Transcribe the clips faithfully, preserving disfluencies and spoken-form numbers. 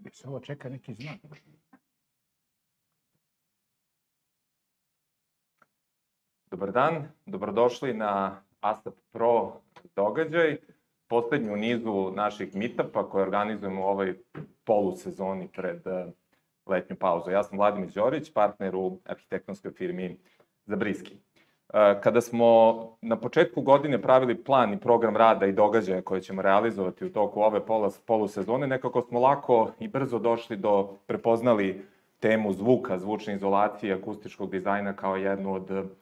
Se ovo čeka neki znak. Dobar dan, dobrodošli na ASAP Pro događaj, poslednji u nizu naših meetupa koje organizujemo u ovoj polusezoni pred letnju pauzu. Ja sam Vladimir Đorić, partner u arhitektonskoj firmi Zabriski. Kada smo na početku godine pravili plan i program rada i događaja koje ćemo realizovati u toku ove polusezone, nekako smo lako i brzo došli do, prepoznali temu zvuka, zvučne izolacije, akustičkog dizajna kao jednu od uh,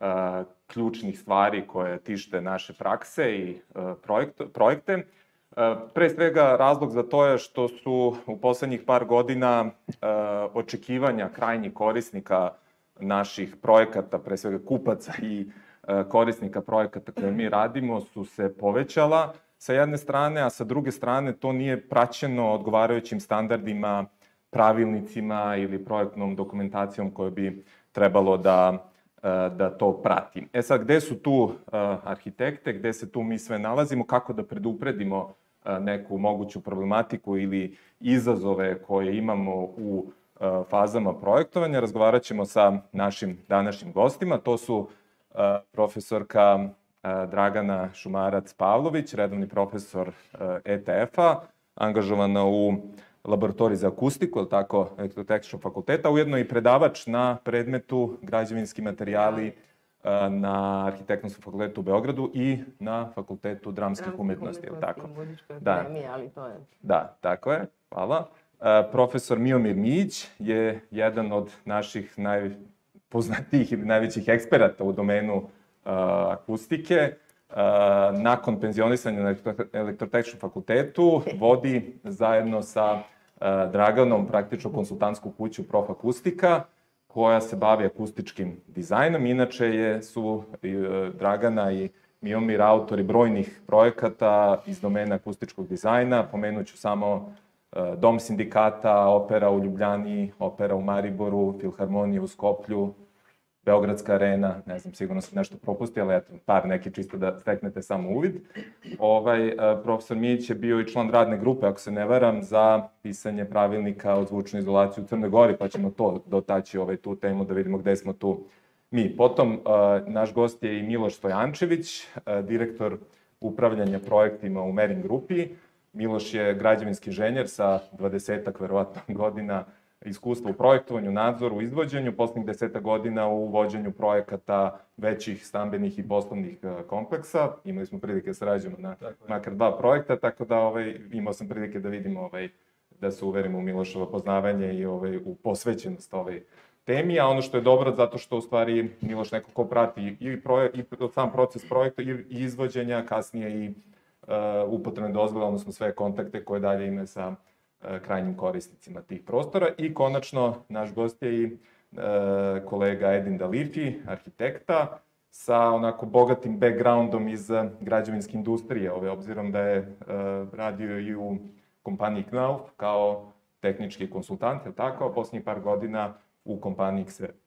ključnih stvari koje tište naše prakse i uh, projekt, projekte. Uh, pre svega razlog za to je što su u poslednjih par godina uh, očekivanja krajnjih korisnika naših projekata, pre svega kupaca i e, korisnika projekata koje mi radimo, su se povećala sa jedne strane, a sa druge strane to nije praćeno odgovarajućim standardima, pravilnicima ili projektnom dokumentacijom koju bi trebalo da, e, da to prati. E sad, gde su tu e, arhitekte, gde se tu mi sve nalazimo, kako da predupredimo e, neku moguću problematiku ili izazove koje imamo u fazama projektovanja, razgovarat ćemo sa našim današnjim gostima. To su uh, profesorka uh, Dragana Šumarac-Pavlović, redovni profesor uh, E T F-a, angažovana u laboratoriji za akustiku, ili tako, Elektrotehničkog fakulteta, ujedno i predavač na predmetu građevinski materijali uh, na Arhitektonskom fakultetu u Beogradu i na Fakultetu dramskih umetnosti, ili tako? Da. Ali to je... Da, tako je. Hvala. Uh, profesor Miomir Mijić je jedan od naših najpoznatijih ili najvećih eksperata u domenu uh, akustike. Uh, nakon penzionisanja na Elektrotehničkom fakultetu vodi zajedno sa uh, Draganom praktično konsultantsku kuću Prof Akustika, koja se bavi akustičkim dizajnom. Inače je, su uh, Dragana i Miomir autori brojnih projekata iz domena akustičkog dizajna. Pomenuću samo Dom sindikata, opera u Ljubljani, opera u Mariboru, Filharmonija u Skoplju, Beogradska arena, ne znam, sigurno sam nešto propustio, ali eto, par neki čisto da steknete samo uvid. Ovaj, profesor Mijić je bio i član radne grupe, ako se ne varam, za pisanje pravilnika o zvučnoj izolaciji u Crnoj Gori, pa ćemo to dotaći ovaj, tu temu da vidimo gde smo tu mi. Potom, naš gost je i Miloš Stojančević, direktor upravljanja projektima u Merin grupi. Miloš je građevinski inženjer sa dvadesetak, verovatno, godina iskustva u projektovanju, nadzoru, izvođenju, poslednjih desetak godina u vođenju projekata većih stambenih i poslovnih kompleksa. Imali smo prilike da sarađujemo na makar dva projekta, tako da ovaj, imao sam prilike da vidim, ovaj, da se uverimo u Milošovo poznavanje i ovaj, u posvećenost ovoj temi, a ono što je dobro, zato što u stvari Miloš neko ko prati i, projek, i sam proces projekta i izvođenja, kasnije i Uh, upotrebne dozvole, odnosno sve kontakte koje dalje ima sa uh, krajnjim korisnicima tih prostora. I konačno, naš gost je i uh, kolega Edin Dalifi, arhitekta, sa onako bogatim backgroundom iz uh, građevinske industrije, ove, obzirom da je uh, radio i u kompaniji Knauf kao tehnički konsultant, je tako, a posljednjih par godina u kompaniji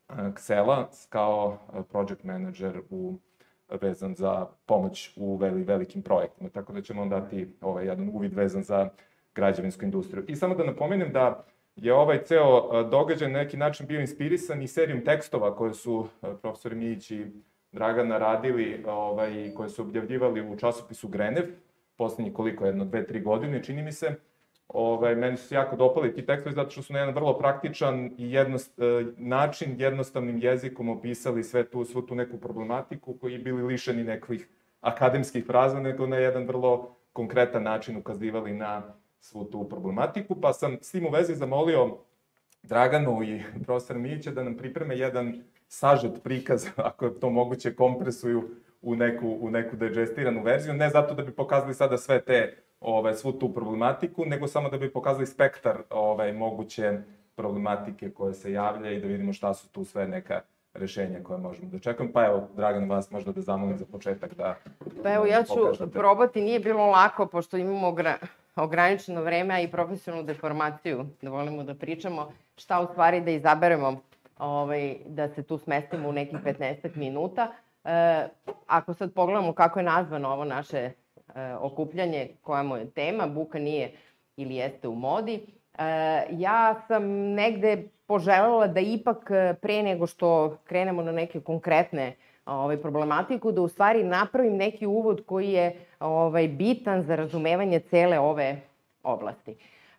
Ksela kao uh, project manager u vezan za pomoć u veli, velikim projektima. Tako da ćemo onda dati ovaj, jedan uvid vezan za građevinsku industriju. I samo da napomenem da je ovaj ceo događaj na neki način bio inspirisan i serijom tekstova koje su profesori Mijić i Dragana radili, ovaj, koje su objavljivali u časopisu Grenev, poslednjih koliko, jedno, dve, tri godine, čini mi se. Ovaj, meni su se jako dopali ti tekstovi zato što su na jedan vrlo praktičan i jednost, način, jednostavnim jezikom opisali sve tu, svu tu neku problematiku koji bili lišeni nekih akademskih fraza, nego na jedan vrlo konkretan način ukazivali na svu tu problematiku. Pa sam s tim u vezi zamolio Draganu i profesora Mijića da nam pripreme jedan sažet prikaz, ako je to moguće, kompresuju u neku, u neku digestiranu verziju. Ne zato da bi pokazali sada sve te Ove, svu tu problematiku, nego samo da bi pokazali spektar ove, moguće problematike koje se javlja i da vidimo šta su tu sve neka rešenja koje možemo da čekamo. Pa evo, Dragan, vas možda da zamolim za početak da Pa evo, ja ću pokažete. probati, nije bilo lako, pošto imamo ogra, ograničeno vreme, a i profesionalnu deformaciju, da volimo da pričamo, šta u stvari da izaberemo, ovaj, da se tu smestimo u nekih petnaestak minuta. E, ako sad pogledamo kako je nazvano ovo naše okupljanje, koja mu je tema, buka nije ili jeste u modi. Ja sam negde poželjela da ipak pre nego što krenemo na neke konkretne problematiku, da u stvari napravim neki uvod koji je bitan za razumevanje cele ove oblasti.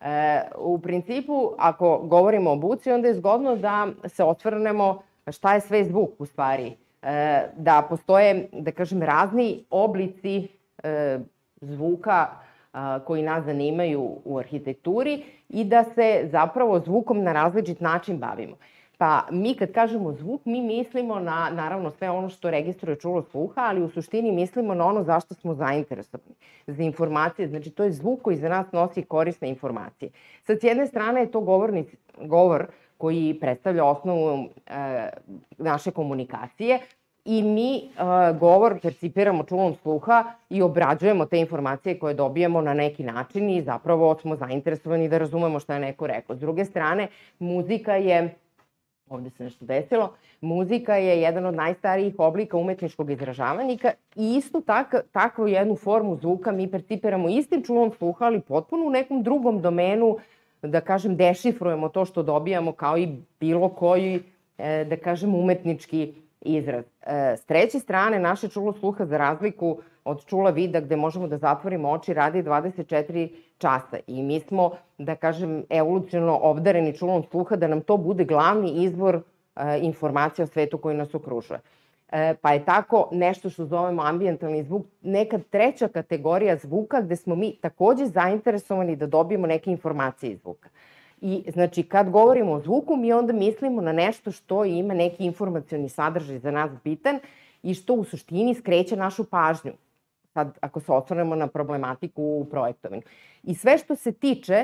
U principu, ako govorimo o buci, onda je zgodno da se osvrnemo šta je sve zvuk u stvari. Da postoje, da kažem, razni oblici zvuka koji nas zanimaju u arhitekturi i da se zapravo zvukom na različit način bavimo. Pa mi kad kažemo zvuk, mi mislimo na, naravno, sve ono što registruje čulo sluha, ali u suštini mislimo na ono zašto smo zainteresovani, za informacije. Znači, to je zvuk koji za nas nosi korisne informacije. Sad, s jedne strane je to govor koji predstavlja osnovu naše komunikacije i mi govor percipiramo čulom sluha i obrađujemo te informacije koje dobijemo na neki način i zapravo smo zainteresovani da razumemo šta je neko rekao. S druge strane, muzika je... Ovde se nešto desilo. Muzika je jedan od najstarijih oblika umetničkog izražavanja i istu takvu jednu formu zvuka mi percipiramo istim čulom sluha, ali potpuno u nekom drugom domenu, da kažem, dešifrujemo to što dobijamo kao i bilo koji, da kažem, umetnički izraz. S treće strane, naše čulo sluha, za razliku od čula vida gde možemo da zatvorimo oči, radi dvadeset četiri časa i mi smo, da kažem, evolucionalno obdareni čulom sluha da nam to bude glavni izvor informacija o svetu koji nas okružuje. Pa je tako nešto što zovemo ambijentalni zvuk neka treća kategorija zvuka gde smo mi takođe zainteresovani da dobijemo neke informacije iz zvuka. I znači kad govorimo o zvuku mi onda mislimo na nešto što ima neki informacioni sadržaj za nas bitan i što u suštini skreće našu pažnju. Sad, ako se osvrnemo na problematiku u projektovanju. I sve što se tiče,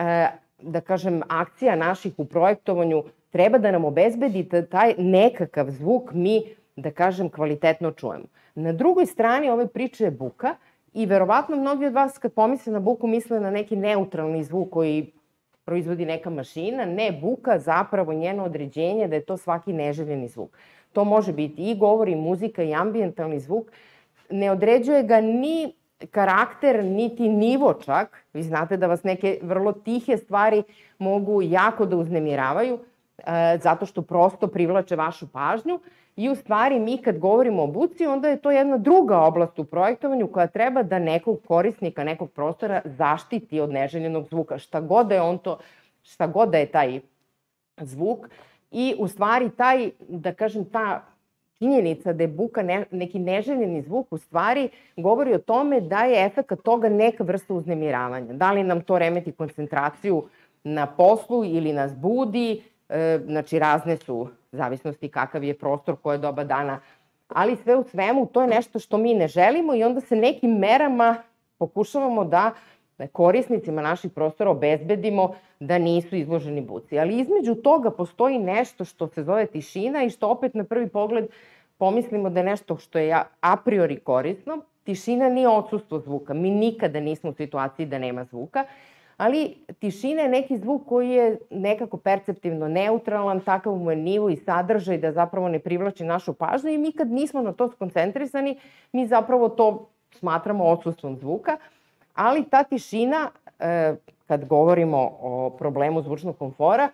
da kažem, akcija naših u projektovanju treba da nam obezbedi da taj nekakav zvuk mi, da kažem, kvalitetno čujemo. Na drugoj strani ove priče je buka i verovatno mnogi od vas kad pomisle na buku misle na neki neutralni zvuk koji proizvodi neka mašina. Ne, buka, zapravo njeno određenje da je to svaki neželjeni zvuk. To može biti i govor, i muzika, i ambijentalni zvuk. Ne određuje ga ni karakter, niti nivo čak. Vi znate da vas neke vrlo tihe stvari mogu jako da uznemiravaju, zato što prosto privlače vašu pažnju. I u stvari mi kad govorimo o buci, onda je to jedna druga oblast u projektovanju koja treba da nekog korisnika, nekog prostora zaštiti od neželjenog zvuka. Šta god da je on to, šta god da je taj zvuk. I u stvari taj, da kažem, ta činjenica da je buka neki neželjeni zvuk u stvari govori o tome da je efekat toga neka vrsta uznemiravanja. Da li nam to remeti koncentraciju na poslu ili nas budi, znači razne su zavisnosti kakav je prostor, koje doba dana, ali sve u svemu to je nešto što mi ne želimo i onda se nekim merama pokušavamo da korisnicima naših prostora obezbedimo da nisu izloženi buci. Ali između toga postoji nešto što se zove tišina i što opet na prvi pogled pomislimo da je nešto što je a priori korisno. Tišina nije odsustvo zvuka. Mi nikada nismo u situaciji da nema zvuka, ali tišina je neki zvuk koji je nekako perceptivno neutralan, takav mu je nivo i sadržaj da zapravo ne privlači našu pažnju i mi kad nismo na to skoncentrisani, mi zapravo to smatramo odsustvom zvuka. Ali ta tišina, kad govorimo o problemu zvučnog komfora,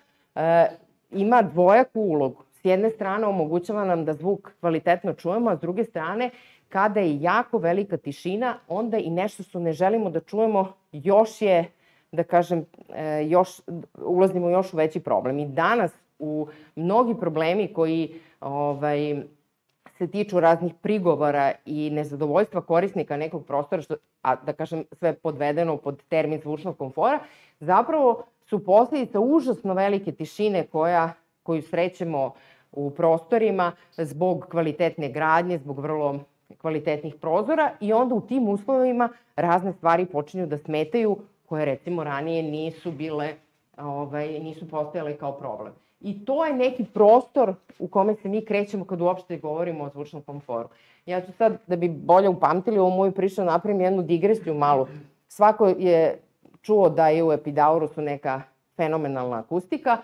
ima dvojaku ulogu. S jedne strane omogućava nam da zvuk kvalitetno čujemo, a s druge strane, kada je jako velika tišina, onda i nešto što ne želimo da čujemo još je, da kažem, još, ulazimo još u veći problem. I danas u mnogi problemi koji ovaj, se tiču raznih prigovora i nezadovoljstva korisnika nekog prostora, što, a da kažem sve podvedeno pod termin zvučnog komfora, zapravo su posljedica užasno velike tišine koja, koju srećemo u prostorima zbog kvalitetne gradnje, zbog vrlo kvalitetnih prozora i onda u tim uslovima razne stvari počinju da smetaju koje recimo ranije nisu bile, ovaj, nisu postojale kao problem. I to je neki prostor u kome se mi krećemo kad uopšte govorimo o zvučnom komforu. Ja ću sad, da bi bolje upamtili ovu moju priču, napravim jednu digresiju malu. Svako je čuo da je u Epidaurusu neka fenomenalna akustika,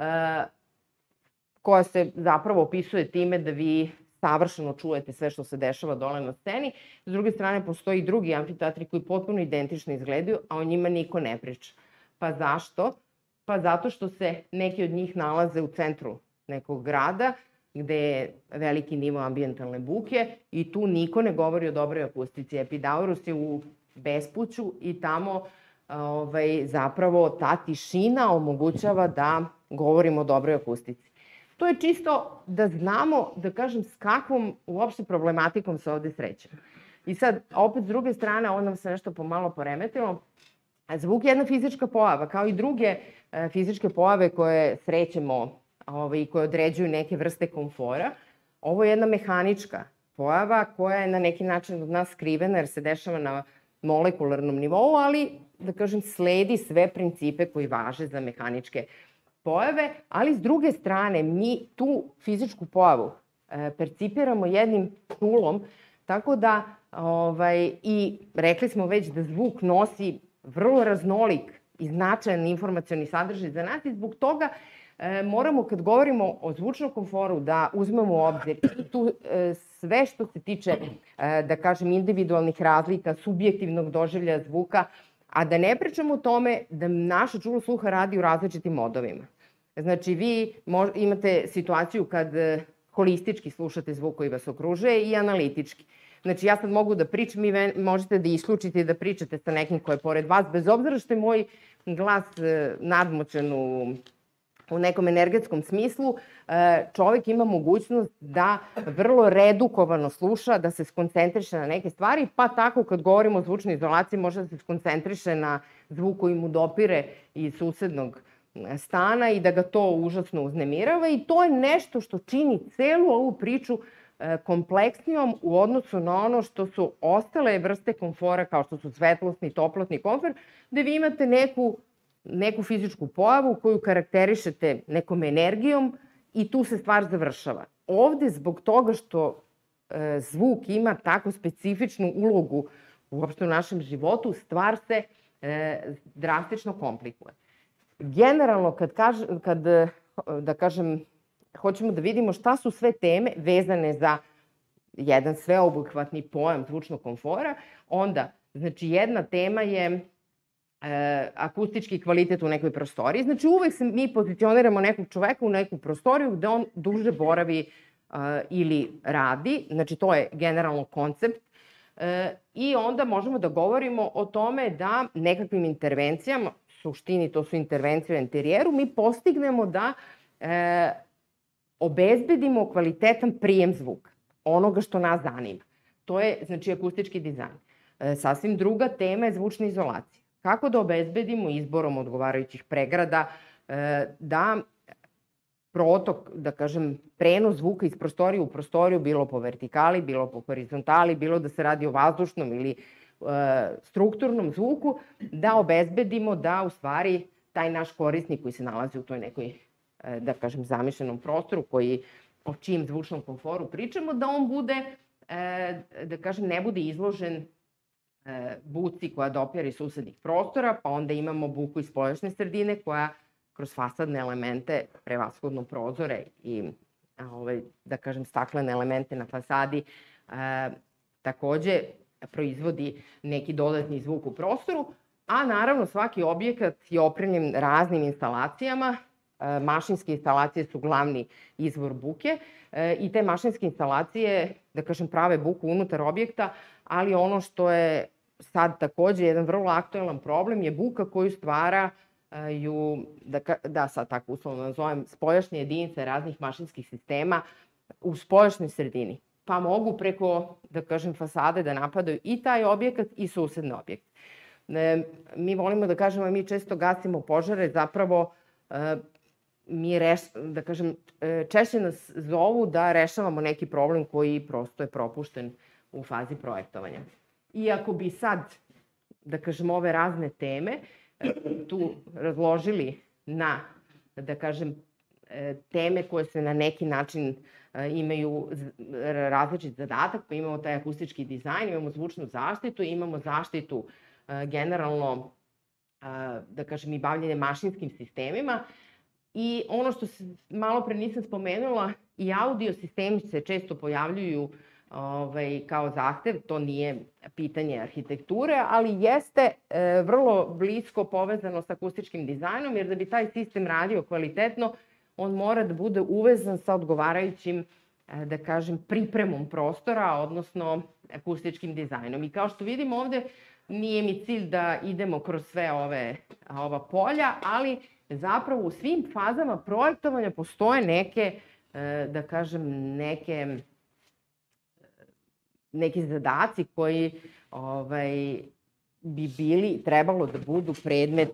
koja se zapravo opisuje time da vi savršeno čujete sve što se dešava dole na sceni. S druge strane, postoji i drugi amfiteatri koji potpuno identično izgledaju, a o njima niko ne priča. Pa zašto? Pa zato što se neki od njih nalaze u centru nekog grada, gde je veliki nivo ambijentalne buke i tu niko ne govori o dobroj akustici. Epidaurus je u bespuću i tamo ovaj, zapravo ta tišina omogućava da govorimo o dobroj akustici. To je čisto da znamo, da kažem, s kakvom uopšte problematikom se ovde srećemo. I sad, opet s druge strane, ovo nam se nešto pomalo poremetilo, zvuk je jedna fizička pojava, kao i druge e, fizičke pojave koje srećemo ovaj, i koje određuju neke vrste komfora. Ovo je jedna mehanička pojava koja je na neki način od nas skrivena jer se dešava na molekularnom nivou, ali, da kažem, sledi sve principe koji važe za mehaničke pojave, ali s druge strane mi tu fizičku pojavu e, percipiramo jednim čulom, tako da ovaj, i rekli smo već da zvuk nosi vrlo raznolik i značajan informacioni sadržaj za nas i zbog toga e, moramo kad govorimo o zvučnom komforu da uzmemo u obzir i tu e, sve što se tiče, e, da kažem, individualnih razlika, subjektivnog doživljaja zvuka, a da ne pričamo o tome da naše čulo sluha radi u različitim modovima. Znači, vi mož, imate situaciju kad holistički slušate zvuk koji vas okružuje i analitički. Znači, ja sad mogu da pričam i možete da isključite i da pričate sa nekim ko je pored vas, bez obzira što je moj glas nadmoćan u, u nekom energetskom smislu, čovek ima mogućnost da vrlo redukovano sluša, da se skoncentriše na neke stvari, pa tako kad govorimo o zvučnoj izolaciji može da se skoncentriše na zvuk koji mu dopire iz susednog stana i da ga to užasno uznemirava i to je nešto što čini celu ovu priču kompleksnijom u odnosu na ono što su ostale vrste komfora kao što su svetlosni, toplotni komfor, gde vi imate neku, neku fizičku pojavu koju karakterišete nekom energijom i tu se stvar završava. Ovde zbog toga što e, zvuk ima tako specifičnu ulogu uopšte u našem životu, stvar se e, drastično komplikuje. Generalno, kad, kaž, kad da kažem, hoćemo da vidimo šta su sve teme vezane za jedan sveobuhvatni pojam zvučnog komfora, onda, znači, jedna tema je e, akustički kvalitet u nekoj prostoriji. Znači, uvek se mi pozicioniramo nekog čoveka u neku prostoriju gde on duže boravi e, ili radi. Znači, to je generalno koncept. E, I onda možemo da govorimo o tome da nekakvim intervencijama, suštini to su intervencije u interijeru, mi postignemo da e, obezbedimo kvalitetan prijem zvuka, onoga što nas zanima. To je, znači, akustički dizajn. E, sasvim druga tema je zvučna izolacija. Kako da obezbedimo izborom odgovarajućih pregrada e, da protok, da kažem, prenos zvuka iz prostorije u prostoriju, bilo po vertikali, bilo po horizontali, bilo da se radi o vazdušnom ili strukturnom zvuku, da obezbedimo da u stvari taj naš korisnik koji se nalazi u toj nekoj, da kažem, zamišljenom prostoru koji, o čijem zvučnom komforu pričamo, da on bude, da kažem, ne bude izložen buci koja dopire iz susednih prostora, pa onda imamo buku iz spoljašnje sredine koja kroz fasadne elemente, prevashodno prozore i, ovaj, da kažem, staklene elemente na fasadi, takođe proizvodi neki dodatni zvuk u prostoru, a naravno svaki objekat je opremljen raznim instalacijama. Mašinske instalacije su glavni izvor buke i te mašinske instalacije, da kažem, prave buku unutar objekta, ali ono što je sad takođe jedan vrlo aktuelan problem je buka koju stvaraju, da, da sad tako uslovno nazovem, spoljašnje jedinice raznih mašinskih sistema u spoljašnjoj sredini. Pa mogu preko, da kažem, fasade da napadaju i taj objekat i susedne objekte. E, mi volimo da kažemo, mi često gasimo požare, zapravo e, mi, reš, da kažem, e, češće nas zovu da rešavamo neki problem koji prosto je propušten u fazi projektovanja. Iako bi sad, da kažem, ove razne teme e, tu razložili na, da kažem, e, teme koje se na neki način imaju različit zadatak, pa imamo taj akustički dizajn, imamo zvučnu zaštitu, imamo zaštitu generalno, da kažem, i bavljanje mašinskim sistemima. I ono što se malo pre nisam spomenula, i audio sistemi se često pojavljuju kao zahtev, to nije pitanje arhitekture, ali jeste vrlo blisko povezano sa akustičkim dizajnom, jer da bi taj sistem radio kvalitetno, on mora da bude uvezan sa odgovarajućim, da kažem, pripremom prostora, odnosno akustičkim dizajnom. I kao što vidimo ovde, nije mi cilj da idemo kroz sve ova polja, ali zapravo u svim fazama projektovanja postoje neke, da kažem, neke neki zadaci koji bi bili, trebalo da budu predmet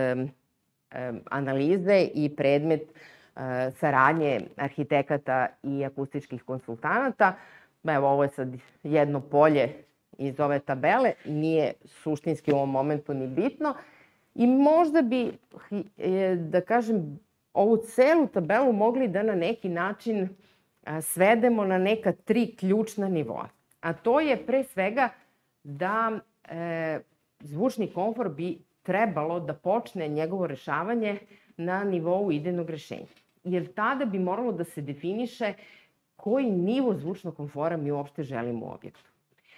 analize i predmet saradnje arhitekata i akustičkih konsultanata. Evo, ovo je sad jedno polje iz ove tabele, nije suštinski u ovom momentu ni bitno. I možda bi, da kažem, ovu celu tabelu mogli da na neki način svedemo na neka tri ključna nivoa. A to je pre svega da zvučni komfor bi trebalo da počne njegovo rešavanje na nivou idejnog rešenja. Jer tada bi moralo da se definiše koji nivo zvučnog komfora mi uopšte želimo u objektu.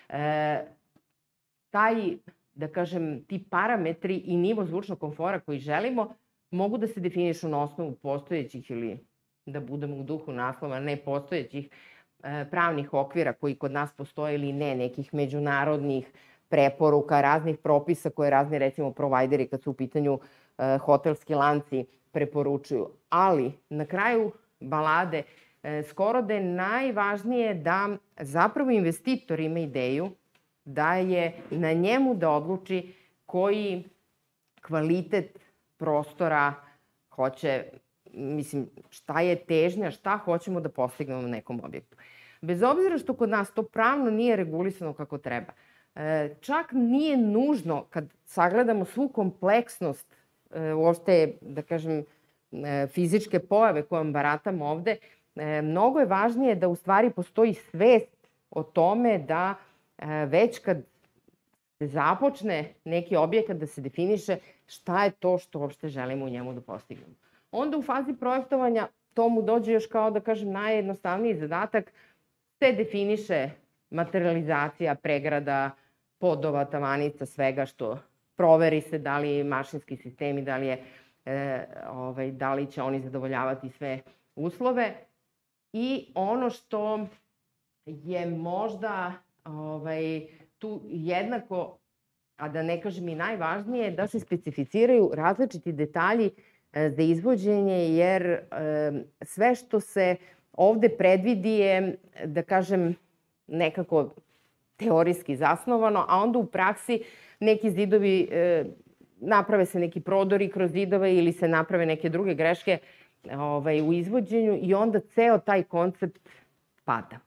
Taj, da kažem, ti parametri i nivo zvučnog komfora koji želimo mogu da se definišu na osnovu postojećih ili, da budemo u duhu naslova, nepostojećih pravnih okvira koji kod nas postoje ili ne, nekih međunarodnih preporuka, raznih propisa koje razni, recimo, provajderi kad su u pitanju hotelski lanci preporučuju. Ali na kraju balade skoro da je najvažnije da zapravo investitor ima ideju da je na njemu da odluči koji kvalitet prostora hoće, mislim, šta je težnja, šta hoćemo da postignemo na nekom objektu. Bez obzira što kod nas to pravno nije regulisano kako treba. Čak nije nužno, kad sagledamo svu kompleksnost uopšte, da kažem, fizičke pojave kojom baratamo ovde, mnogo je važnije da u stvari postoji svest o tome da već kad se započne neki objekat da se definiše šta je to što uopšte želimo u njemu da postignemo. Onda u fazi projektovanja to mu dođe još kao, da kažem, najjednostavniji zadatak, se definiše materializacija, pregrada, podova, tavanica, svega što proveri se da li mašinski sistemi, da li, je, ovaj, da li će oni zadovoljavati sve uslove. I ono što je možda ovaj, tu jednako, a da ne kažem i najvažnije, da se specificiraju različiti detalji za izvođenje, jer sve što se ovde predvidi je, da kažem, nekako teorijski zasnovano, a onda u praksi neki zidovi, naprave se neki prodori kroz zidove ili se naprave neke druge greške u izvođenju i onda ceo taj koncept pada.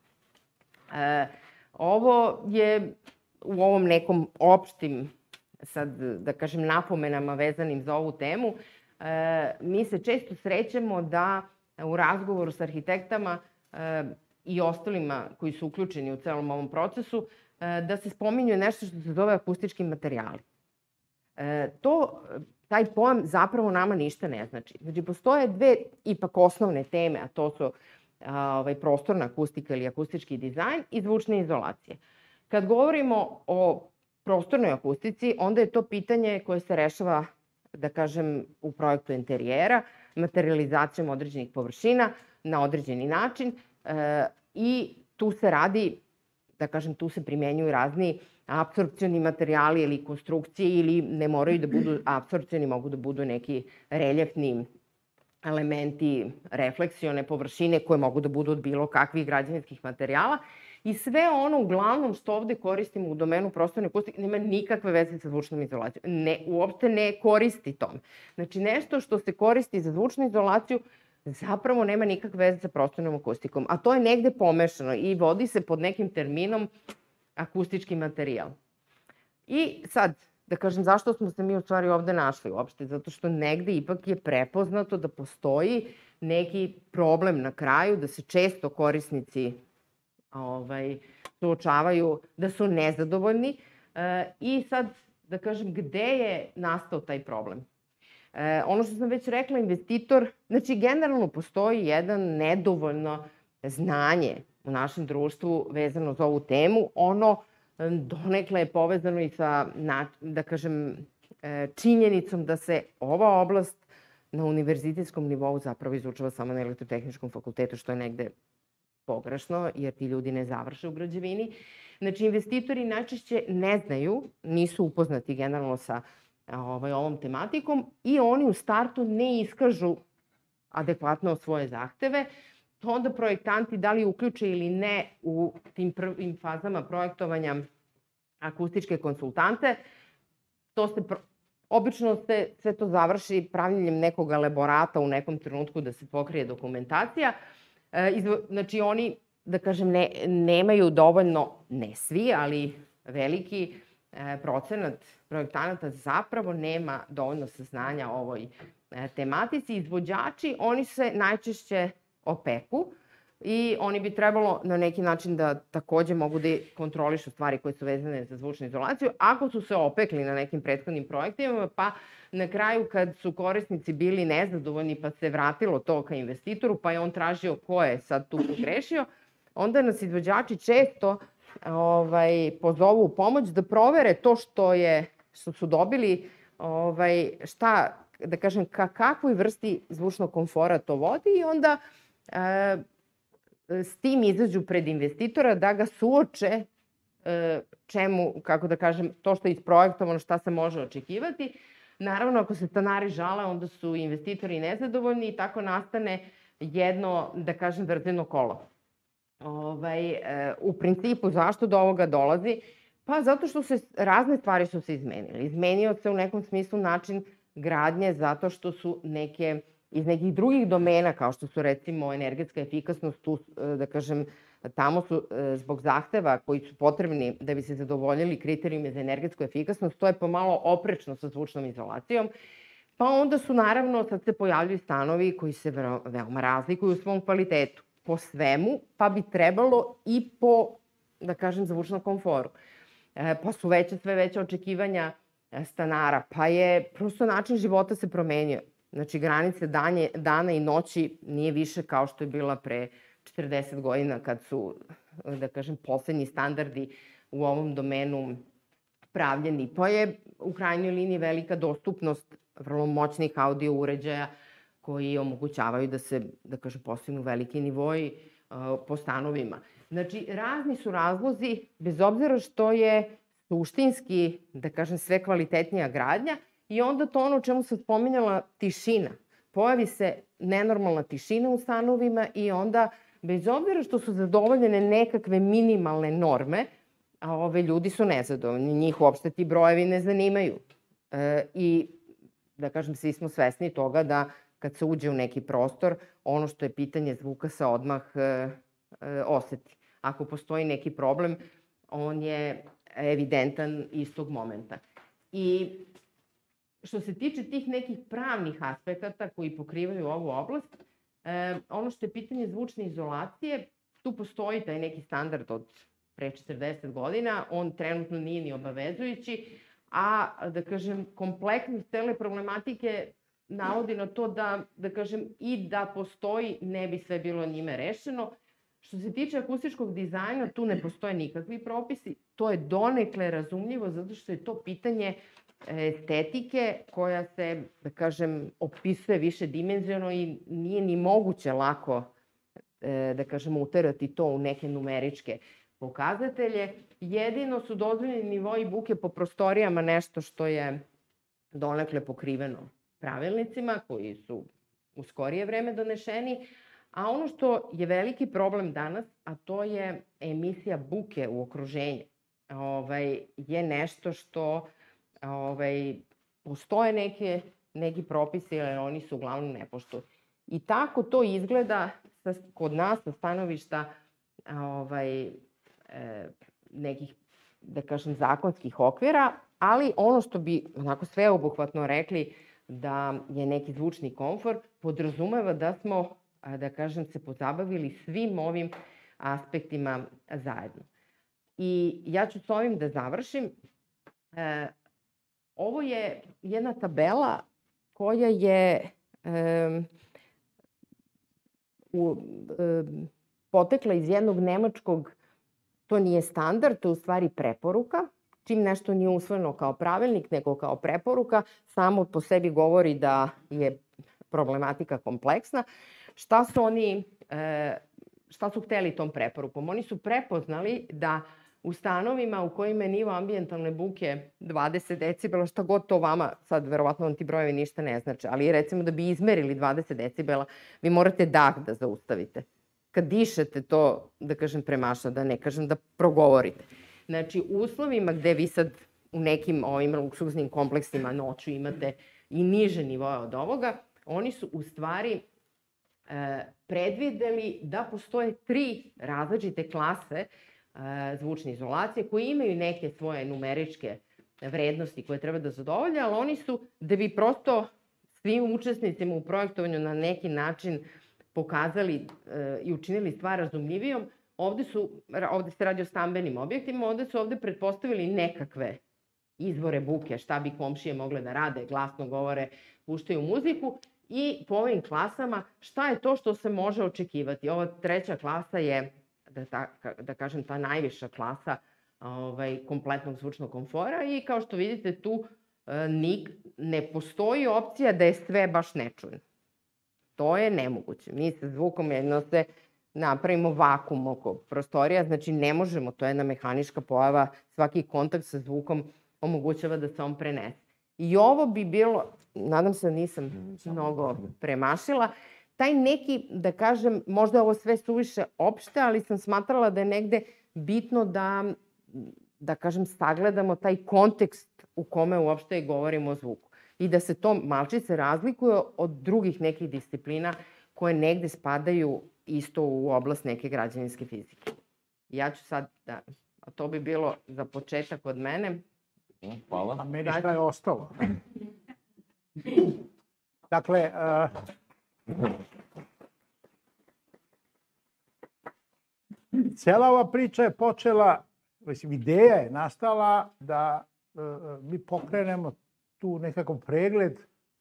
Ovo je u ovom nekom opštim, sad da kažem, napomenama vezanim za ovu temu, mi se često srećemo da u razgovoru sa arhitektama i ostalima koji su uključeni u celom ovom procesu, da se spominju nešto što se zove akustički materijali. To, taj pojam zapravo nama ništa ne znači. Znači, postoje dve ipak osnovne teme, a to su prostorna akustika ili akustički dizajn i zvučne izolacije. Kad govorimo o prostornoj akustici, onda je to pitanje koje se rešava, da kažem, u projektu interijera, materializacijom određenih površina na određeni način i tu se radi, da kažem, tu se primenjuju razni apsorpcioni materijali ili konstrukcije ili ne moraju da budu apsorpcioni, mogu da budu neki reljefni elementi, refleksione površine koje mogu da budu od bilo kakvih građevinskih materijala i sve ono uglavnom što ovde koristimo u domenu prostorne akustike nema nikakve veze sa zvučnom izolacijom. Ne, uopšte ne koristi tome. Znači nešto što se koristi za zvučnu izolaciju zapravo nema nikakve veze sa prostornom akustikom, a to je negde pomešano i vodi se pod nekim terminom akustički materijal. I sad, da kažem, zašto smo se mi u stvari ovde našli uopšte? Zato što negde ipak je prepoznato da postoji neki problem na kraju, da se često korisnici suočavaju da su nezadovoljni i sad, da kažem, gde je nastao taj problem? Ono što sam već rekla, investitor, znači generalno postoji jedan nedovoljno znanje u našem društvu vezano za ovu temu. Ono donekle je povezano i sa, da kažem, činjenicom da se ova oblast na univerzitetskom nivou zapravo izučava samo na elektrotehničkom fakultetu, što je negde pogrešno, jer ti ljudi ne završe u građevini. Znači, investitori najčešće ne znaju, nisu upoznati generalno sa ovom tematikom i oni u startu ne iskažu adekvatno svoje zahteve. Onda projektanti da li uključe ili ne u tim prvim fazama projektovanja akustičke konsultante, to se obično se sve to završi pravljenjem nekog elaborata u nekom trenutku da se pokrije dokumentacija. Znači, oni, da kažem, nemaju dovoljno, ne svi, ali veliki procenat projektanata zapravo nema dovoljno saznanja o ovoj tematici. Izvođači, oni se najčešće opeku i oni bi trebalo na neki način da takođe mogu da kontrolišu stvari koje su vezane za zvučnu izolaciju. Ako su se opekli na nekim prethodnim projektima, pa na kraju kad su korisnici bili nezadovoljni pa se vratilo to ka investitoru, pa je on tražio ko je sad tu pogrešio, onda nas izvođači često pozovu u pomoć da provere to što su dobili, šta, da kažem, ka kakvoj vrsti zvučnog komfora to vodi i onda s tim izađu pred investitora da ga suoče čemu, kako da kažem, to što je isprojektovano, šta se može očekivati. Naravno, ako se stanari žale, onda su investitori nezadovoljni i tako nastane jedno, da kažem, vrteno kolo. U principu, zašto do ovoga dolazi? Pa zato što se razne stvari su se izmenili. Izmenio se u nekom smislu način gradnje zato što su neke iz nekih drugih domena, kao što su recimo energetska efikasnost, da kažem, tamo su zbog zahteva koji su potrebni da bi se zadovoljili kriterijume za energetsku efikasnost, to je pomalo oprečno sa zvučnom izolacijom. Pa onda su, naravno, sad se pojavljuju stanovi koji se veoma razlikuju u svom kvalitetu. Po svemu, pa bi trebalo i po, da kažem, zvučnom komforu. Pa su veće, sve veće očekivanja stanara, pa je prosto način života se promenio. Znači, granice dana i noći nije više kao što je bila pre četrdeset godina kad su, da kažem, poslednji standardi u ovom domenu pravljeni. Pa je u krajnjoj liniji velika dostupnost vrlo moćnih audio uređaja koji omogućavaju da se, da kažem, postignu veliki nivoji po stanovima. Znači, razni su razlozi, bez obzira što je suštinski, da kažem, sve kvalitetnija gradnja, i onda to ono o čemu sam spominjala, tišina. Pojavi se nenormalna tišina u stanovima i onda, bez obzira što su zadovoljene nekakve minimalne norme, ove ljudi su nezadovoljni, njih uopšte ti brojevi ne zanimaju. I, da kažem, svi smo svesni toga da kad se uđe u neki prostor, ono što je pitanje zvuka se odmah oseti. Ako postoji neki problem, on je evidentan istog momenta. I što se tiče tih nekih pravnih aspekata koji pokrivaju ovu oblast, ono što je pitanje zvučne izolacije, tu postoji taj neki standard od pre četrdeset godina, on trenutno nije ni obavezujući, a, da kažem, kompleksnost cele problematike navodi na to da, da kažem, i da postoji, ne bi sve bilo njime rešeno. Što se tiče akustičkog dizajna, tu ne postoje nikakvi propisi, to je donekle razumljivo zato što je to pitanje estetike koja se, da kažem, opisuje više dimenziono i nije ni moguće lako, da kažem, uterati to u neke numeričke pokazatelje. Jedino su dozvoljeni nivoji buke po prostorijama nešto što je donekle pokriveno pravilnicima koji su u skorije vreme donešeni, a ono što je veliki problem danas, a to je emisija buke u okruženju, je nešto što postoje neki propisi, ali oni su uglavnom ne poštuju. I tako to izgleda kod nas sa stanovišta nekih, da kažem, zakonskih okvira, ali ono što bi onako sveobuhvatno rekli da je neki zvučni komfor, podrazumeva da smo, da kažem, se pozabavili svim ovim aspektima zajedno. I ja ću s ovim da završim. Ovo je jedna tabela koja je potekla iz jednog nemačkog, to nije standard, to je u stvari preporuka. Čim nešto nije usvojeno kao pravilnik, nego kao preporuka, samo po sebi govori da je problematika kompleksna. Šta su oni, šta su hteli tom preporukom? Oni su prepoznali da u stanovima u kojima je nivo ambijentalne buke dvadeset decibela, šta god to vama, sad verovatno vam ti brojevi ništa ne znače, ali recimo da bi izmerili dvadeset decibela, vi morate dah da zaustavite. Kad dišete to, da kažem, premašta, da ne kažem da progovorite. Znači, u uslovima gde vi sad u nekim ovim luksuznim kompleksima noću imate i niže nivoje od ovoga, oni su u stvari predvideli da postoje tri različite klase zvučne izolacije koji imaju neke svoje numeričke vrednosti koje treba da zadovolje, ali oni su, da bi prosto svim učesnicima u projektovanju na neki način pokazali i učinili stvar razumljivijom, ovde, su, ovde se radi o stambenim objektima, ovde su ovde pretpostavili nekakve izvore buke, šta bi komšije mogle da rade, glasno govore, puštaju muziku i po ovim klasama šta je to što se može očekivati. Ova treća klasa je, da, ta, da kažem, ta najviša klasa ovaj, kompletnog zvučnog komfora i kao što vidite tu nik, ne postoji opcija da je sve baš nečujno. To je nemoguće. Mi sa zvukom jedno se napravimo vakum oko prostorija, znači ne možemo, to je jedna mehanička pojava, svaki kontakt sa zvukom omogućava da se on prenese. I ovo bi bilo, nadam se da nisam mnogo premašila, taj neki, da kažem, možda je ovo sve suviše opšte, ali sam smatrala da je negde bitno da, da kažem, sagledamo taj kontekst u kome uopšte govorimo o zvuku. I da se to malčice razlikuje od drugih nekih disciplina koje negde spadaju isto u oblast neke građevinske fizike. Ja ću sad da, a to bi bilo za početak od mene. Hvala. A meni šta je ostalo? Dakle, cela ova priča je počela, mislim, ideja je nastala da mi pokrenemo tu nekakav pregled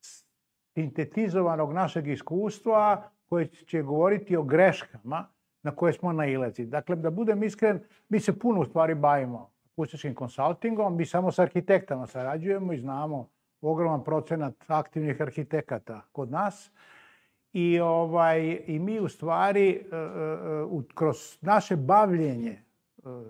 sintetizovanog našeg iskustva koje će govoriti o greškama na koje smo nailazili. Dakle, da budem iskren, mi se puno u stvari bavimo akustičkim konsultingom, mi samo sa arhitektama sarađujemo i znamo ogroman procenat aktivnih arhitekata kod nas. I, ovaj, i mi u stvari uh, uh, kroz naše bavljenje uh,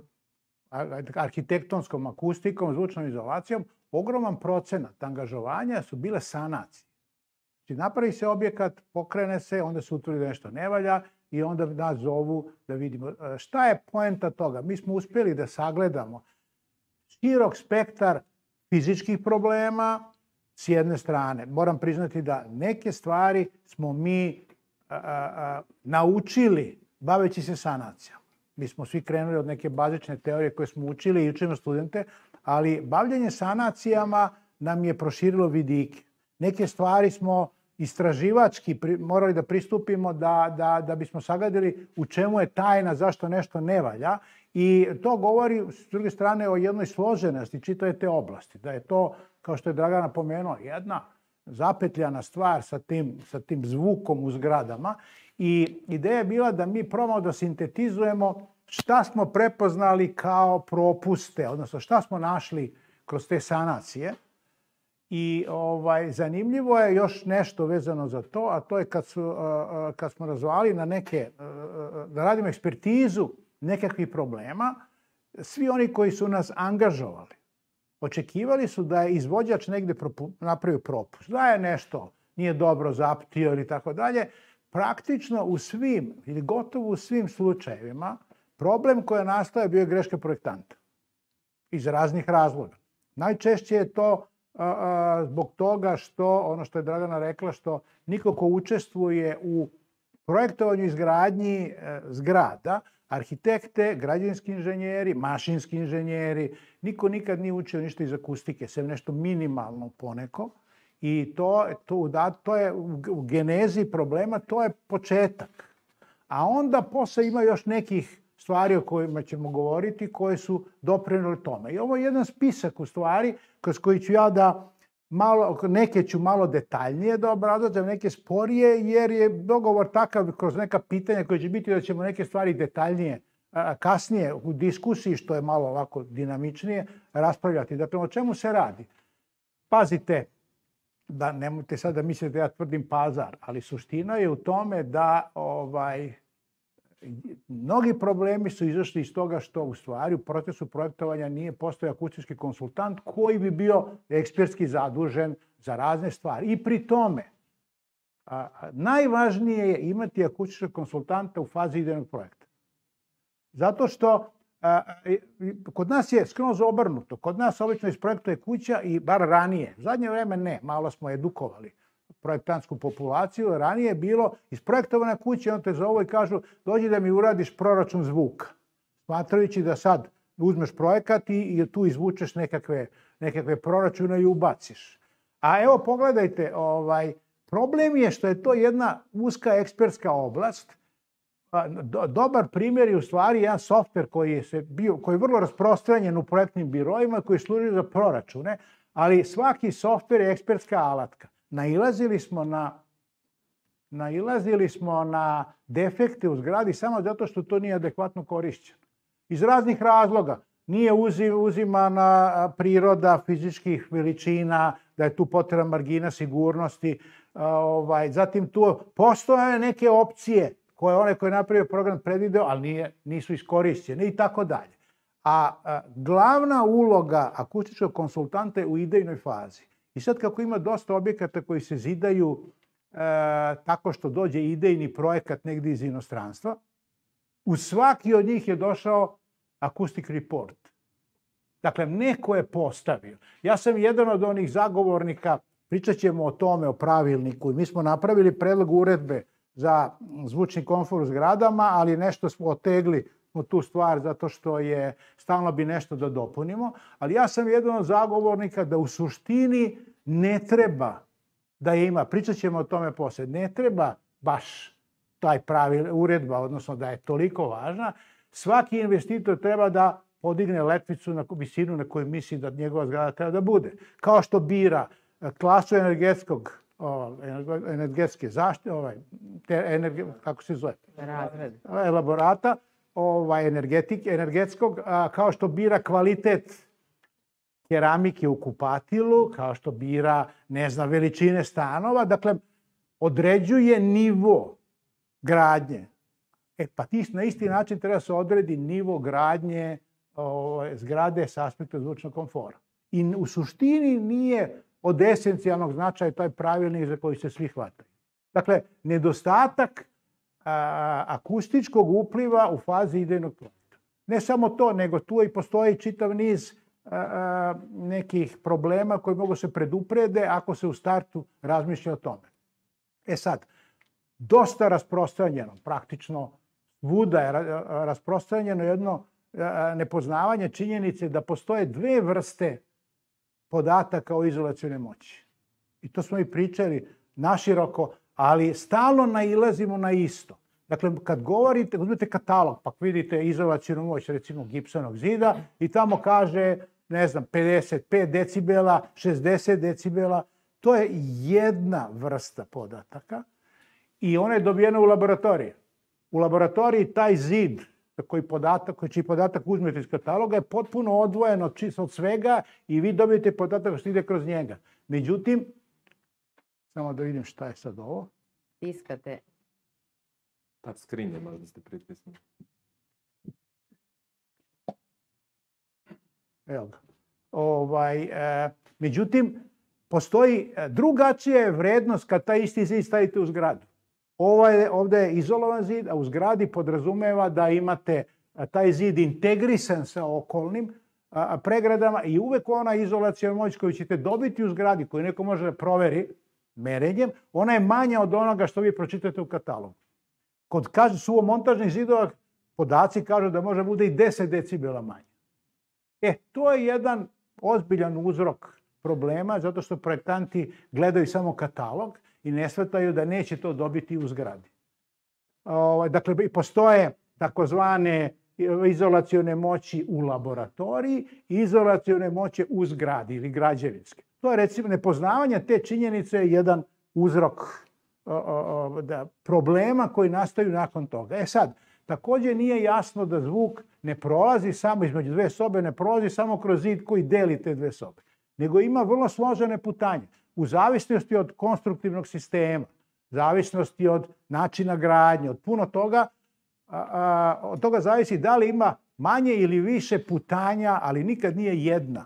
arhitektonskom akustikom, zvučnom izolacijom, ogroman procenat angažovanja su bile sanacije. Znači, napravi se objekat, pokrene se, onda se utvrdi da nešto ne valja i onda nas zovu da vidimo. Šta je poenta toga? Mi smo uspjeli da sagledamo širok spektar fizičkih problema s jedne strane. Moram priznati da neke stvari smo mi a, a, naučili baveći se sanacijama. Mi smo svi krenuli od neke bazične teorije koje smo učili i učimo studente, ali bavljenje sanacijama nam je proširilo vidike. Neke stvari smo istraživački pri, morali da pristupimo da, da, da bismo sagledali u čemu je tajna, zašto nešto ne valja. I to govori, s druge strane, o jednoj složenosti čitave te oblasti. Da je to, kao što je Dragana pomenuo, jedna zapetljana stvar sa tim, sa tim zvukom u zgradama. I ideja je bila da mi probamo da sintetizujemo šta smo prepoznali kao propuste, odnosno šta smo našli kroz te sanacije. I ovaj, zanimljivo je još nešto vezano za to, a to je kad, su, kad smo razvali na neke, da radimo ekspertizu nekakvih problema, svi oni koji su nas angažovali, očekivali su da je izvođač negde propu, napravio propust, da je nešto nije dobro zaptio ili tako dalje. Praktično u svim ili gotovo u svim slučajevima problem koji je nastao je bio greška projektanta iz raznih razloga. Najčešće je to a, a, zbog toga što, ono što je Dragana rekla, što niko ko učestvuje u projektovanju i izgradnji e, zgrada, arhitekte, građevinski inženjeri, mašinski inženjeri, niko nikad nije učio ništa iz akustike, sem nešto minimalno poneko. I to, to, da, to je u genezi problema, to je početak. A onda posle ima još nekih stvari o kojima ćemo govoriti koje su doprineli tome. I ovo je jedan spisak u stvari kroz koji ću ja da malo, neke ću malo detaljnije da obrazlažem, neke sporije, jer je dogovor takav kroz neka pitanja koje će biti da ćemo neke stvari detaljnije kasnije u diskusiji, što je malo ovako dinamičnije, raspravljati. Dakle, o čemu se radi? Pazite, da nemojte sad da mislite da ja tvrdim pazar, ali suština je u tome da ovaj, mnogi problemi su izašli iz toga što u stvari u procesu projektovanja nije postojao akustički konsultant koji bi bio ekspertski zadužen za razne stvari. I pri tome, a, najvažnije je imati akustičkog konsultanta u fazi idejnog projekta. Zato što a, kod nas je skroz obrnuto. Kod nas obično isprojektuje kuća i bar ranije. U zadnje vreme ne, malo smo edukovali projektantsku populaciju. Ranije je bilo isprojektovana kuća, on te zovu i kažu dođi da mi uradiš proračun zvuka. Smatrajući da sad uzmeš projekat i, i tu izvučeš nekakve, nekakve proračune i ubaciš. A evo pogledajte, ovaj, problem je što je to jedna uska ekspertska oblast. Dobar primjer je u stvari jedan softver koji je, se bio, koji je vrlo rasprostranjen u projektnim biroima, koji služi za proračune, ali svaki softver je ekspertska alatka. Nailazili smo na, nailazili smo na defekte u zgradi samo zato što to nije adekvatno korišćeno. Iz raznih razloga. Nije uzimana priroda fizičkih veličina, da je tu potrebna margina sigurnosti. Ovaj, zatim tu postoje neke opcije koje one koje je napravio program predvideo, ali nije, nisu iskorišćene i tako dalje. A, a glavna uloga akustičkog konsultanta je u idejnoj fazi. I sad kako ima dosta objekata koji se zidaju e, tako što dođe idejni projekat negdje iz inostranstva, u svaki od njih je došao acoustic report. Dakle, neko je postavio. Ja sam jedan od onih zagovornika, pričat ćemo o tome, o pravilniku. Mi smo napravili predlog uredbe za zvučni komfor u zgradama, ali nešto smo otegli u tu stvar zato što je stalno bi nešto da dopunimo. Ali ja sam jedan od zagovornika da u suštini ne treba da je ima, pričat ćemo o tome poslije, ne treba baš taj pravil uredba, odnosno da je toliko važna. Svaki investitor treba da podigne letvicu na visinu na koju misli da njegova zgrada treba da bude. Kao što bira klasu energetskog energetske zaštite, ovaj, te, energe, kako se zove? Razred. Elaborata, ovaj, energetik, energetskog, a, kao što bira kvalitet keramike u kupatilu, kao što bira, ne znam, veličine stanova, dakle, određuje nivo gradnje. E, pa ti na isti način treba se odredi nivo gradnje ovaj, zgrade s aspekta zvučnog komfora. I u suštini nije od esencijalnog značaja taj pravilnik za koji se svi hvataju. Dakle, nedostatak a, akustičkog upliva u fazi idejnog projekta. Ne samo to, nego tu i postoji čitav niz a, a, nekih problema koji mogu se preduprede ako se u startu razmišlja o tome. E sad, dosta rasprostranjeno, praktično svuda je rasprostranjeno jedno a, nepoznavanje činjenice da postoje dve vrste podataka o izolacionoj moći. I to smo i pričali naširoko, ali stalno nailazimo na isto. Dakle, kad govorite, uzmete katalog, pa vidite izolacionu moć, recimo gipsanog zida, i tamo kaže, ne znam, pedeset pet decibela, šezdeset decibela, to je jedna vrsta podataka i ona je dobijena u laboratoriji. U laboratoriji taj zid, koji podatak, koji čiji podatak uzmete iz kataloga je potpuno odvojen od, od svega i vi dobijete podatak što ide kroz njega. Međutim, samo da vidim šta je sad ovo. Tiskate. Touch screen je možda ste pritisnuli. Evo ga. Ovaj, e, međutim, postoji drugačija vrednost kad taj isti zid stavite u zgradu. Ovo je, ovdje je izolovan zid, a u zgradi podrazumeva da imate taj zid integrisan sa okolnim a, pregradama i uvek ona izolacijona moć koju ćete dobiti u zgradi, koju neko može da proveri merenjem, ona je manja od onoga što vi pročitate u katalogu. Kod kažu suvomontažnih zidova podaci kažu da može bude i deset decibela manje. E, to je jedan ozbiljan uzrok problema, zato što projektanti gledaju samo katalog i ne shvataju da neće to dobiti u zgradi. Dakle, postoje takozvane izolacione moći u laboratoriji i izolacione moći u zgradi ili građevinske. To je recimo nepoznavanje te činjenice je jedan uzrok o, o, da, problema koji nastaju nakon toga. E sad, također nije jasno da zvuk ne prolazi samo između dve sobe, ne prolazi samo kroz zid koji deli te dve sobe, nego ima vrlo složene putanje. U zavisnosti od konstruktivnog sistema, zavisnosti od načina gradnje, od puno toga, a, a, od toga zavisi da li ima manje ili više putanja, ali nikad nije jedna.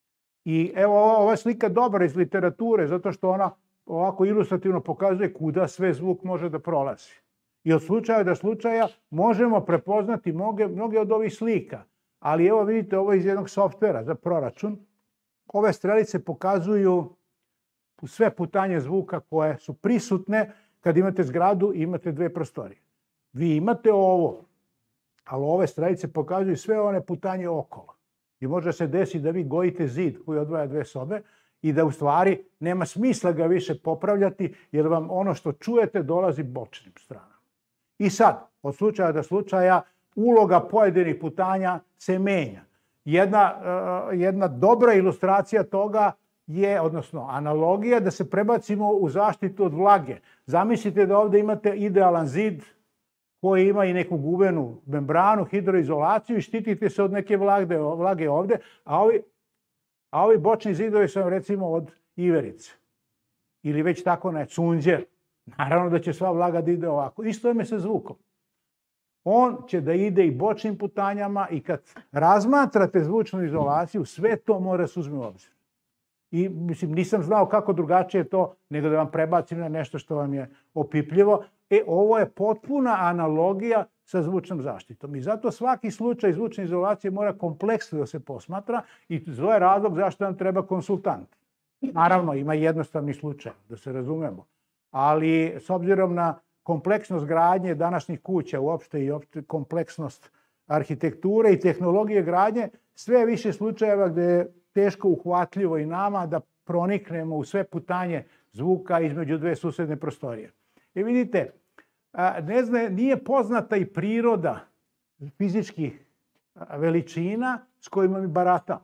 I evo ova slika dobra iz literature, zato što ona ovako ilustrativno pokazuje kuda sve zvuk može da prolazi. I od slučaja do slučaja možemo prepoznati mnoge, mnoge od ovih slika. Ali evo vidite, ovo je iz jednog softvera za proračun. Ove strelice pokazuju sve putanje zvuka koje su prisutne kad imate zgradu i imate dve prostorije. Vi imate ovo, ali ove strelice pokazuju sve one putanje okolo. I može se desiti da vi gojite zid koji odvaja dve sobe i da u stvari nema smisla ga više popravljati jer vam ono što čujete dolazi bočnim stranama. I sad, od slučaja do slučaja, uloga pojedinih putanja se menja. Jedna, uh, jedna dobra ilustracija toga je, odnosno analogija, da se prebacimo u zaštitu od vlage. Zamislite da ovdje imate idealan zid koji ima i neku gubenu membranu, hidroizolaciju i štitite se od neke vlage, vlage ovdje, a ovi, a ovi bočni zidovi su recimo od iverice. Ili već tako ne, cunđer. Naravno da će sva vlaga da ide ovako. Isto je sa zvukom. On će da ide i bočnim putanjama i kad razmatrate zvučnu izolaciju, sve to mora se uzme u obzir. I mislim, nisam znao kako drugačije to, nego da vam prebacim na nešto što vam je opipljivo. E, ovo je potpuna analogija sa zvučnom zaštitom. I zato svaki slučaj zvučne izolacije mora kompleksno da se posmatra i to je razlog zašto nam treba konsultant. Naravno, ima jednostavni slučaj, da se razumemo. Ali s obzirom na kompleksnost gradnje današnjih kuća, uopšte i opšte kompleksnost arhitekture i tehnologije gradnje, sve više slučajeva gdje je teško uhvatljivo i nama da proniknemo u sve putanje zvuka između dve susedne prostorije. I vidite, ne zna, nije poznata i priroda fizičkih veličina s kojima mi baratamo.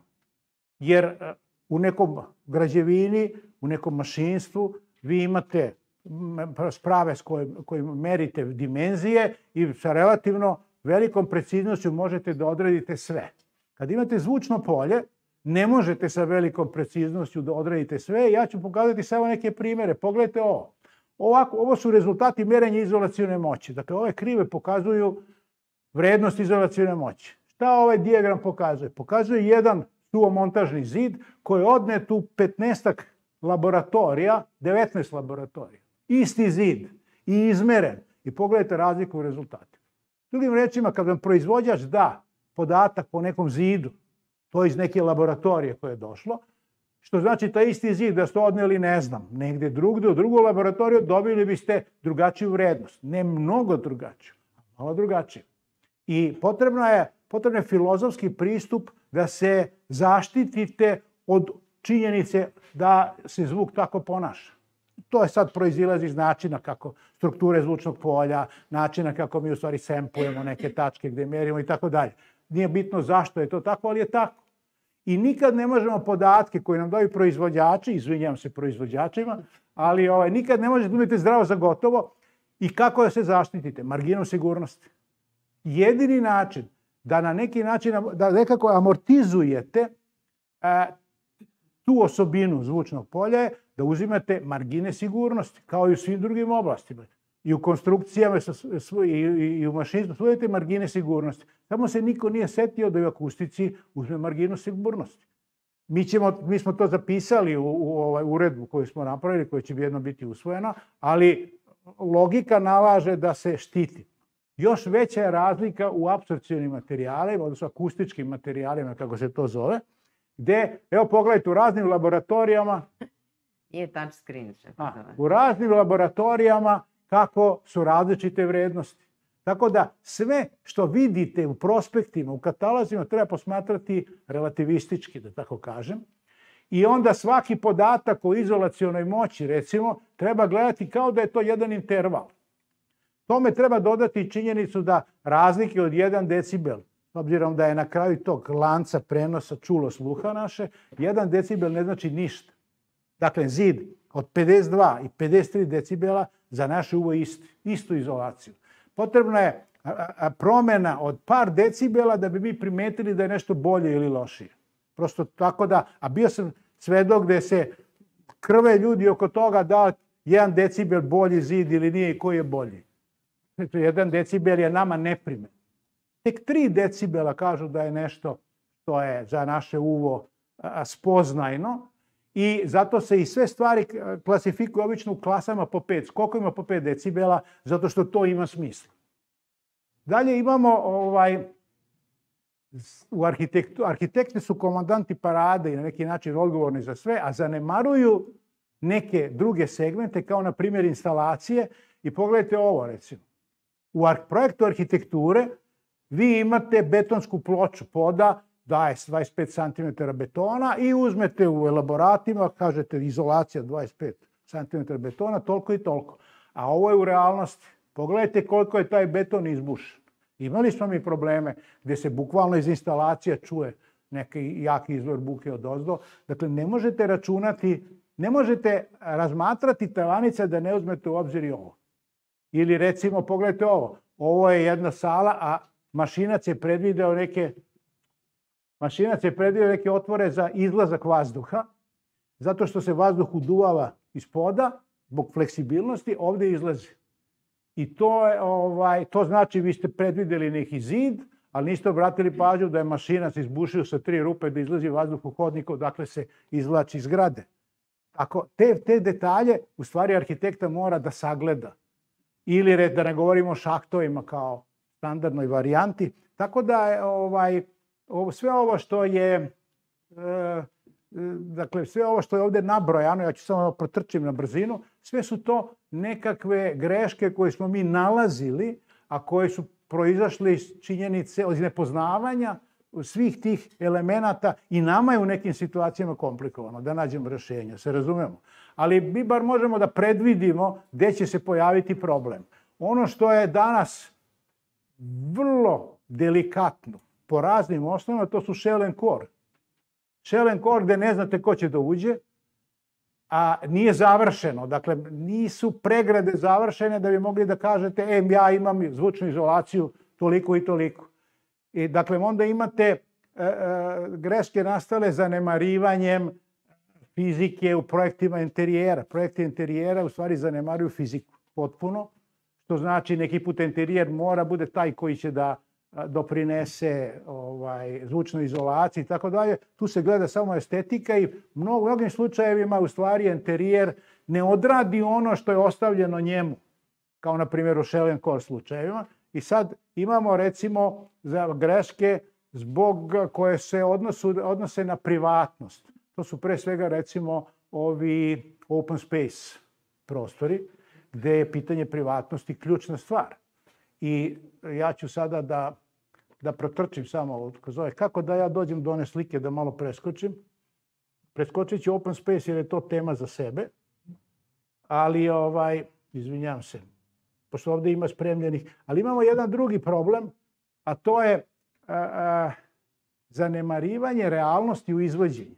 Jer u nekom građevini, u nekom mašinstvu vi imate sprave s kojim, kojim merite dimenzije i sa relativno velikom preciznošću možete da odredite sve. Kad imate zvučno polje, ne možete sa velikom preciznošću da odredite sve. Ja ću pokazati samo neke primjere. Pogledajte ovo. Ovako, ovo su rezultati mjerenja izolacione moći. Dakle, ove krive pokazuju vrednost izolacione moći. Šta ovaj dijagram pokazuje? Pokazuje jedan suvomontažni zid koji je odnet u petnaestak laboratorija, devetnaest laboratorija. Isti zid i izmeren. I pogledajte razliku u rezultatima. Drugim rečima, kad vam proizvođač da podatak po nekom zidu, to iz neke laboratorije koje je došlo, što znači taj isti zid da ste odneli, ne znam, negdje drugdje u drugu laboratoriju, dobili biste drugačiju vrednost. Ne mnogo drugačiju, malo drugačiju. I potrebno je, potrebno je filozofski pristup da se zaštitite od činjenice da se zvuk tako ponaša. To je sad proizilazi iz načina kako strukture zvučnog polja, načina kako mi u stvari semplujemo neke tačke gdje mjerimo i tako dalje. Nije bitno zašto je to tako, ali je tako. I nikad ne možemo podatke koje nam daju proizvođači, izvinjam se proizvođačima, ali ovaj, nikad ne možete imati zdravo za gotovo i kako da se zaštitite? Marginom sigurnosti. Jedini način da na neki način, da nekako amortizujete a, tu osobinu zvučnog polja je da uzimate margine sigurnosti, kao i u svim drugim oblastima. I u konstrukcijama i u mašinstvu svojete margine sigurnosti. Samo se niko nije setio da u akustici uzme marginu sigurnosti. Mi, ćemo, mi smo to zapisali u, u ovaj uredbu koju smo napravili, koja će jedno biti usvojena, ali logika nalaže da se štiti. Još veća je razlika u apsorpcionim materijalima, odnosno akustičkim materijalima, kako se to zove, gde, evo pogledajte, u raznim laboratorijama... Je touch screen. A, u raznim laboratorijama kako su različite vrednosti. Tako da sve što vidite u prospektima, u katalozima treba posmatrati relativistički, da tako kažem. I onda svaki podatak o izolacionoj moći, recimo, treba gledati kao da je to jedan interval. Tome treba dodati činjenicu da razlike od jedan decibel obzirom da je na kraju tog lanca prenosa čulo sluha naše, jedan decibel ne znači ništa. Dakle, zid od pedeset dva i pedeset tri decibela za naše uvo isti, istu izolaciju. Potrebna je promjena od par decibela da bi mi primetili da je nešto bolje ili lošije. Prosto tako da, a bio sam svedok gde se krve ljudi oko toga da jedan decibel bolji zid ili nije i koji je bolji. Jedan decibel je nama neprimet. Tek tri decibela kažu da je nešto što je za naše uvo spoznajno i zato se i sve stvari klasifikuju obično u klasama po pet. Koliko ima po pet decibela? Zato što to ima smisla. Dalje imamo, ovaj, u arhitektu, arhitekti su komandanti parade i na neki način odgovorni za sve, a zanemaruju neke druge segmente, kao na primjer instalacije. I pogledajte ovo, recimo. U projektu arhitekture vi imate betonsku ploču poda, daje dvadeset pet centimetara betona i uzmete u elaboratima, kažete izolacija dvadeset pet centimetara betona, toliko i toliko. A ovo je u realnosti. Pogledajte koliko je taj beton izbušen. Imali smo mi probleme gdje se bukvalno iz instalacija čuje neki jaki izvor buke odozdo. Dakle, ne možete računati, ne možete razmatrati tavanice da ne uzmete u obzir i ovo. Ili recimo, pogledajte ovo, ovo je jedna sala, a mašinac je predvideo neke, mašinac je predvideo neke otvore za izlazak vazduha, zato što se vazduh uduvava iz poda, zbog fleksibilnosti, ovdje izlazi. I to, je, ovaj, to znači vi ste predvidjeli neki zid, ali niste obratili pažnju da je mašinac izbušio sa tri rupe da izlazi vazduh u hodniku, odakle se izvlači iz zgrade. Ako te, te detalje, u stvari arhitekta mora da sagleda. Ili da ne govorimo o šahtovima kao standardnoj varijanti. Tako da je ovaj, ovo, sve ovo što je e, dakle, sve ovo što je ovdje nabrojano, ja ću samo protrčim na brzinu, sve su to nekakve greške koje smo mi nalazili, a koje su proizašle iz činjenice, od nepoznavanja svih tih elemenata i nama je u nekim situacijama komplikovano da nađemo rješenje, se razumemo. Ali mi bar možemo da predvidimo gdje će se pojaviti problem. Ono što je danas vrlo delikatno po raznim osnovama, to su shell and core. Shell and core gdje ne znate ko će da uđe, a nije završeno. Dakle, nisu pregrade završene da bi mogli da kažete, e, ja imam zvučnu izolaciju toliko i toliko. I, dakle, onda imate e, e, greške nastale zanemarivanjem fizike u projektima interijera. Projekti interijera u stvari zanemaruju fiziku potpuno, što znači neki put interijer mora bude taj koji će da doprinese ovaj, zvučnoj izolaciji i tako dalje. Tu se gleda samo estetika i u mnogim slučajevima u stvari interijer ne odradi ono što je ostavljeno njemu, kao na primjer u shell and core slučajevima. I sad imamo recimo za greške zbog koje se odnosu, odnose na privatnost. To su pre svega recimo ovi open space prostori, gdje je pitanje privatnosti ključna stvar. I ja ću sada da, da protrčim samo kroz ove. Kako da ja dođem do one slike da malo preskočim? Preskočit ću open space jer je to tema za sebe. Ali, ovaj, izvinjam se, pošto ovdje ima spremljenih. Ali imamo jedan drugi problem, a to je a, a, zanemarivanje realnosti u izvođenju.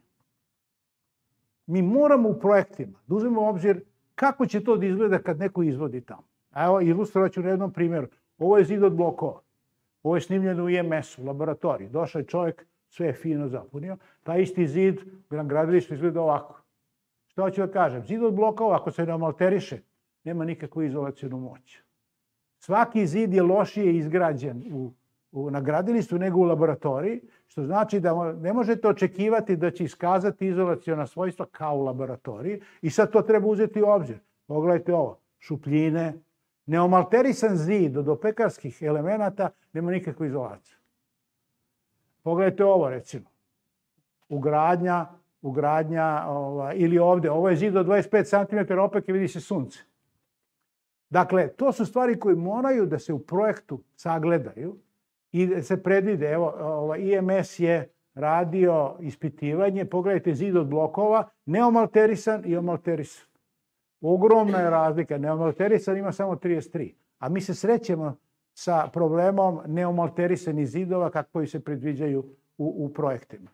Mi moramo u projektima da uzmemo u obzir kako će to da izgleda kad neko izvodi tamo. Evo, ilustrovat ću na jednom primjeru. Ovo je zid od blokova. Ovo je snimljeno u I M S-u, u laboratoriji. Došao je čovjek, sve je fino zapunio. Taj isti zid na gradilištu izgleda ovako. Što hoću da kažem? Zid od blokova, ako se ne malteriše, nema nikakvu izolacijonu moć. Svaki zid je lošije izgrađen u, u, na gradilištu nego u laboratoriji, što znači da ne možete očekivati da će iskazati izolacijona svojstva kao u laboratoriji i sad to treba uzeti u obzir. Pogledajte ovo, šupljine. Neomalterisan zid od opekarskih elemenata nema nikakvu izolaciju. Pogledajte ovo recimo. Ugradnja, ugradnja ovaj, ili ovdje. Ovo je zid od dvadeset pet centimetara opeke, vidi se sunce. Dakle, to su stvari koje moraju da se u projektu sagledaju i da se predvide. Evo, ovaj, I M S je radio ispitivanje. Pogledajte zid od blokova, neomalterisan i omalterisan. Ogromna je razlika. Neomalterisan ima samo trideset tri. A mi se srećemo sa problemom neomalterisanih zidova kako se predviđaju u, u projektima.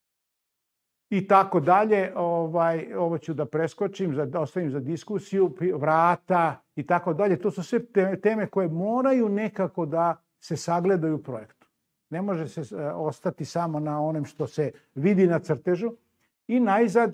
I tako dalje, ovaj, ovo ću da preskočim, za, da ostavim za diskusiju, vrata i tako dalje. To su sve teme koje moraju nekako da se sagledaju u projektu. Ne može se ostati samo na onom što se vidi na crtežu. I najzad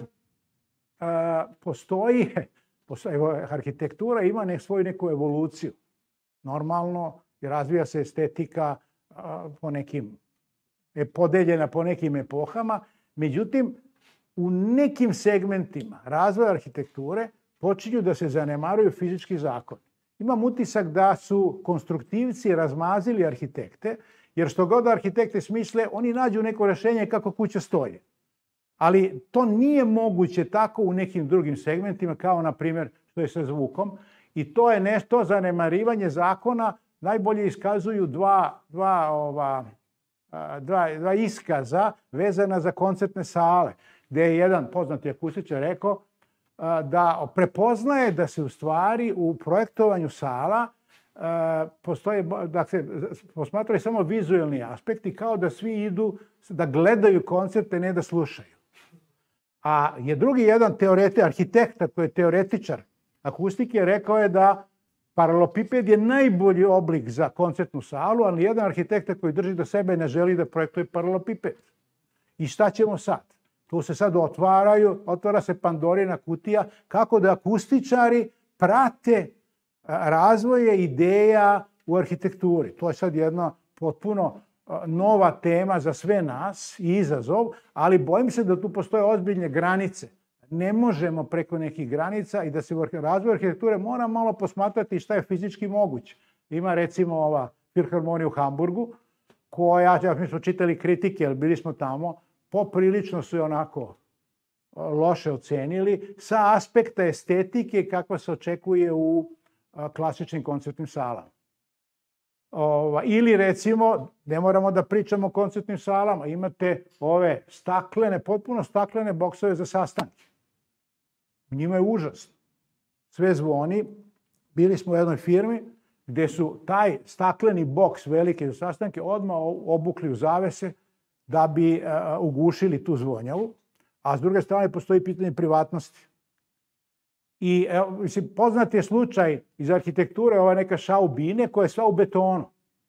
postoji, postoji arhitektura ima ne, svoju neku evoluciju. Normalno, razvija se estetika po nekim, je podeljena po nekim epohama. Međutim, u nekim segmentima razvoja arhitekture počinju da se zanemaruju fizički zakoni. Imam utisak da su konstruktivci razmazili arhitekte, jer što god arhitekte smisle, oni nađu neko rešenje kako kuća stoji. Ali to nije moguće tako u nekim drugim segmentima, kao na primjer što je sa zvukom. I to je nešto, zanemarivanje zakona, najbolje iskazuju dva, dva, ova, dva, dva iskaza vezana za koncertne sale, gde je jedan poznati akustičar rekao da prepoznaje da se u stvari u projektovanju sala postoje, dakle, posmatraju samo vizualni aspekti, kao da svi idu da gledaju koncerte, ne da slušaju. A je drugi jedan teoreti, arhitekta koji je teoretičar akustike, rekao je da paralelopiped je najbolji oblik za koncertnu salu, ali jedan arhitekta koji drži do sebe ne želi da projektuje paralelopiped. I šta ćemo sad? Tu se sad otvaraju, otvara se Pandorina kutija, kako da akustičari prate razvoje ideja u arhitekturi. To je sad jedna potpuno nova tema za sve nas i izazov, ali bojim se da tu postoje ozbiljne granice. Ne možemo preko nekih granica i da se u razvoju arhitekture mora malo posmatrati šta je fizički moguće. Ima recimo ova Filharmonija u Hamburgu, koja, ja mi smo čitali kritike, jer bili smo tamo, poprilično su je onako loše ocenili sa aspekta estetike kakva se očekuje u klasičnim koncertnim salama. Ili recimo, ne moramo da pričamo o koncertnim salama, imate ove staklene, potpuno staklene boksove za sastanke. U njima je užasno. Sve zvoni. Bili smo u jednoj firmi gde su taj stakleni boks velike za sastanke odmah obukli u zavese da bi ugušili tu zvonjavu, a s druge strane postoji pitanje privatnosti. I evo, mislim, poznat je slučaj iz arhitekture, ova neka šaubine koja je sva u betonu.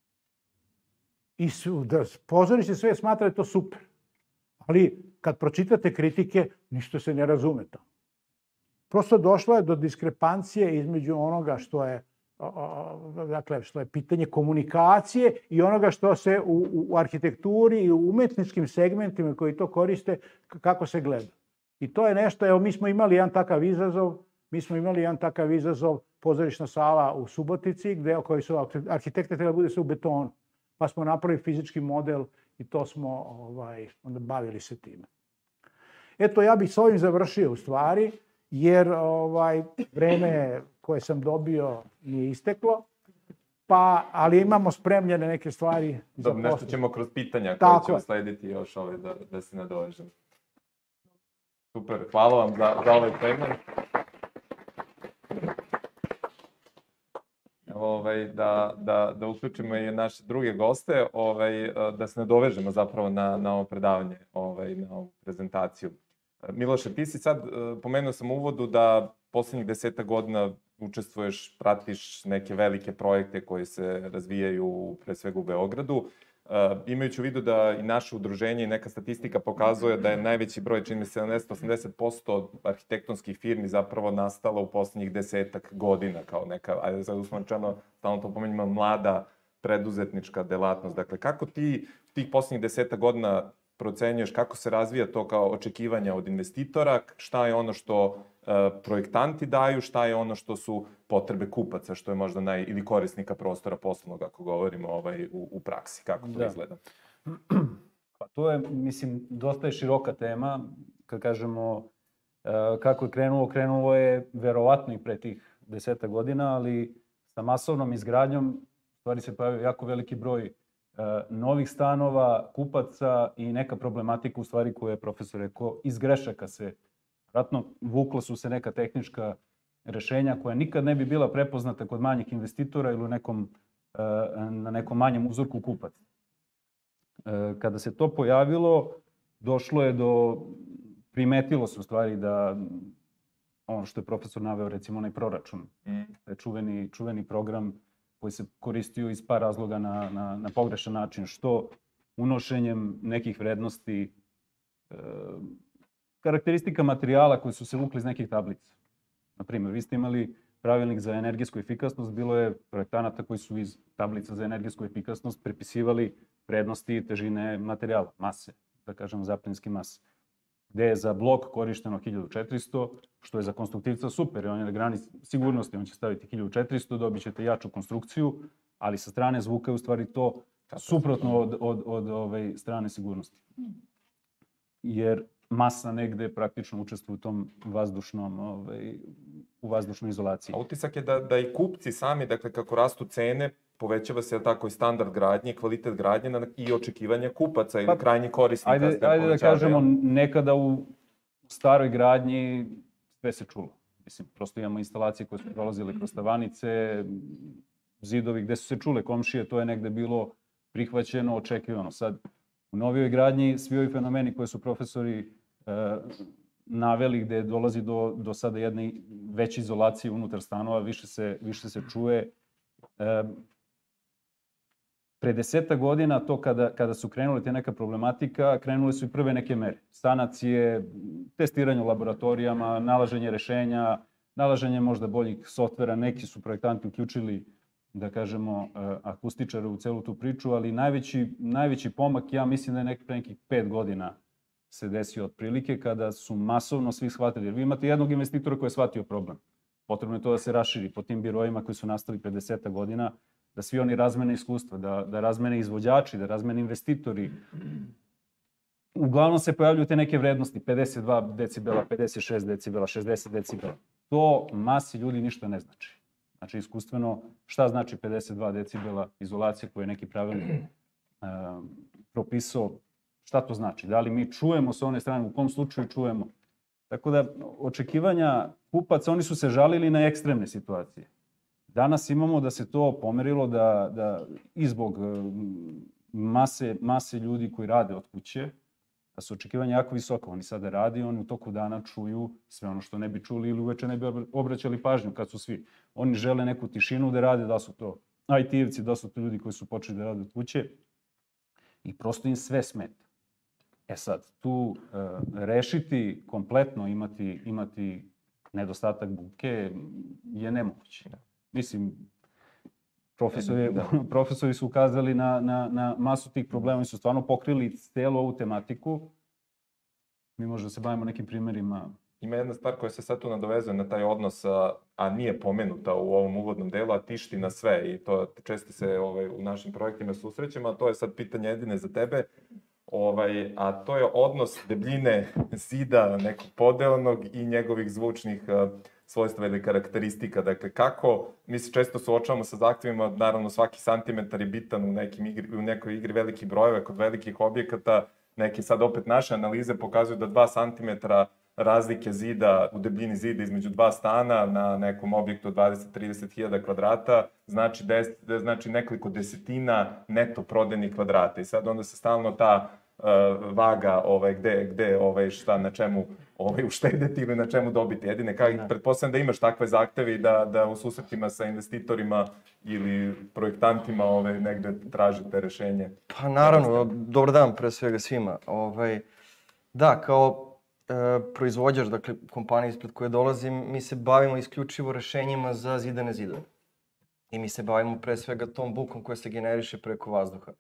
I su, da, pozorište sve smatra da je to super. Ali kad pročitate kritike, ništa se ne razume tamo. Prosto došlo je do diskrepancije između onoga što je, dakle, što je pitanje komunikacije i onoga što se u, u arhitekturi i u umetničkim segmentima koji to koriste, kako se gleda. I to je nešto, evo, mi smo imali jedan takav izazov, mi smo imali jedan takav izazov, pozorišna sala u Subotici, gde koji su arhitekte treba bude se u betonu. Pa smo napravili fizički model i to smo ovaj, onda bavili se time. Eto, ja bih s ovim završio u stvari, jer ovaj, vreme koje sam dobio nije isteklo, pa, ali imamo spremljene neke stvari. Dobro, nešto ćemo kroz pitanja koje ćemo slediti još ovaj, da, da se nadovežem. Super, hvala vam za, za ovaj segment. Ovaj, da, da, da uključimo i naše druge goste, ovaj, da se nadovežemo zapravo na, na ovo predavanje, ovaj, na ovu prezentaciju. Miloše, ti si sad, pomenuo sam u uvodu da poslednjih deseta godina učestvuješ, pratiš neke velike projekte koji se razvijaju pre svega u Beogradu. Uh, imajući u vidu da i naše udruženje i neka statistika pokazuje da je najveći broj, čini mi se sedamdeset do osamdeset posto arhitektonskih firmi zapravo nastalo u poslednjih desetak godina kao neka, ajde sad usmančano, stalno to pomenjamo, mlada preduzetnička delatnost. Dakle, kako ti tih poslednjih desetak godina procenjuješ, kako se razvija to kao očekivanja od investitora, šta je ono što uh, projektanti daju, šta je ono što su potrebe kupaca, što je možda naj, ili korisnika prostora poslovnog, ako govorimo ovaj, u, u praksi, kako to da. izgleda? Pa to je, mislim, dosta je široka tema. Kad kažemo uh, kako je krenulo, krenulo je verovatno i pre tih deseta godina, ali sa masovnom izgradnjom stvari se pojavio jako veliki broj novih stanova, kupaca i neka problematika u stvari koje je profesor rekao, iz grešaka se vratno vukla su se neka tehnička rešenja koja nikad ne bi bila prepoznata kod manjih investitora ili u nekom na nekom manjem uzorku kupaca. Kada se to pojavilo, došlo je do, primetilo se u stvari da ono što je profesor naveo, recimo onaj proračun, mm. čuveni, čuveni program koji se koristio iz par razloga na, na, na pogrešan način, što unošenjem nekih vrednosti, e, karakteristika materijala koji su se vukli iz nekih tablica. Naprimjer, vi ste imali pravilnik za energetsku efikasnost, bilo je projektanata koji su iz tablica za energetsku efikasnost prepisivali vrednosti i težine materijala, mase, da kažemo zaplinske mase. Gde je za blok korišteno hiljadu četiristo, što je za konstruktivca super, jer on je na grani sigurnosti, on će staviti hiljadu četiristo, dobit ćete jaču konstrukciju, ali sa strane zvuka je u stvari to suprotno od, od, od ove strane sigurnosti. Jer masa negde praktično učestvuje u tom vazdušnom, ovaj, u vazdušnoj izolaciji. A utisak je da, da i kupci sami, dakle kako rastu cene, povećava se tako i standard gradnje, kvalitet gradnje i očekivanja kupaca ili pa, krajnjih korisnika. Ajde, ajde da kažemo, nekada u staroj gradnji sve se čulo. Mislim, prosto imamo instalacije koje su prolazile kroz tavanice, zidovi gde su se čule komšije, to je negde bilo prihvaćeno, očekivano. Sad, u novijoj gradnji svi ovi fenomeni koje su profesori e, naveli, gde dolazi do, do sada jedne veće izolacije unutar stanova, više se, više se čuje. E, Pre deseta godina, to kada, kada su krenule te neka problematika, krenule su i prve neke mere. Sanacije, testiranje u laboratorijama, nalaženje rešenja, nalaženje možda boljih softvera. Neki su projektanti uključili, da kažemo, akustičare u celu tu priču, ali najveći, najveći pomak, ja mislim da je nek, pre nekih pet godina se desio otprilike, kada su masovno svi shvatili. Jer vi imate jednog investitora koji je shvatio problem. Potrebno je to da se raširi po tim biroima koji su nastali pre deseta godina, da svi oni razmene iskustva, da, da razmene izvođači, da razmene investitori. Uglavnom se pojavljuju te neke vrednosti, pedeset dva decibela, pedeset šest decibela, šezdeset decibela. To masi ljudi ništa ne znači. Znači, iskustveno, šta znači pedeset dva decibela izolacije koje je neki pravilnik uh, propisao, šta to znači? Da li mi čujemo sa one strane, u kom slučaju čujemo? Tako da, očekivanja kupaca, oni su se žalili na ekstremne situacije. Danas imamo da se to pomerilo, da, da i zbog mase, mase ljudi koji rade od kuće, da su očekivanja jako visoka. Oni sada radi, oni u toku dana čuju sve ono što ne bi čuli ili uveče ne bi obraćali pažnju kad su svi. Oni žele neku tišinu da rade, da su to I T-evci, da su to ljudi koji su počeli da rade od kuće i prosto im sve smeta. E sad, tu uh, rešiti kompletno, imati, imati nedostatak buke je nemoguće. Mislim, profesori, profesori su ukazali na, na, na masu tih problema, oni su stvarno pokrili celu ovu tematiku. Mi možemo da se bavimo nekim primerima. Ima jedna stvar koja se sad tu nadovezuje na taj odnos, a, a nije pomenuta u ovom uvodnom delu, a tišti na sve i to često se ovaj, u našim projektima susrećemo, a to je sad pitanje Edine za tebe. Ovaj, a to je odnos debljine zida nekog podelnog i njegovih zvučnih uh, svojstva ili karakteristika. Dakle, kako mi se često suočavamo sa zahtevima, naravno svaki santimetar je bitan u, nekim igri, u nekoj igri velikih brojeva, kod velikih objekata. Neke sad opet naše analize pokazuju da dva santimetra razlike zida u debljini zida između dva stana na nekom objektu od dvadeset do trideset hiljada kvadrata znači, des, znači nekoliko desetina neto prodajnih kvadrata. I sad onda se stalno ta uh, vaga ovaj, gde, gde ovaj, šta, na čemu ovaj, uštedeti ili na čemu dobiti. Jedine, kako, pretpostavljam da imaš takve zahteve i da, da u susretima sa investitorima ili projektantima ovaj, negde tražite rešenje. Pa naravno, dobar dan pre svega svima. Ovaj, da, kao proizvođač, dakle kompanija ispred koje dolazim, mi se bavimo isključivo rešenjima za zidane zidove. I mi se bavimo pre svega tom bukom koja se generiše preko vazduha.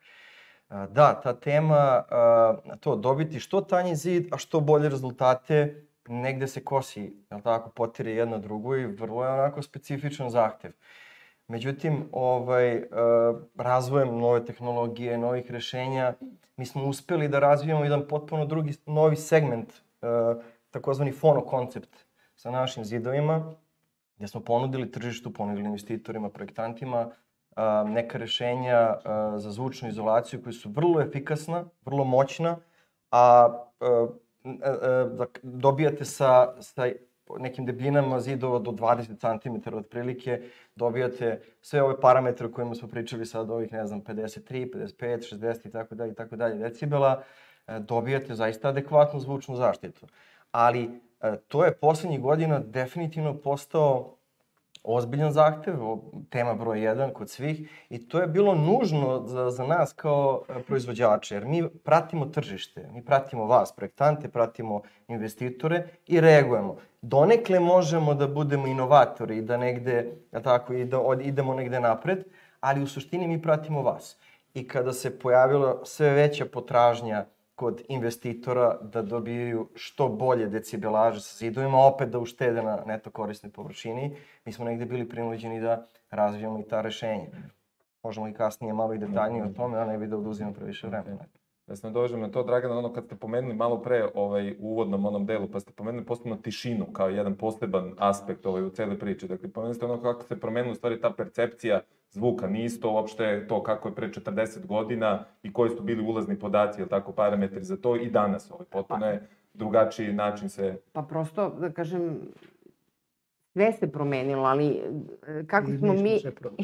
Da, ta tema, to dobiti što tanji zid, a što bolje rezultate, negde se kosi, jel tako, potire jedno drugo i vrlo je onako specifičan zahtev. Međutim, ovaj, razvojem nove tehnologije, novih rešenja, mi smo uspeli da razvijemo jedan potpuno drugi, novi segment, takozvani fonokoncept sa našim zidovima, gde smo ponudili tržištu, ponudili investitorima, projektantima, neka rešenja za zvučnu izolaciju koji su vrlo efikasna, vrlo moćna, a dobijate sa, sa nekim debljinama zidova do dvadeset centimetara otprilike, dobijate sve ove parametre o kojima smo pričali sad, ovih, ne znam, pedeset tri, pedeset pet, šezdeset i tako dalje i tako dalje decibela, dobijate zaista adekvatnu zvučnu zaštitu. Ali to je poslednjih godina definitivno postao ozbiljan zahtev, tema broj jedan kod svih, i to je bilo nužno za, za nas kao proizvođače, jer mi pratimo tržište, mi pratimo vas, projektante, pratimo investitore i reagujemo. Donekle možemo da budemo inovatori i da negde, tako, i da od, idemo negde napred, ali u suštini mi pratimo vas. I kada se pojavila sve veća potražnja kod investitora da dobijaju što bolje decibelaže sa zidovima, opet da uštede na neto korisnoj površini, mi smo negde bili prinuđeni da razvijamo i ta rešenja. Možemo i kasnije malo i detaljnije o tome, a ne bi da oduzimam previše vremena. Da se nadovežem na to, Dragana, ono kad ste pomenuli malo pre ovaj, u uvodnom onom delu, pa ste pomenuli posebno tišinu kao jedan poseban aspekt ovaj, u cele priče. Dakle, pomenuli ste ono kako se promenila u stvari ta percepcija zvuka. Nije isto uopšte to kako je pre četrdeset godina i koji su bili ulazni podaci, ili tako, parametri za to i danas. Ovaj, potpuno je drugačiji način se... Pa prosto, da kažem, sve se promenilo, ali kako smo mi...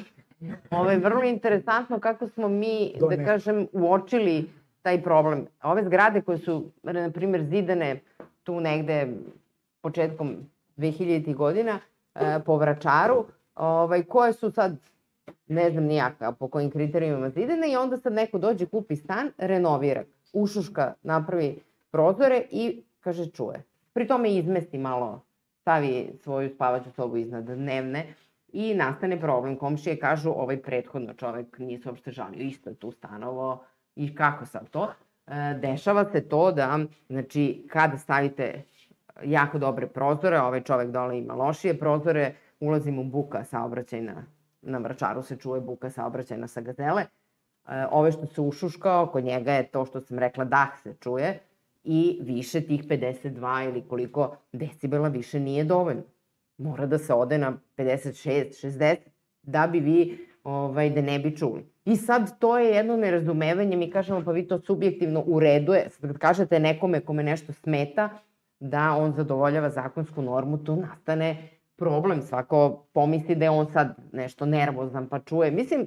Ovo je vrlo interesantno kako smo mi, da kažem, uočili taj problem. Ove zgrade koje su, na primjer, zidane tu negde početkom dvehiljaditih godina po Vračaru, ovaj, koje su sad, ne znam nijaka po kojim kriterijumima zidane, i onda sad neko dođe, kupi stan, renovira, ušuška, napravi prozore i, kaže, čuje. Pri tome izmesti malo, stavi svoju spavaću sobu iznad dnevne i nastane problem. Komšije kažu, ovaj prethodno čovek nije se uopšte žalio, isto je tu stanovo. I kako sad to? E, dešava se to da, znači, kada stavite jako dobre prozore, ovaj čovek dole ima lošije prozore, ulazi mu buka saobraćajna, na Vračaru se čuje buka saobraćajna sa Gazele. E, ove što se ušuškao, kod njega je to što sam rekla, dah se čuje i više tih pedeset dva ili koliko decibela više nije dovoljno. Mora da se ode na pedeset šest, šezdeset da bi vi, ovaj, da ne bi čuli. I sad to je jedno nerazumevanje, mi kažemo pa vi to subjektivno u redu je, sad kad kažete nekome kome nešto smeta, da on zadovoljava zakonsku normu, tu nastane problem, svako pomisli da je on sad nešto nervozan pa čuje. Mislim,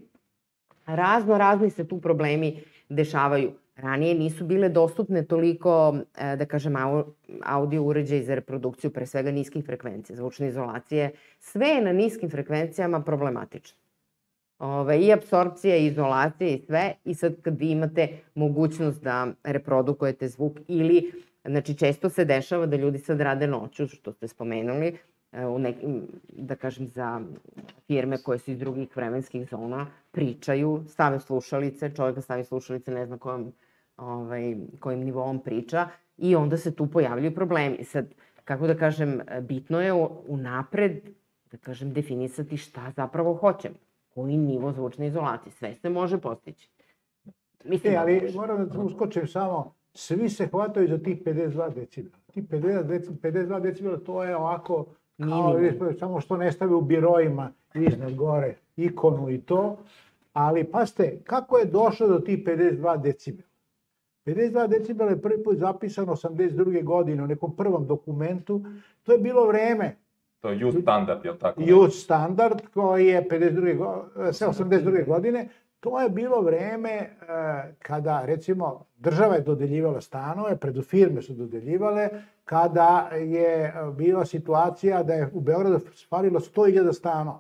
razno razni se tu problemi dešavaju. Ranije nisu bile dostupne toliko, da kažem, audio uređaji za reprodukciju, pre svega niskih frekvencija, zvučne izolacije. Sve je na niskim frekvencijama problematično. Ove, i apsorpcija, i izolacija, i sve. I sad kad vi imate mogućnost da reprodukujete zvuk ili, znači često se dešava da ljudi sad rade noću, što ste spomenuli, u nekim, da kažem, za firme koje su iz drugih vremenskih zona, pričaju, stave slušalice, čovjek stavi slušalice, ne zna kojom, ovaj, kojim nivoom priča, i onda se tu pojavljaju problemi. Sad, kako da kažem, bitno je unapred, da kažem, definisati šta zapravo hoćemo. Koji nivo zvučne izolacije. Sve se može postići. Mislim, e, ali moram da uskočim samo, svi se hvataju za tih pedeset dva decibela. Ti pedeset dva decibela, to je ovako, kao, samo što ne stave u birojima iznad gore ikonu i to, ali pasite, kako je došlo do tih pedeset dva decibela? pedeset dva decibela je prvi put zapisano osamdeset druge godine u nekom prvom dokumentu, to je bilo vreme. To je youth standard, je li tako? Youth standard koji je osamdeset druge godine. To je bilo vreme kada, recimo, država je dodeljivala stanove, predufirme su dodeljivale, kada je bila situacija da je u Beogradu falilo sto hiljada stanova.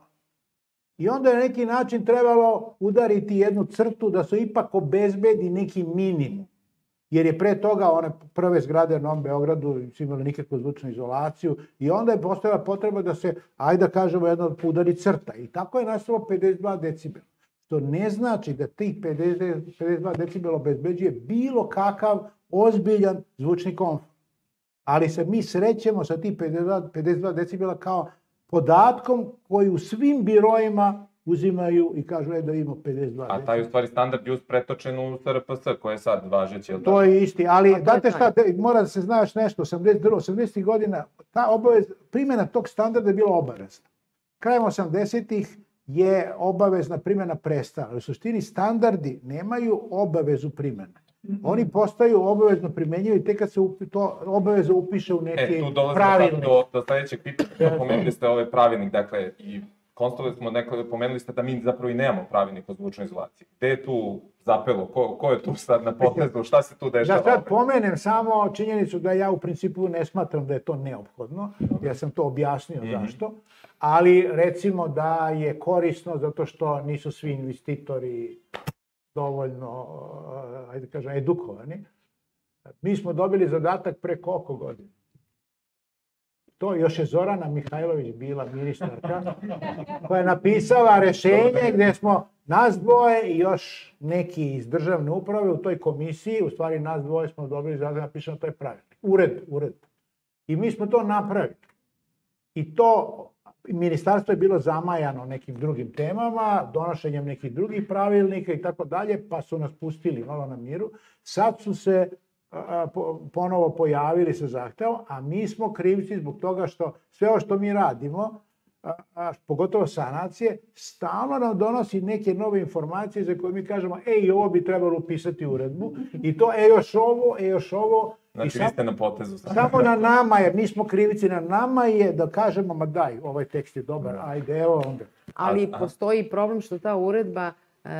I onda je na neki način trebalo udariti jednu crtu da se ipak obezbedi neki minimum. Jer je pre toga one prve zgrade na Novom Beogradu nisu imali nikakvu zvučnu izolaciju i onda je postojala potreba da se, ajde da kažemo, jedno udari crta. I tako je nastalo pedeset dva decibela. Što ne znači da tih pedeset dva decibela obezbeđuje bilo kakav ozbiljan zvučni komfort. Ali se mi srećemo sa tih pedeset dva decibela kao podatkom koji u svim birojima uzimaju i kažu e, da ima pedeset dva decibela. A taj u stvari standard je uz pretočen u S R P S koji je sad važeći. To je isti, ali date šta, mora da se znaš nešto, osamdesetih godina, ta obavez, primjena tog standarda je bila obavezna. Krajem osamdesetih je obavezna primjena prestala. U suštini standardi nemaju obavezu primjene. Oni postaju obavezno primjenjivi tek kad se upi, to obaveza upiše u neki pravilnik. E, tu dolazimo pravilnik. do, do sledećeg pitanja, pomenuli ste ovaj pravilnik, dakle, i konstatovali smo, nekada pomenuli ste da mi zapravo i nemamo pravilnik o zvučnoj izolaciji. Gde je tu zapelo? Ko, ko je tu sad na potezu? Šta se tu dešava? Da sad pomenem samo činjenicu da ja u principu ne smatram da je to neophodno, jer sam to objasnio mm-hmm. zašto, ali recimo da je korisno zato što nisu svi investitori dovoljno, ajde kažem, edukovani. Mi smo dobili zadatak pre koliko godina? To još je Zorana Mihajlović bila ministarka, koja je napisala rešenje gde smo nas dvoje i još neki iz državne uprave u toj komisiji, u stvari nas dvoje smo dobili zadatak, napisano to je pravilnik. Ured, ured. I mi smo to napravili. I to ministarstvo je bilo zamajano nekim drugim temama, donošenjem nekih drugih pravilnika i tako dalje, pa su nas pustili malo na miru. Sad su se a, po, ponovo pojavili sa zahtevom, a mi smo krivci zbog toga što sve ovo što mi radimo, a, a, pogotovo sanacije, stalno nam donosi neke nove informacije za koje mi kažemo, ej, ovo bi trebalo upisati u uredbu, i to, e, još ovo, e, još ovo. Znači, vi ste na potezu. Samo na nama je, mi smo krivici, na nama je da kažemo, ma daj, ovaj tekst je dobar, ajde, evo onda. Ali postoji problem što ta uredba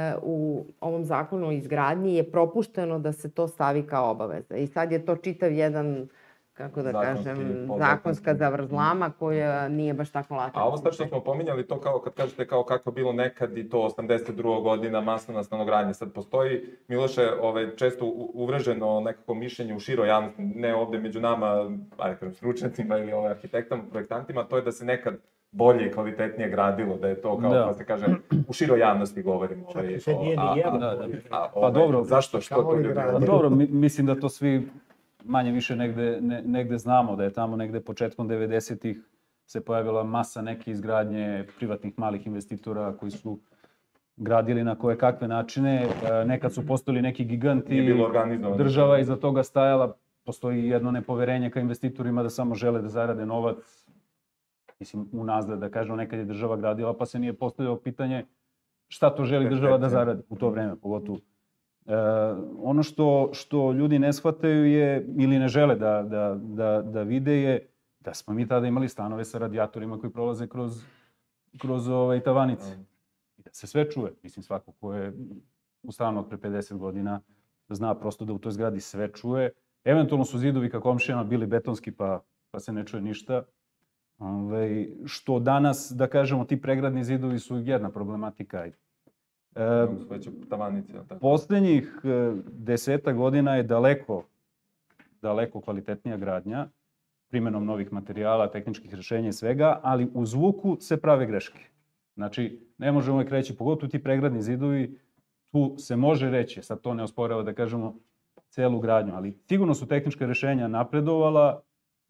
u ovom zakonu o izgradnji je propušteno da se to stavi kao obaveza. I sad je to čitav jedan, kako da Zakonski, kažem, zakonska zavrzlama koja nije baš tako laka. A ovo sad što smo pominjali, to kao kad kažete kao kako bilo nekad i to osamdeset druga godina masovna stanogradnja. Sad postoji, Miloše, ovaj, često uvreženo nekako mišljenje u široj javnosti, ne ovde među nama, ajde kažem, stručnjacima ili ovaj, arhitektama, projektantima, to je da se nekad bolje i kvalitetnije gradilo, da je to kao, da se kaže, u široj javnosti govorimo. Ovaj, se nije ni jedan. Pa dobro, zašto, što to ljudi radi? Dobro, mislim da to svi manje više negde, ne, negde znamo, da je tamo negde početkom devedesetih se pojavila masa neke izgradnje privatnih malih investitora koji su gradili na koje kakve načine. Nekad su postojali neki giganti, država iza toga stajala, postoji jedno nepoverenje ka investitorima da samo žele da zarade novac. Mislim, unazad da kažemo, nekad je država gradila pa se nije postavljalo pitanje šta to želi država da zaradi u to vreme, pogotovo. E, ono što, što ljudi ne shvataju je, ili ne žele da, da, da, da vide je da smo mi tada imali stanove sa radijatorima koji prolaze kroz, kroz ovaj, tavanice. I da se sve čuje. Mislim, svako ko je u stanu od pre pedeset godina zna prosto da u toj zgradi sve čuje. Eventualno su zidovi ka komšijama bili betonski pa, pa se ne čuje ništa. Ove, što danas, da kažemo, ti pregradni zidovi su jedna problematika. E, tavanice, poslednjih deseta godina je daleko, daleko kvalitetnija gradnja, primenom novih materijala, tehničkih rešenja i svega, ali u zvuku se prave greške. Znači, ne možemo uvek reći, pogotovo ti pregradni zidovi, tu se može reći, sad to ne osporava da kažemo celu gradnju, ali sigurno su tehnička rešenja napredovala,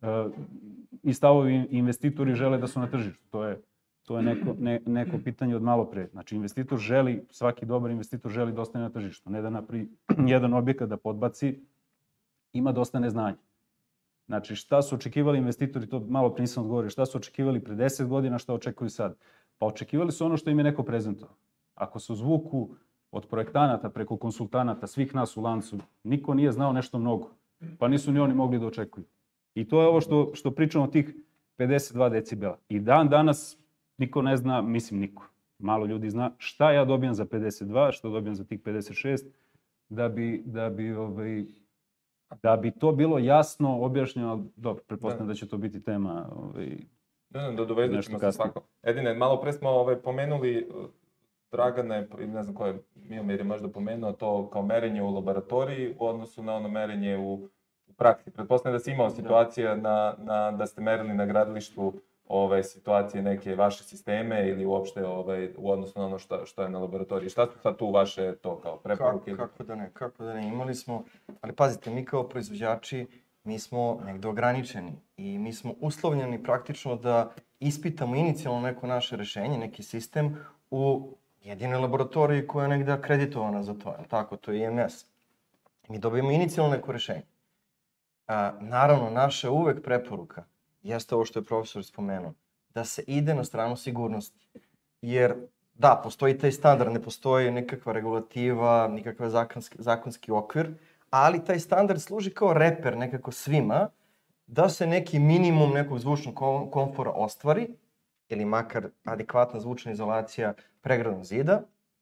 i stavovi investitori žele da su na tržištu. To je, to je neko, ne, neko pitanje od malo pre. Znači, investitor želi, svaki dobar investitor želi da ostane na tržištu. Ne da napravi jedan objekat da podbaci, ima da ostane znanje. Znači, šta su očekivali investitori, to malo pre nisam odgovorio, šta su očekivali pre deset godina, šta očekuju sad? Pa očekivali su ono što im je neko prezentovao. Ako se u zvuku od projektanata preko konsultanata, svih nas u lancu, niko nije znao nešto mnogo, pa nisu ni oni mogli da očekuju. I to je ovo što, što pričamo o tih pedeset dva decibela. I dan danas niko ne zna, mislim niko, malo ljudi zna šta ja dobijam za pedeset dva, šta dobijam za tih pedeset šest, da bi, da bi, ovaj, da bi to bilo jasno objašnjeno. Dobro, pretpostavljam da. da će to biti tema. Ovaj, ne, ne, da dovezat ćemo se svako. Edine, malo pre smo ovaj, pomenuli Dragane, ne znam ko je, Miomir je možda pomenuo to kao merenje u laboratoriji u odnosu na ono merenje u praksi. Pretpostavljam da si imao situacija na, na, da ste merili na gradilištu ove situacije, neke vaše sisteme ili uopšte ovaj, u odnosu na ono što, što je na laboratoriji. Šta su sad tu vaše to kao preporuke? Kako, kako da ne, kako da ne, imali smo, ali pazite, mi kao proizvođači, mi smo negde ograničeni i mi smo uslovljeni praktično da ispitamo inicijalno neko naše rešenje, neki sistem u jedinoj laboratoriji koja je negde akreditovana za to, tako, to je I M S. Mi dobijemo inicijalno neko rešenje. A, naravno, naša uvek preporuka jeste ovo što je profesor spomenuo, da se ide na stranu sigurnosti. Jer, da, postoji taj standard, ne postoji nikakva regulativa, nikakva zakonski, zakonski okvir, ali taj standard služi kao reper nekako svima, da se neki minimum nekog zvučnog komfora ostvari, ili makar adekvatna zvučna izolacija pregradnog zida,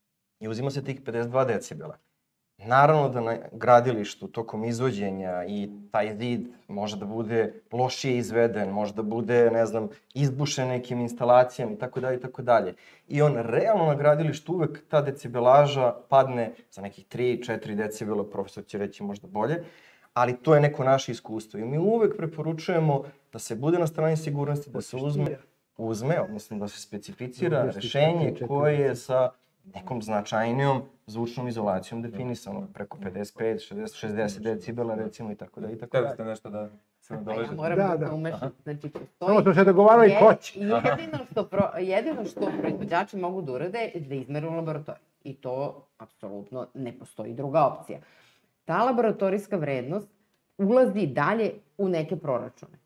i uzima se tih pedeset dva decibela. Naravno da na gradilištu tokom izvođenja i taj zid može da bude lošije izveden, može da bude, ne znam, izbušen nekim instalacijama i tako dalje i tako dalje. I on realno na gradilištu uvek ta decibelaža padne za nekih tri do četiri decibela, profesor će reći možda bolje, ali to je neko naše iskustvo. I mi uvek preporučujemo da se bude na strani sigurnosti, da se uzme, uzme, odnosno da se specificira rešenje koje je sa nekom značajnijom zvučnom izolacijom definisano, preko pedeset pet, šezdeset, šezdeset decibela recimo i tako da i tako da. Hteli ste nešto da se nadovežete? Ja moram da, da umešam. Znači, postoji... Samo smo se dogovarali ko će. Jedino što, pro, jedino što proizvođači mogu da urade je da izmeru u laboratoriju. I to apsolutno ne postoji druga opcija. Ta laboratorijska vrednost ulazi dalje u neke proračune.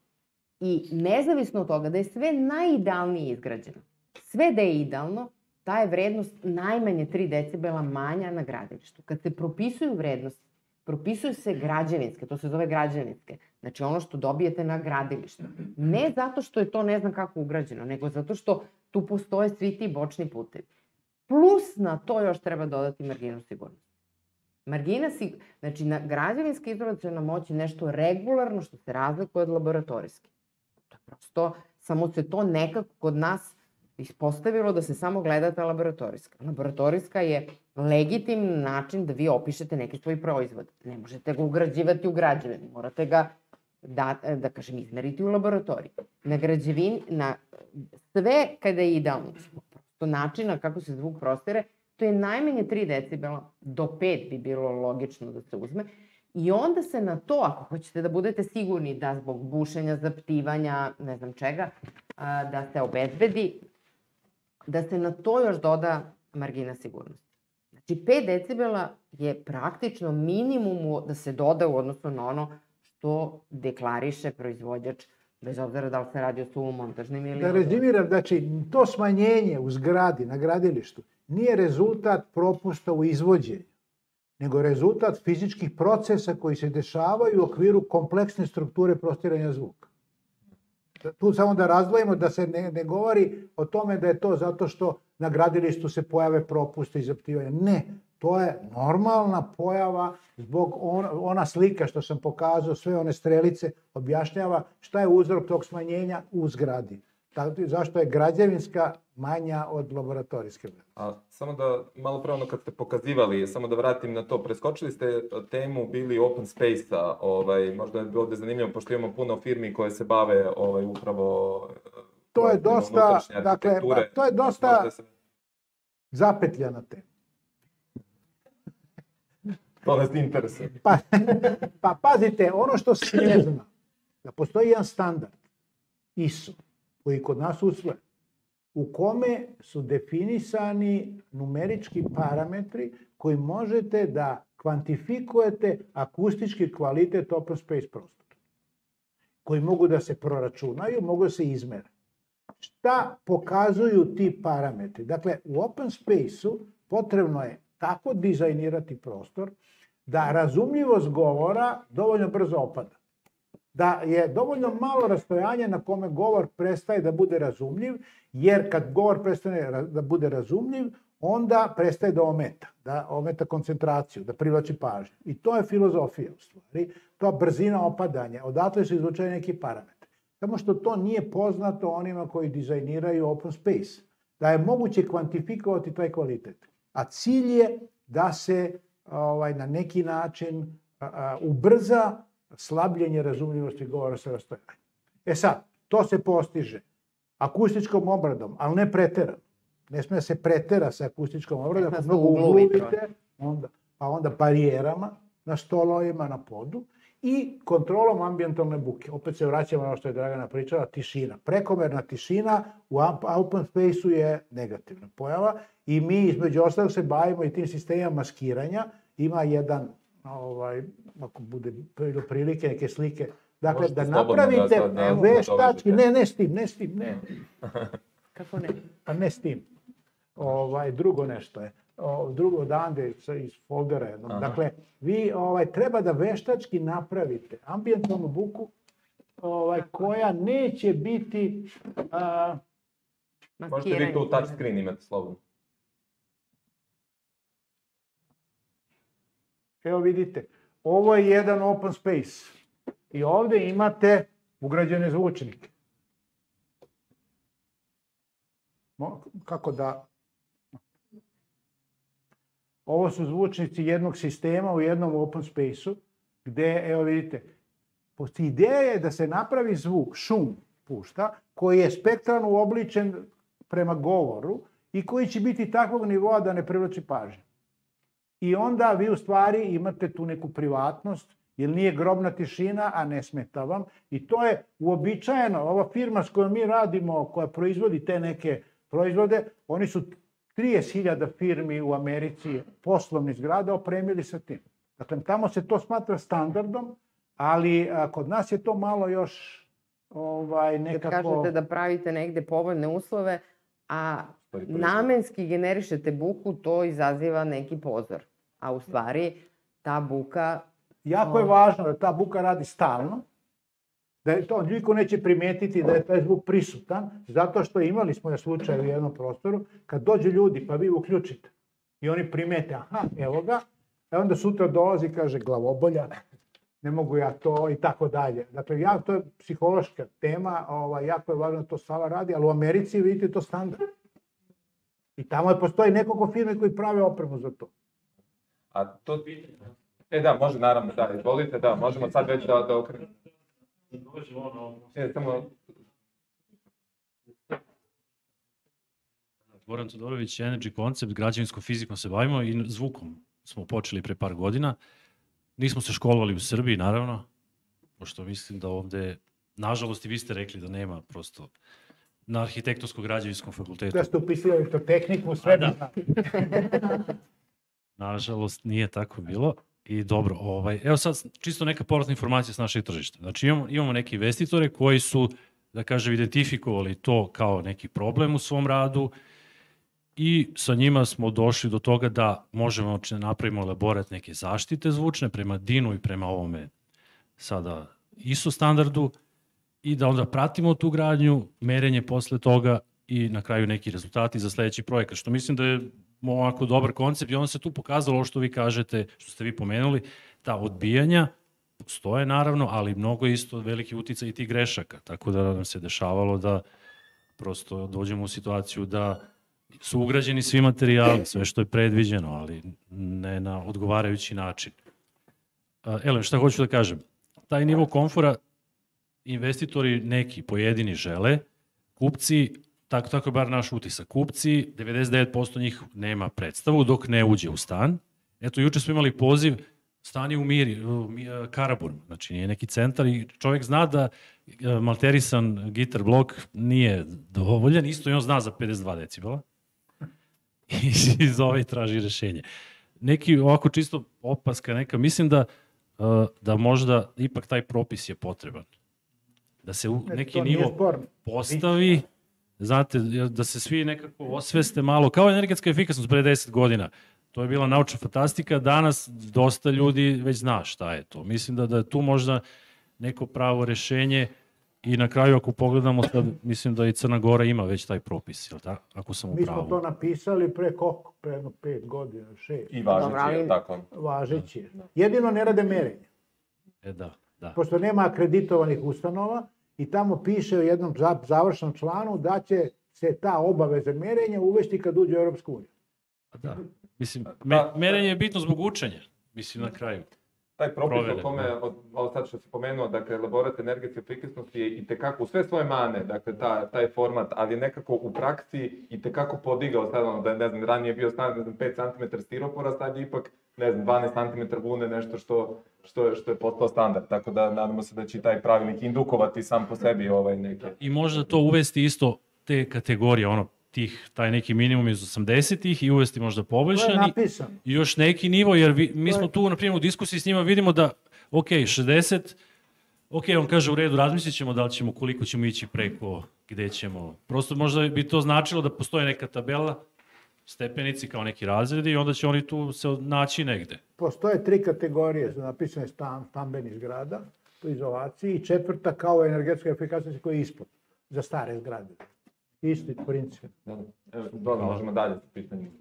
I nezavisno od toga da je sve najidealnije izgrađeno, sve da je idealno, ta je vrednost najmanje tri decibela manja na gradilištu. Kad se propisuju vrednosti, propisuju se građevinske, to se zove građevinske, znači ono što dobijete na gradilištu. Ne zato što je to ne znam kako ugrađeno, nego zato što tu postoje svi ti bočni putevi. Plus na to još treba dodati marginu sigurnosti. Margina sigurnosti, znači na građevinska izolaciona moć je nešto regularno što se razlikuje od laboratorijske. To je prosto, samo se to nekako kod nas ispostavilo da se samo gleda ta laboratorijska. Laboratorijska je legitimni način da vi opišete neki svoj proizvod. Ne možete ga ugrađivati u građevini, morate ga, da, da kažem, izmeriti u laboratoriji. Na građevini, na sve kada je idealno, prosto načina kako se zvuk prostire, to je najmanje tri decibela, do pet bi bilo logično da se uzme. I onda se na to, ako hoćete da budete sigurni da zbog bušenja, zaptivanja, ne znam čega, da se obezbedi, da se na to još doda margina sigurnosti. Znači, pet decibela je praktično minimum da se doda u odnosu na ono što deklariše proizvođač, bez obzira da li se radi o suvomontažnim ili... Da rezimiram, znači, to smanjenje u zgradi, na gradilištu, nije rezultat propusta u izvođenju, nego rezultat fizičkih procesa koji se dešavaju u okviru kompleksne strukture prostiranja zvuka. Tu samo da razdvojimo, da se ne, ne govori o tome da je to zato što na gradilištu se pojave propuste i zaptivanja. Ne, to je normalna pojava zbog on, ona slika što sam pokazao, sve one strelice objašnjava šta je uzrok tog smanjenja u zgradi. Tako, zašto je građevinska manja od laboratorijske. A samo da, malo pravno kad ste pokazivali, samo da vratim na to, preskočili ste temu bili open space-a, ovaj, možda je ovde zanimljivo, pošto imamo puno firmi koje se bave ovaj, upravo... To je dosta, dakle, to je dosta se... zapetljana tema. To nas interesuje. Pa, pa pazite, ono što se ne zna, da postoji jedan standard, I S O, koji kod nas usvoje, u kome su definisani numerički parametri koji možete da kvantifikujete akustički kvalitet open space prostora, koji mogu da se proračunaju, mogu da se izmere. Šta pokazuju ti parametri? Dakle, u open space-u potrebno je tako dizajnirati prostor da razumljivost govora dovoljno brzo opada. Da je dovoljno malo rastojanje na kome govor prestaje da bude razumljiv, jer kad govor prestane da bude razumljiv, onda prestaje da ometa, da ometa koncentraciju, da privlači pažnju. I to je filozofija u stvari, to brzina opadanja, odatle se izvučaju neki parametri. Samo što to nije poznato onima koji dizajniraju open space, da je moguće kvantifikovati taj kvalitet. A cilj je da se ovaj, na neki način a, a, ubrza slabljenje razumljivosti govora sa rastojanjem. E sad, to se postiže akustičkom obradom, ali ne preterano. Ne sme se pretera sa akustičkom obradom, ako mnogo ugluvite, onda, pa onda barijerama na stolovima, na podu i kontrolom ambijentalne buke. Opet se vraćamo na ono što je Dragana pričala, tišina. Prekomerna tišina u open space-u je negativna pojava i mi između ostalog se bavimo i tim sistemima maskiranja. Ima jedan, ovaj, ako bude prilike, neke slike, dakle, možete da napravite da, veštački, ne, ne s tim, ne s tim, ne. Kako ne? Pa ne s tim. Ovaj, drugo nešto je. o, drugo odande iz foldera jednog. Dakle, vi ovaj, treba da veštački napravite ambijentalnu buku ovaj, koja neće biti... A... Možete vi to u touchscreen imate slobodno. Evo vidite, ovo je jedan open space i ovde imate ugrađene zvučnike. Kako da... Ovo su zvučnici jednog sistema u jednom open space-u, gde, evo vidite, ideja je da se napravi zvuk, šum pušta, koji je spektralno uobličen prema govoru i koji će biti takvog nivoa da ne privlači pažnju. I onda vi u stvari imate tu neku privatnost, jer nije grobna tišina, a ne smeta vam. I to je uobičajeno. Ova firma s kojom mi radimo, koja proizvodi te neke proizvode, oni su trideset hiljada firmi u Americi poslovnih zgrada opremili sa tim. Dakle, tamo se to smatra standardom, ali a, kod nas je to malo još ovaj, nekako... Kad kažete da pravite negde povoljne uslove, a namenski generišete buku, to izaziva neki pozor. A u stvari, ta buka... Jako je važno da ta buka radi stalno, da je to, niko neće primetiti da je taj zvuk prisutan, zato što imali smo je slučaj u jednom prostoru, kad dođu ljudi pa vi uključite i oni primete, aha, evo ga, a onda sutra dolazi i kaže glavobolja, ne mogu ja to i tako dalje. Dakle, ja, to je psihološka tema, ovaj, jako je važno da to Sava radi, ali u Americi vidite to standard. I tamo je postoji nekoliko firme koji prave opremu za to. A to... E da, može naravno, da, izvolite, da, možemo sad već da, da okrenemo. E, samo... Goran Todorović, Energy Concept, građevinskom fizikom se bavimo i zvukom smo počeli pre par godina. Nismo se školovali u Srbiji, naravno, pošto mislim da ovde, nažalost i vi ste rekli da nema prosto na arhitektonsko-građevinskom fakultetu. Da ste upisali elektrotehniku, sve bi znali. Nažalost, nije tako bilo. I dobro, ovaj, evo sad čisto neka povratna informacija s našeg tržišta. Znači imamo, imamo neke investitore koji su, da kažem, identifikovali to kao neki problem u svom radu i sa njima smo došli do toga da možemo da napravimo elaborat neke zaštite zvučne prema D I N-u i prema ovome sada I S O standardu i da onda pratimo tu gradnju, merenje posle toga i na kraju neki rezultati za sledeći projekat, što mislim da je ovako dobar koncept i onda se tu pokazalo ovo što vi kažete, što ste vi pomenuli, ta odbijanja postoje naravno, ali mnogo isto veliki uticaj i tih grešaka, tako da nam se dešavalo da prosto dođemo u situaciju da su ugrađeni svi materijali, sve što je predviđeno, ali ne na odgovarajući način. Elem, šta hoću da kažem? Taj nivo komfora investitori neki pojedini žele, kupci, tako, tako je bar naš utisak, kupci, devedeset devet posto njih nema predstavu dok ne uđe u stan. Eto, juče smo imali poziv, stan je u Miri, u Karaburm, znači nije neki centar i čovjek zna da malterisan gitar blok nije dovoljan, isto i on zna za pedeset dva decibela i zove i traži rešenje. Neki ovako čisto opaska neka, mislim da, da možda ipak taj propis je potreban. Da se u neki nivo postavi, znate, da se svi nekako osveste malo, kao energetska efikasnost pre deset godina. To je bila naučna fantastika, danas dosta ljudi već zna šta je to. Mislim da, da je tu možda neko pravo rešenje i na kraju ako pogledamo sad, mislim da i Crna Gora ima već taj propis, jel tako? Ako sam u pravu. Mi smo to napisali pre koliko? Pre jedno pet godina, šest. I važeći je, tako. Važeći je. Jedino ne rade merenje. E da, da. Pošto nema akreditovanih ustanova i tamo piše u jednom završnom članu da će se ta obaveza merenja uvesti kad uđe u Europsku uniju. Da. Mislim, me, merenje je bitno zbog učenja, mislim na kraju. Taj propis o kome, ovo sad što se pomenuo, dakle, elaborat energetske efikasnosti je i tekako u sve svoje mane, dakle, ta, taj format, ali nekako u praksi i tekako podigao, sad ono, da ne znam, ranije je bio stan, ne znam, pet centimetara stiropora, sad je ipak, ne znam, dvanaest centimetara vune, nešto što, što, je, što je postao standard, tako da nadamo se da će taj pravilnik indukovati sam po sebi ovaj neke. I možda to uvesti isto te kategorije, ono, tih, taj neki minimum iz osamdesetih i uvesti možda poboljšani i još neki nivo, jer vi, mi smo tu, na primjer, u diskusiji s njima vidimo da, ok, šezdeset, ok, on kaže u redu, razmislit ćemo da li ćemo, koliko ćemo ići preko, gde ćemo. Prosto možda bi to značilo da postoje neka tabela stepenici kao neki razredi i onda će oni tu se naći negde. Postoje tri kategorije za napisane stan, stambeni zgrada po izolaciji i četvrta kao energetska efikasnost koja je ispod, za stare zgrade. Isti princip. Evo, dobro, možemo dalje sa pitanjem.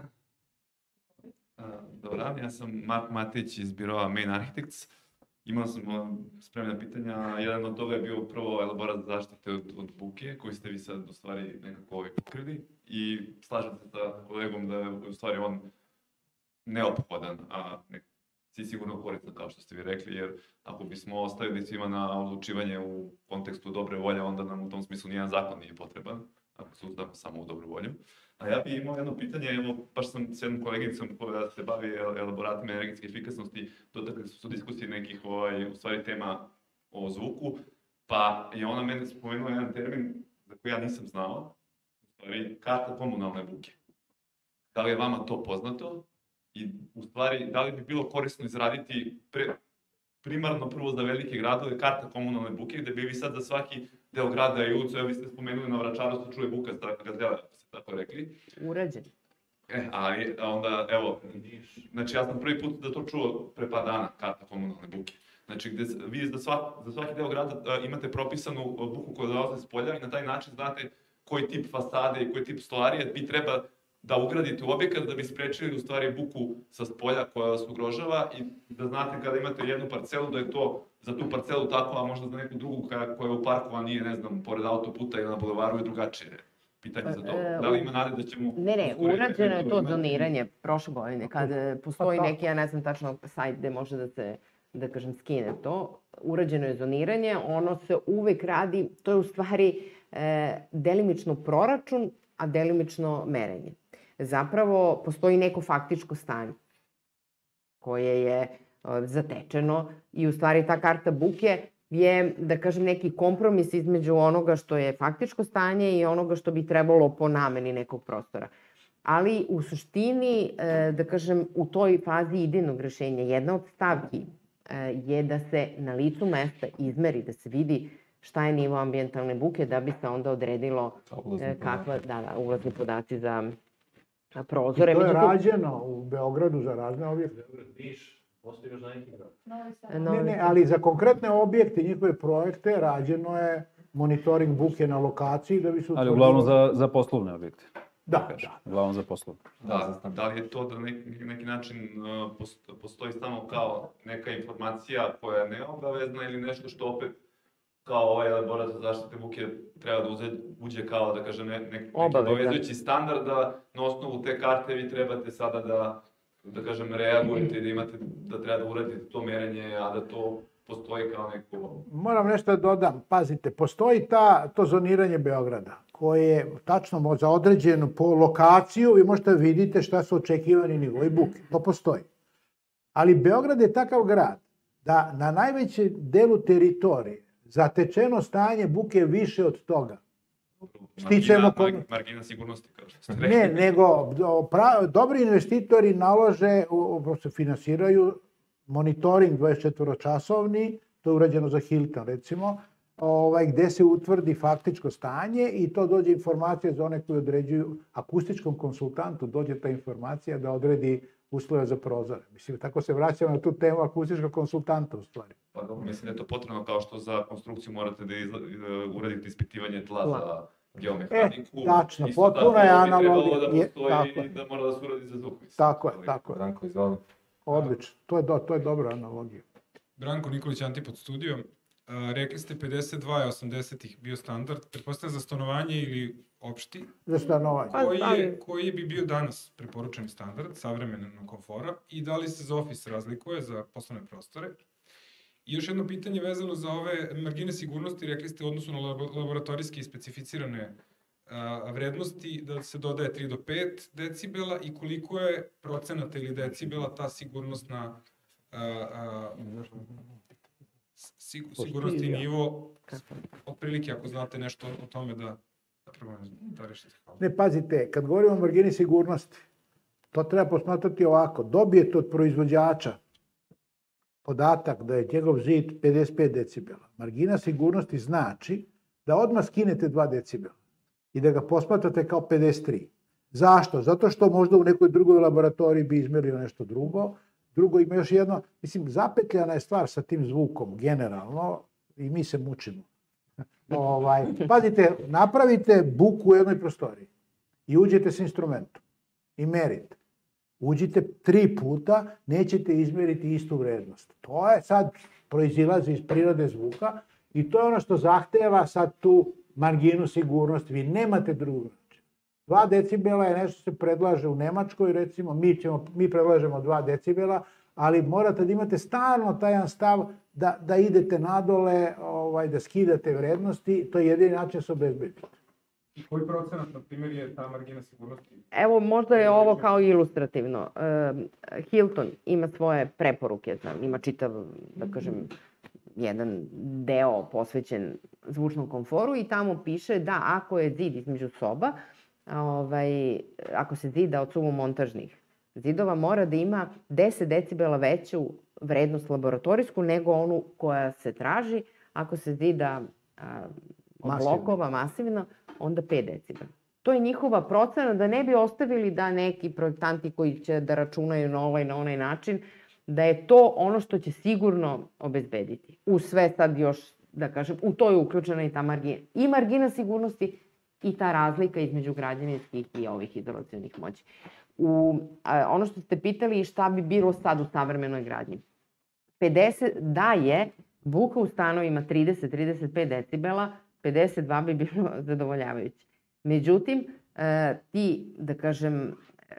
Dobar, ja sam Marko Matić iz biroa Main Architects. Imao sam spremljena pitanja. Jedan od toga je bio upravo elaborat za zaštite od, od buke, koji ste vi sad u stvari nekako ovaj pokrili. I slažem se sa kolegom da je u stvari on neophodan, a ne, si sigurno koristan, kao što ste vi rekli, jer ako bismo ostavili svima na odlučivanje u kontekstu dobre volje, onda nam u tom smislu nijedan zakon nije potreban, ako se uzdamo samo u dobru volju. A ja bih imao jedno pitanje, evo, baš sam s jednom koleginicom koja se bavi elaboratima energetske efikasnosti, dotakli su diskusije nekih, ovaj, u stvari, tema o zvuku, pa je ona meni spomenula jedan termin za koji ja nisam znao, u stvari, karta komunalne buke. Da li je vama to poznato? I, u stvari, da li bi bilo korisno izraditi pre, primarno prvo za velike gradove karta komunalne buke, gde bi vi sad za svaki deo grada i ulicu, evo vi ste spomenuli na Vračaru se čuje buka sa gazdela, ako ste tako rekli. Urađen. E, ali onda, evo, znači ja sam prvi put da to čuo pre par dana, karta komunalne buke. Znači, gde vi za, svak, za svaki deo grada a, imate propisanu buku koja dolaze s polja i na taj način znate koji tip fasade i koji tip stolarije vi treba da ugradite u objekat da bi sprečili u stvari buku sa spolja koja vas ugrožava i da znate kada imate jednu parcelu da je to za tu parcelu tako, a možda za neku drugu koja, koja je u parku, a nije, ne znam, pored autoputa ili na bulevaru je drugačije. Pitanje za to. Da li ima nade da ćemo... Ne, ne, urađeno je to zoniranje prošle godine, kad postoji neki, ja ne znam tačno, sajt gde može da se, da kažem, skine to. Urađeno je zoniranje, ono se uvek radi, to je u stvari e, delimično proračun, a delimično merenje. Zapravo, postoji neko faktičko stanje koje je zatečeno i u stvari ta karta buke je, da kažem, neki kompromis između onoga što je faktičko stanje i onoga što bi trebalo po nameni nekog prostora. Ali u suštini, da kažem, u toj fazi idejnog rešenja, jedna od stavki je da se na licu mesta izmeri, da se vidi šta je nivo ambijentalne buke, da bi se onda odredilo kakva, da, da, ulazni podaci za prozore. I to je rađeno u Beogradu za razne objekte. Niš, postoji još na neki grad. Ne, ne, ali za konkretne objekte, njihove projekte, rađeno je monitoring buke na lokaciji da bi se... Ali uglavnom za, za poslovne objekte. Da, da. Uglavnom za poslovne. Da, da li je to da neki, neki način postoji samo kao neka informacija koja je neobavezna ili nešto što opet kao ovaj elaborat za zaštite buke treba da uze, uđe kao, da kažem, ne, ne, neki obavezujući standard da na osnovu te karte vi trebate sada da, da kažem, reagujete i da imate, da treba da uradite to merenje, a da to postoji kao neko... Moram nešto da dodam. Pazite, postoji ta, to zoniranje Beograda, koje je tačno za određenu po lokaciju vi možete vidite šta su očekivani nivoi buke. To postoji. Ali Beograd je takav grad da na najvećem delu teritorije zatečeno stanje buke više od toga. Stičemo kon... Margina sigurnosti, kao što ste rekli. Ne, nego pra, dobri investitori nalože, se finansiraju monitoring dvadesetčetvoročasovni, to je urađeno za Hilton recimo, ovaj, gde se utvrdi faktičko stanje i to dođe informacija za one koji određuju, akustičkom konsultantu dođe ta informacija da odredi uslove za prozore. Mislim, tako se vraćamo na tu temu akustičkog konsultanta u stvari. Pa dobro, mislim da je to potrebno kao što za konstrukciju morate da izla, uradite ispitivanje tla Tla. za geomehaniku. E, tačno, potpuno je analogija. Da postoji da mora da se uradi za zvuk. Tako je, tako je. Branko, izvoli. Odlično, to je, do, to je dobra analogija. Branko Nikolić, Antipod studio. A, rekli ste pedeset dva i osamdesetih bio standard, pretpostavljam za stanovanje ili opšti? Za stanovanje. Koji, je, koji bi bio danas preporučeni standard savremenog komfora i da li se za ofis razlikuje za poslovne prostore? I još jedno pitanje vezano za ove margine sigurnosti, rekli ste u odnosu na laboratorijske i specificirane a, vrednosti da se dodaje tri do pet decibela i koliko je procenata ili decibela ta sigurnosna a, a, sigurnosti i nivo, otprilike ako znate nešto o tome da, da prokomentarišete. Ne, pazite, kad govorimo o margini sigurnosti, to treba posmatrati ovako. Dobijete od proizvođača podatak da je njegov zid pedeset pet decibela. Margina sigurnosti znači da odmah skinete dva decibela i da ga posmatrate kao pedeset tri. Zašto? Zato što možda u nekoj drugoj laboratoriji bi izmjerili nešto drugo. Drugo, ima još jedno, mislim, zapetljana je stvar sa tim zvukom, generalno, i mi se mučimo. Ovaj, pazite, napravite buku u jednoj prostoriji i uđete s instrumentom i merite. Uđite tri puta, nećete izmjeriti istu vrednost. To je sad, proizilazi iz prirode zvuka i to je ono što zahteva sad tu marginu sigurnosti. Vi nemate drugu. Dva decibela je nešto što se predlaže u Nemačkoj, recimo, mi, ćemo, mi predlažemo dva decibela, ali morate da imate stalno taj jedan stav da, da idete nadole, ovaj, da skidate vrednosti, to je jedini način da se obezbedite. I koji procenat, na primjer, je ta margina sigurnosti? Evo, možda je ovo kao ilustrativno. Hilton ima svoje preporuke, znam, ima čitav, da kažem, jedan deo posvećen zvučnom komforu i tamo piše da ako je zid između soba, ovaj, ako se zida od suvomontažnih zidova, mora da ima deset decibela veću vrednost laboratorijsku nego onu koja se traži. Ako se zida a, od blokova masivno, onda pet decibela. To je njihova procena da ne bi ostavili da neki projektanti koji će da računaju na ovaj na onaj način, da je to ono što će sigurno obezbediti. U sve sad još, da kažem, u to je uključena i ta margina. I margina sigurnosti i ta razlika između građevinskih i ovih izolacionih moći. U, a, ono što ste pitali šta bi bilo sad u savremenoj gradnji. pedeset, da je buka u stanovima trideset do trideset pet decibela, pedeset dva bi bilo zadovoljavajuće. Međutim, e, ti, da kažem, e,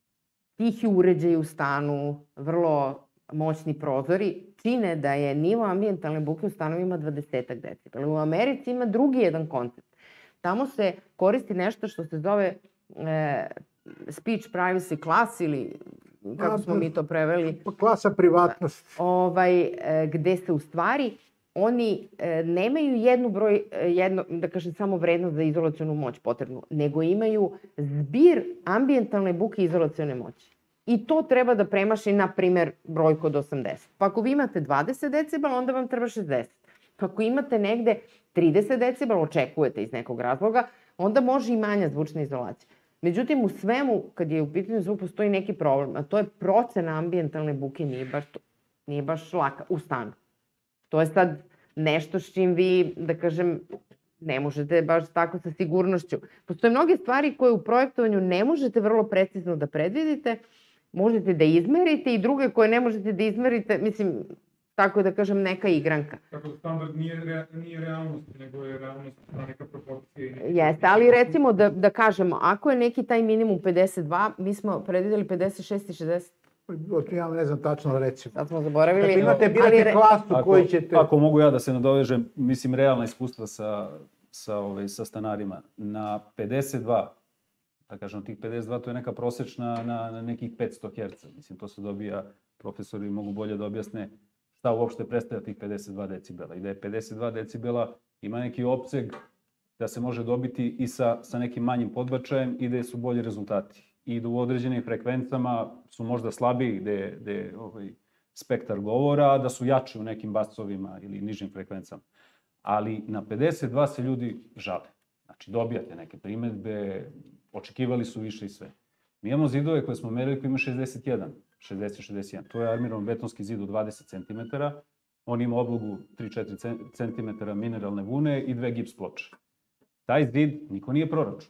tihi uređaji u stanu, vrlo moćni prozori, čine da je nivo ambijentalne buke u stanovima dvadeset decibela. U Americi ima drugi jedan koncept. Tamo se koristi nešto što se zove e, speech privacy class ili kako smo mi to preveli. Klasa privatnosti. Ovaj, e, gde se u stvari oni e, nemaju jednu broj, jedno, da kažem samo vrednost za izolacionu moć potrebnu, nego imaju zbir ambijentalne buke i izolacione moći. I to treba da premaši, na primer, brojku od osamdeset. Pa ako vi imate dvadeset decibela, onda vam treba šezdeset. Ako imate negde trideset decibela, očekujete iz nekog razloga, onda može i manja zvučna izolacija. Međutim, u svemu, kad je u pitanju zvuk, postoji neki problem, a to je procena ambijentalne buke, nije baš, to, nije baš laka u stanu. To je sad nešto s čim vi, da kažem, ne možete baš tako sa sigurnošću. Postoje mnoge stvari koje u projektovanju ne možete vrlo precizno da predvidite, možete da izmerite i druge koje ne možete da izmerite, mislim, tako da kažem, neka igranka. Tako da standard nije, rea, nije realnost, nego je realnost neka proporcija. Jeste, ali recimo da, da kažemo, ako je neki taj minimum pedeset dva, mi smo predvideli pedeset šest i šezdeset. Ja ne znam tačno recimo. Sad smo zaboravili. Dakle, imate, birate klasu ako, koji ćete... Ako mogu ja da se nadovežem, mislim, realna iskustva sa, sa, ovaj, sa stanarima. Na pedeset dva, da kažem, tih pedeset dva, to je neka prosečna na, na nekih petsto herca. Mislim, to se dobija, profesori mogu bolje da objasne šta uopšte predstavlja tih pedeset dva decibela. I da je pedeset dva decibela ima neki opseg da se može dobiti i sa, sa nekim manjim podbačajem i da su bolji rezultati. I da u određenim frekvencama su možda slabiji gde, gde ovaj, spektar govora, da su jači u nekim basovima ili nižim frekvencama. Ali na pedeset dva se ljudi žale. Znači, dobijate neke primetbe, očekivali su više i sve. Mi imamo zidove koje smo merili koji ima šezdeset jedan, šezdeset do šezdeset jedan. To je armirovan betonski zid od dvadeset centimetara. On ima oblogu tri do četiri centimetara mineralne vune i dve gips ploče. Taj zid niko nije proračun.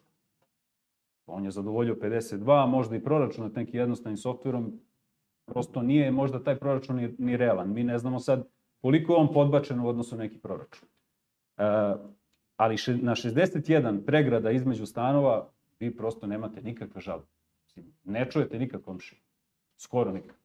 On je zadovoljio pedeset dva, možda i proračunat neki jednostavnim softverom. Prosto nije možda taj proračun ni, ni realan. Mi ne znamo sad koliko je on podbačen u odnosu na neki proračun. E, ali še, na šezdeset jedan pregrada između stanova vi prosto nemate nikakve žalbe. Ne čujete nikak komšije. Skoro nikak.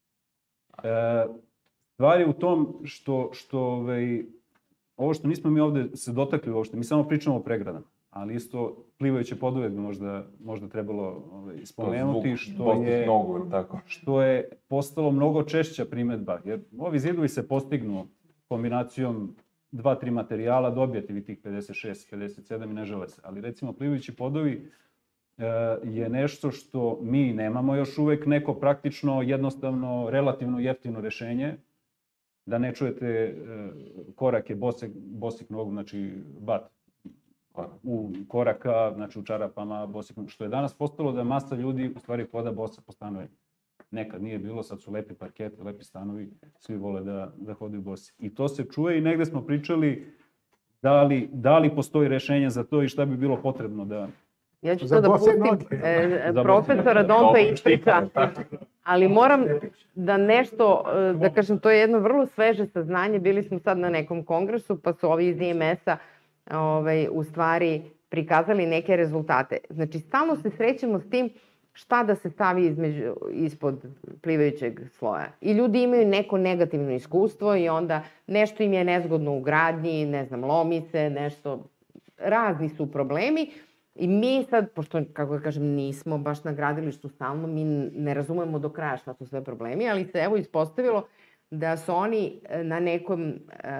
E, stvar je u tom što, što ovaj, ovo što nismo mi ovde se dotakli uopšte, mi samo pričamo o pregradama, ali isto plivajuće podove bi možda, možda trebalo ovaj, spomenuti, što je, nogu, tako. što je postalo mnogo češća primetba, jer ovi zidovi se postignu kombinacijom dva, tri materijala, dobijete vi tih pedeset šest, pedeset sedam i ne žele se, ali recimo plivajući podovi je nešto što mi nemamo još uvek neko praktično, jednostavno, relativno jeftino rešenje, da ne čujete korake boseg, bosih nogu, znači bat u koraka, znači u čarapama, bosikom, što je danas postalo da masa ljudi u stvari hoda bosa po stanovima. Nekad nije bilo, sad su lepi parketi, lepi stanovi, svi vole da, da hodaju bosi. I to se čuje i negde smo pričali da li, da li postoji rešenje za to i šta bi bilo potrebno da... Ja ću to da pustim e, profesora da on to ispriča, ali moram da nešto, da kažem, to je jedno vrlo sveže saznanje, bili smo sad na nekom kongresu, pa su ovi iz I M S-a ovaj, u stvari prikazali neke rezultate. Znači, stalno se srećemo s tim šta da se stavi između, ispod plivajućeg sloja. I ljudi imaju neko negativno iskustvo i onda nešto im je nezgodno u gradnji, ne znam, lomi se, nešto, razni su problemi. I mi sad, pošto, kako da kažem, nismo baš na gradilištu stalno, mi ne razumemo do kraja šta su sve problemi, ali se evo ispostavilo da su oni na nekom,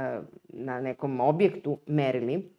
na nekom objektu merili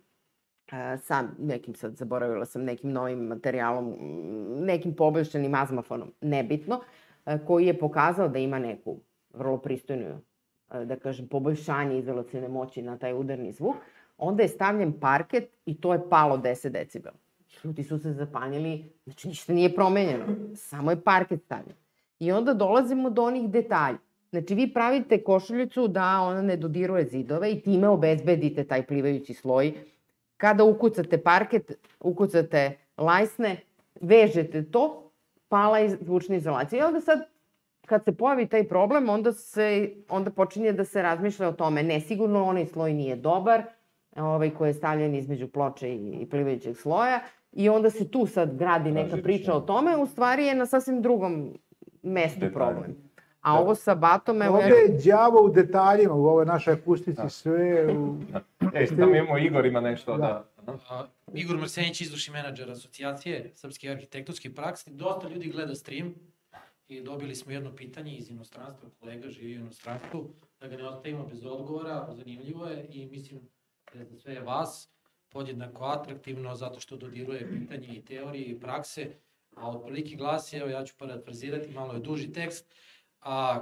sa nekim, sad zaboravila sam, nekim novim materijalom, nekim poboljšanim azmafonom, nebitno, koji je pokazao da ima neku vrlo pristojnu, da kažem, poboljšanje izolacione moći na taj udarni zvuk, onda je stavljen parket i to je palo deset decibela. Ljudi su se zapanjili, znači ništa nije promenjeno, samo je parket stavljen. I onda dolazimo do onih detalja. Znači vi pravite košuljicu da ona ne dodiruje zidove i time obezbedite taj plivajući sloj. Kada ukucate parket, ukucate lajsne, vežete to, pala je zvučna izolacija. I onda sad, kad se pojavi taj problem, onda, se, onda počinje da se razmišlja o tome. Ne, sigurno onaj sloj nije dobar, ovaj, koji je stavljen između ploče i plivajućeg sloja. I onda se tu sad gradi neka priča o tome, u stvari je na sasvim drugom mestu problem. A ovo sa batom... Ovdje je đavo u detaljima, u ovoj našoj akustici sve... E, tamo imamo Igor, ima nešto da... Igor Marsenić, izvršni menadžer asocijacije Srpski arhitektonski praksi. Dosta ljudi gleda stream i dobili smo jedno pitanje iz inostranstva, kolega živi u inostranstvu, da ga ne ostavimo bez odgovora, zanimljivo je i mislim da za sve vas podjednako atraktivno, zato što dodiruje pitanje i teorije i prakse, a otprilike glasi, evo ja ću parafrazirati, malo je duži tekst, a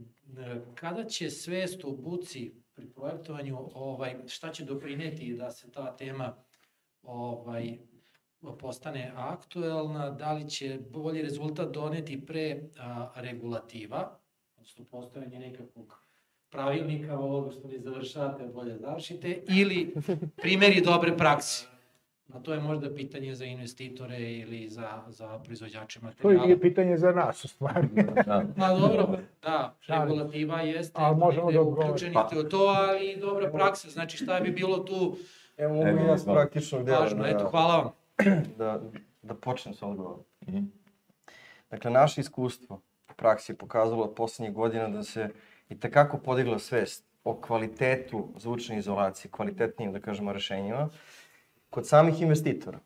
kada će svest o buci pri projektovanju, ovaj, šta će doprineti da se ta tema ovaj, postane aktuelna, da li će bolji rezultat doneti pre a, regulativa, odnosno postojanje nekakvog pravilnika, ovoga što ne završate, bolje završite, ili primjeri dobre prakse. A to je možda pitanje za investitore ili za, za proizvođače materijala. To je pitanje za nas, u stvari. Pa dobro, da, regulativa jeste, da uključeni ste u to, ali i dobra praksa. Znači šta bi bilo tu... Evo mogu ja s praktičnog dela. Važno, eto, hvala vam. Da, da počnem s odgovorom. Dakle, naše iskustvo u praksi je pokazalo od poslednjih godina da se i tekako podigla svest o kvalitetu zvučne izolacije, kvalitetnijim, da kažemo, rešenjima, kod samih investitora.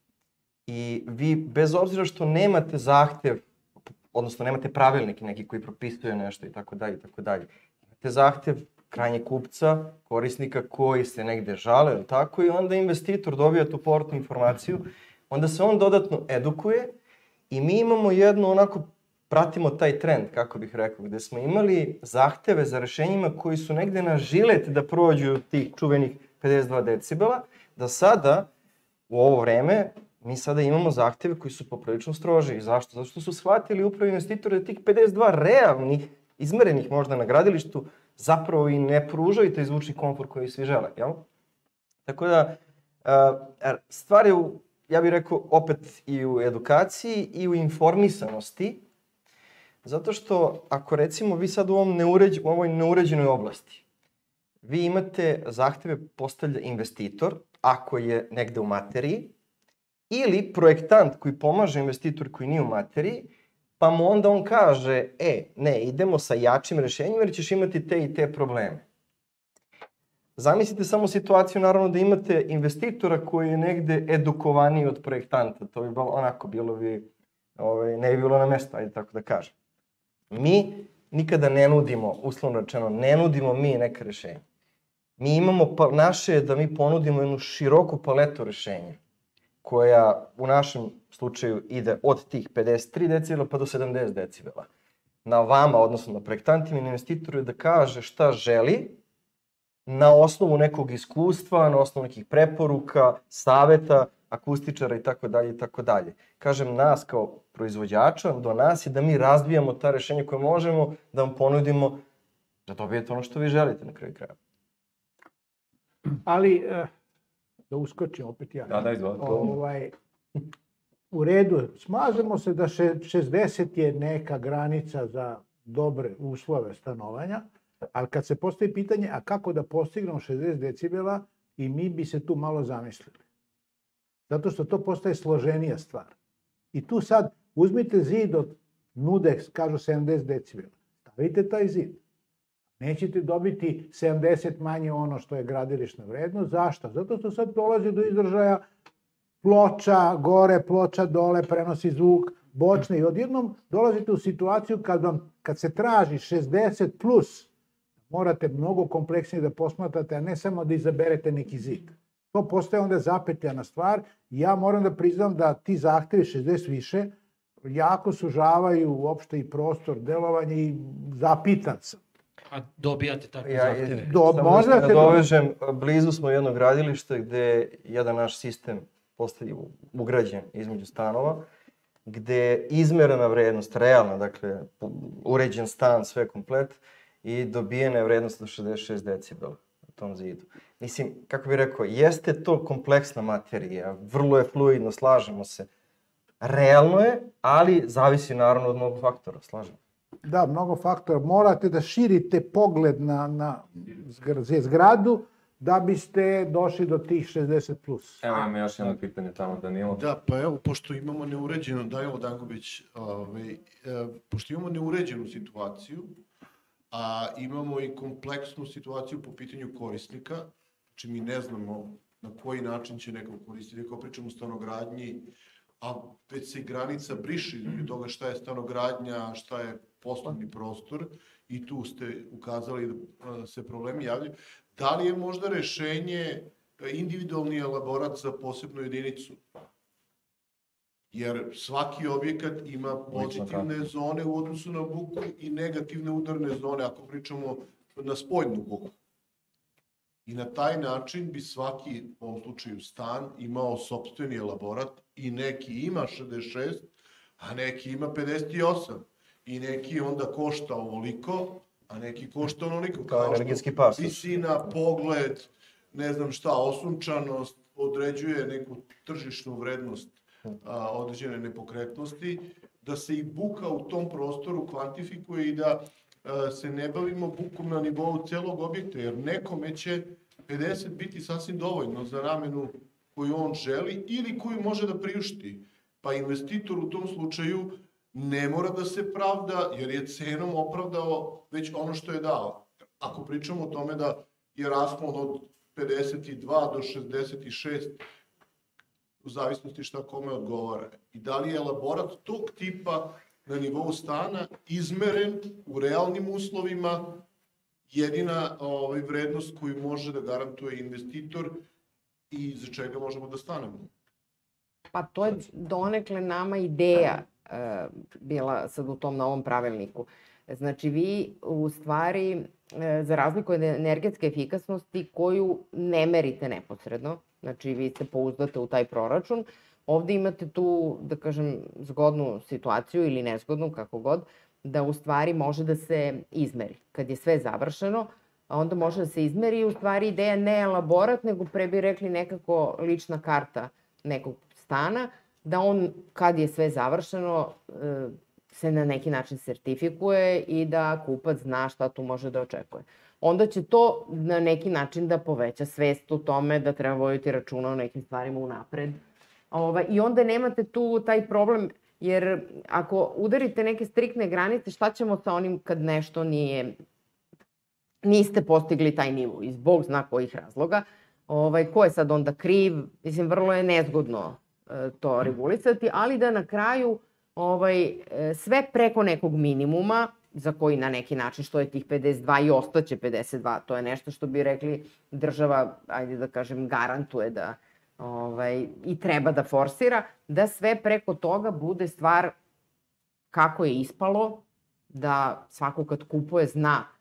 I vi, bez obzira što nemate zahtev, odnosno nemate pravilnik neki koji propisuje nešto i tako dalje i tako dalje, imate zahtev krajnjeg kupca, korisnika koji se negde žale, ili tako, i onda investitor dobija tu povratnu informaciju, onda se on dodatno edukuje i mi imamo jedno onako, pratimo taj trend, kako bih rekao, gde smo imali zahteve za rešenjima koji su negde na žilet da prođu tih čuvenih pedeset dva decibela, da sada, u ovo vreme, mi sada imamo zahteve koji su poprilično stroži. Zašto? Zato što su shvatili upravo investitori da tih pedeset dva realnih, izmerenih možda na gradilištu, zapravo i ne pružaju taj zvučni komfort koji svi žele, jel? Tako da, stvar je, ja bih rekao, opet i u edukaciji i u informisanosti, zato što ako recimo vi sad u, ovom neuređ, u ovoj neuređenoj oblasti, vi imate zahteve postavlja investitor, ako je negde u materiji, ili projektant koji pomaže investitor koji nije u materiji, pa mu onda on kaže, e, ne, idemo sa jačim rešenjem jer ćeš imati te i te probleme. Zamislite samo situaciju, naravno, da imate investitora koji je negde edukovaniji od projektanta. To bi bilo onako, bilo bi, ovaj, ne bi bilo na mesto, ajde tako da kažem. Mi nikada ne nudimo, uslovno rečeno, ne nudimo mi neka rešenja. Mi imamo, pa, naše je da mi ponudimo jednu široku paletu rešenja, koja u našem slučaju ide od tih pedeset tri decibela pa do sedamdeset decibela. Na vama, odnosno na projektantima i na investitoru, je da kaže šta želi na osnovu nekog iskustva, na osnovu nekih preporuka, saveta, akustičara i tako dalje i tako dalje. Kažem, nas kao proizvođača, do nas je da mi razvijamo ta rešenja koje možemo da vam ponudimo da dobijete ono što vi želite na kraju kraja. Ali, eh, da uskočim opet ja. Da, da, izvolite. Ovaj, u redu, smažemo se da še, šezdeset je neka granica za dobre uslove stanovanja, ali kad se postavi pitanje, a kako da postignemo šezdeset decibela, i mi bi se tu malo zamislili. Zato što to postaje složenija stvar. I tu sad uzmite zid od nude, kažu sedamdeset decibela. Stavite taj zid. Nećete dobiti sedamdeset manje ono što je gradilišna vrednost. Zašto? Zato što sad dolazi do izražaja ploča gore, ploča dole, prenosi zvuk, bočne. I odjednom dolazite u situaciju kad, vam, kad se traži šezdeset plus, morate mnogo kompleksnije da posmatrate, a ne samo da izaberete neki zid. To postaje onda zapetljana stvar. Ja moram da priznam da ti zahtevi šezdeset više jako sužavaju uopšte i prostor delovanja i zapitan sam. A dobijate takve Ja, zahteve? Do, samo možda da te dovežem, blizu smo jednog gradilišta gde je jedan naš sistem postaje ugrađen između stanova, gde je izmerena vrednost, realna, dakle, uređen stan, sve komplet, i dobijena je vrednost do šezdeset šest decibela u tom zidu. Mislim, kako bih rekao, jeste to kompleksna materija, vrlo je fluidno, slažemo se. Realno je, ali zavisi naravno od mnogo faktora, slažemo. Da, mnogo faktora. Morate da širite pogled na, na zgradu da biste došli do tih šezdeset plus. Evo imamo još jedno pitanje tamo, Danilo. Da, pa evo, pošto imamo neuređeno, da evo Danković, ovaj, pošto imamo neuređenu situaciju, a imamo i kompleksnu situaciju po pitanju korisnika, znači mi ne znamo na koji način će neko koristiti, kao pričamo o stanogradnji, a već se i granica briše između toga šta je stanogradnja, šta je poslovni prostor, i tu ste ukazali da se problemi javljaju. Da li je možda rešenje individualni elaborat za posebnu jedinicu? Jer svaki objekat ima pozitivne zone u odnosu na buku i negativne udarne zone, ako pričamo na spoljnu buku. I na taj način bi svaki, u ovom slučaju stan, imao sopstveni elaborat i neki ima šezdeset šest, a neki ima pedeset osam. I neki onda košta ovoliko, a neki košta onoliko. Kao energetski pasoš. Visina, pogled, ne znam šta, osunčanost, određuje neku tržišnu vrednost a, određene nepokretnosti, da se i buka u tom prostoru kvantifikuje i da a, se ne bavimo bukom na nivou celog objekta, jer nekome će pedeset biti sasvim dovoljno za namenu koju on želi ili koju može da priušti. Pa investitor u tom slučaju ne mora da se pravda, jer je cenom opravdao već ono što je dao. Ako pričamo o tome da je raspon od pedeset dva do šezdeset šest, u zavisnosti šta kome odgovara. I da li je elaborat tog tipa na nivou stana izmeren u realnim uslovima, jedina ovaj, vrednost koju može da garantuje investitor i za čega možemo da stanemo? Pa to je donekle nama ideja e, bila sad u tom novom pravilniku. Znači vi u stvari, e, za razliku od energetske efikasnosti koju ne merite neposredno, znači vi se pouzdate u taj proračun, ovde imate tu, da kažem, zgodnu situaciju ili nezgodnu, kako god, da u stvari može da se izmeri. Kad je sve završeno, onda može da se izmeri i u stvari ideja ne elaborat, nego pre bi rekli nekako lična karta nekog stana, da on kad je sve završeno se na neki način sertifikuje i da kupac zna šta tu može da očekuje. Onda će to na neki način da poveća svest u tome da treba voditi računa o nekim stvarima unapred. I onda nemate tu taj problem, jer ako udarite neke striktne granice, šta ćemo sa onim kad nešto nije, niste postigli taj nivo iz Bog zna kojih razloga, ovaj, ko je sad onda kriv, mislim, vrlo je nezgodno e, to regulisati, ali da na kraju ovaj, e, sve preko nekog minimuma, za koji na neki način, što je tih pedeset dva i ostaće pedeset dva, to je nešto što bi rekli država, ajde da kažem, garantuje da ovaj, i treba da forsira, da sve preko toga bude stvar kako je ispalo, da svako kad kupuje zna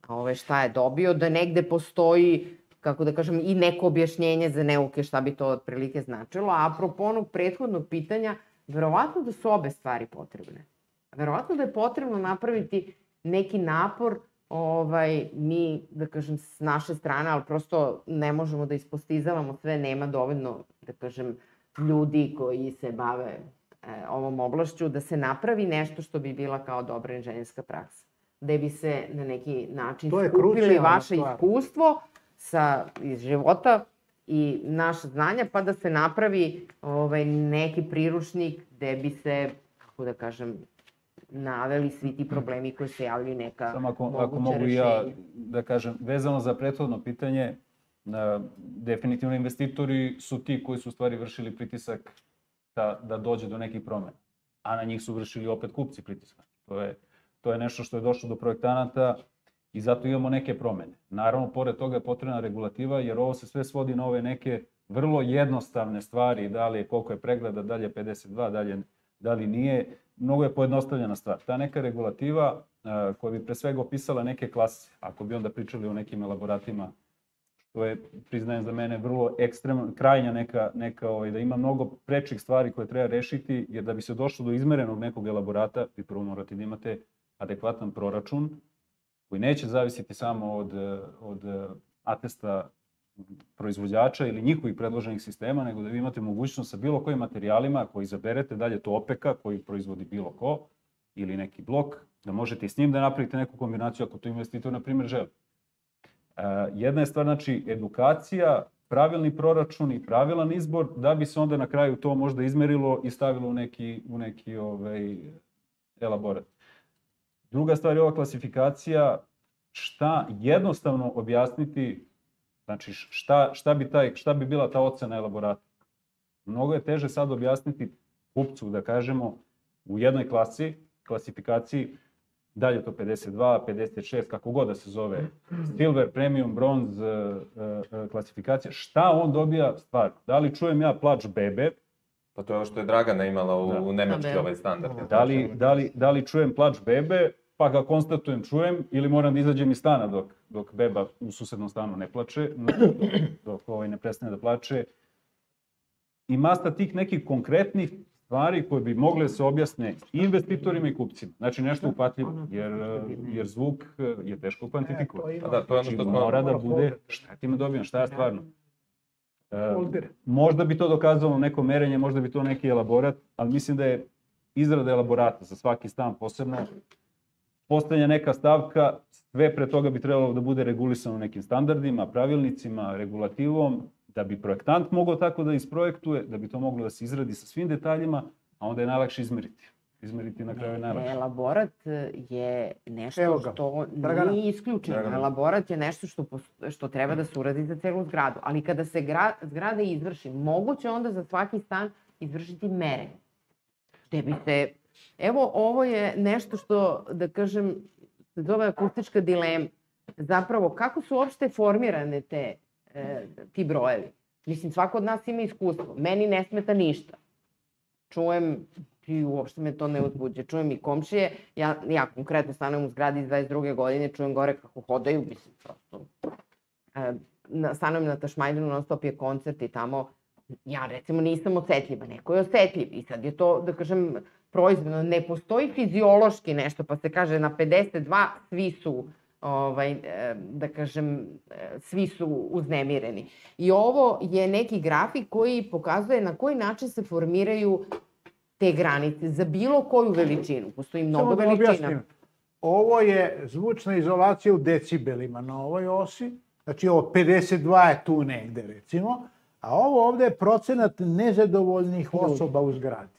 ove, šta je dobio, da negde postoji, kako da kažem, i neko objašnjenje za neuke šta bi to otprilike značilo. A apropo onog prethodnog pitanja, verovatno da su obe stvari potrebne. Verovatno da je potrebno napraviti neki napor, ovaj, mi, da kažem, s naše strane, ali prosto ne možemo da ispostizavamo sve, nema dovoljno, da kažem, ljudi koji se bave e, ovom oblašću, da se napravi nešto što bi bila kao dobra inženjerska praksa. Da bi se na neki način skupili vaše iskustvo sa, iz života i naše znanja, pa da se napravi ovaj, neki priručnik gde bi se, kako da kažem, naveli svi ti problemi koji se javljaju, neka Samo ako, moguća ako mogu rešenja. ja da kažem, vezano za prethodno pitanje, a, definitivno investitori su ti koji su u stvari vršili pritisak da, da dođe do nekih promena, a na njih su vršili opet kupci pritisak. To je, to je nešto što je došlo do projektanata i zato imamo neke promene. Naravno, pored toga je potrebna regulativa, jer ovo se sve svodi na ove neke vrlo jednostavne stvari, da li je, koliko je pregleda, da li je pedeset dva, da li, je, da li nije, mnogo je pojednostavljena stvar. Ta neka regulativa a, koja bi pre svega opisala neke klase, ako bi onda pričali o nekim elaboratima, to je, priznajem za mene, vrlo ekstremno, krajnja neka, neka ovaj, da ima mnogo prečih stvari koje treba rešiti, jer da bi se došlo do izmerenog nekog elaborata, vi prvo morate da imate adekvatan proračun, koji neće zavisiti samo od, od atesta proizvođača ili njihovih predloženih sistema, nego da vi imate mogućnost sa bilo kojim materijalima koji izaberete, dalje to opeka koji proizvodi bilo ko, ili neki blok, da možete i s njim da napravite neku kombinaciju ako to investitor, na primjer, želi. Uh, jedna je stvar, znači, edukacija, pravilni proračun i pravilan izbor, da bi se onda na kraju to možda izmerilo i stavilo u neki, u neki ovaj, elaborat. Druga stvar je ova klasifikacija, šta jednostavno objasniti, znači šta, šta, bi, taj, šta bi bila ta ocena elaborata. Mnogo je teže sad objasniti kupcu, da kažemo, u jednoj klasi, klasifikaciji, da li je to pedeset dva, pedeset šest, kako god da se zove, silver, premium, bronz, uh, uh, klasifikacija, šta on dobija stvarno? Da li čujem ja plač bebe? Pa to je ovo što je Dragana imala u, Da. u Nemački ovaj standard. Da li, da, li, da li čujem plač bebe, pa ga konstatujem čujem, ili moram da izađem iz stana dok, dok beba u susednom stanu ne plače, dok, dok ovaj ne prestane da plače. I masta tih nekih konkretnih stvari koje bi mogle da se objasne i investitorima i kupcima. Znači nešto upatljivo, jer, jer zvuk je teško kvantifikovati. Pa da, to je ono što smo... Mora da bude, šta ti me dobijam, šta je stvarno? E, možda bi to dokazalo neko merenje, možda bi to neki elaborat, ali mislim da je izrada elaborata za svaki stan posebno, postavlja neka stavka, sve pre toga bi trebalo da bude regulisano nekim standardima, pravilnicima, regulativom, da bi projektant mogao tako da isprojektuje, da bi to moglo da se izradi sa svim detaljima, a onda je najlakše izmeriti. Izmeriti na kraju je najlakše. Elaborat je nešto Evo ga, što Dragana. nije isključeno. Dragana. Elaborat je nešto što, pos- što treba da se uradi za celu zgradu. Ali kada se gra, zgrada izvrši, moguće onda za svaki stan izvršiti merenje. Gde bi se... Evo, ovo je nešto što, da kažem, se zove akustička dilema. Zapravo, kako su uopšte formirane te, e, ti brojevi? Mislim, svako od nas ima iskustvo. Meni ne smeta ništa. Čujem, i uopšte me to ne uzbuđe. Čujem i komšije, ja, ja konkretno stanujem u zgradi iz dvadeset druge godine, čujem gore kako hodaju, mislim, prosto. E, na, stanujem na Tašmajdinu, non stop je koncert i tamo, ja recimo nisam osetljiva, neko je osetljiv i sad je to, da kažem, proizvodno, ne postoji fiziološki nešto, pa se kaže na pedeset dva svi su, ovaj, e, da kažem, e, svi su uznemireni. I ovo je neki grafik koji pokazuje na koji način se formiraju te granice za bilo koju veličinu. Postoji mnogo Samo da veličina. objasnim. Ovo je zvučna izolacija u decibelima na ovoj osi. Znači ovo pedeset dva je tu negde recimo. A ovo ovde je procenat nezadovoljnih osoba u zgradi.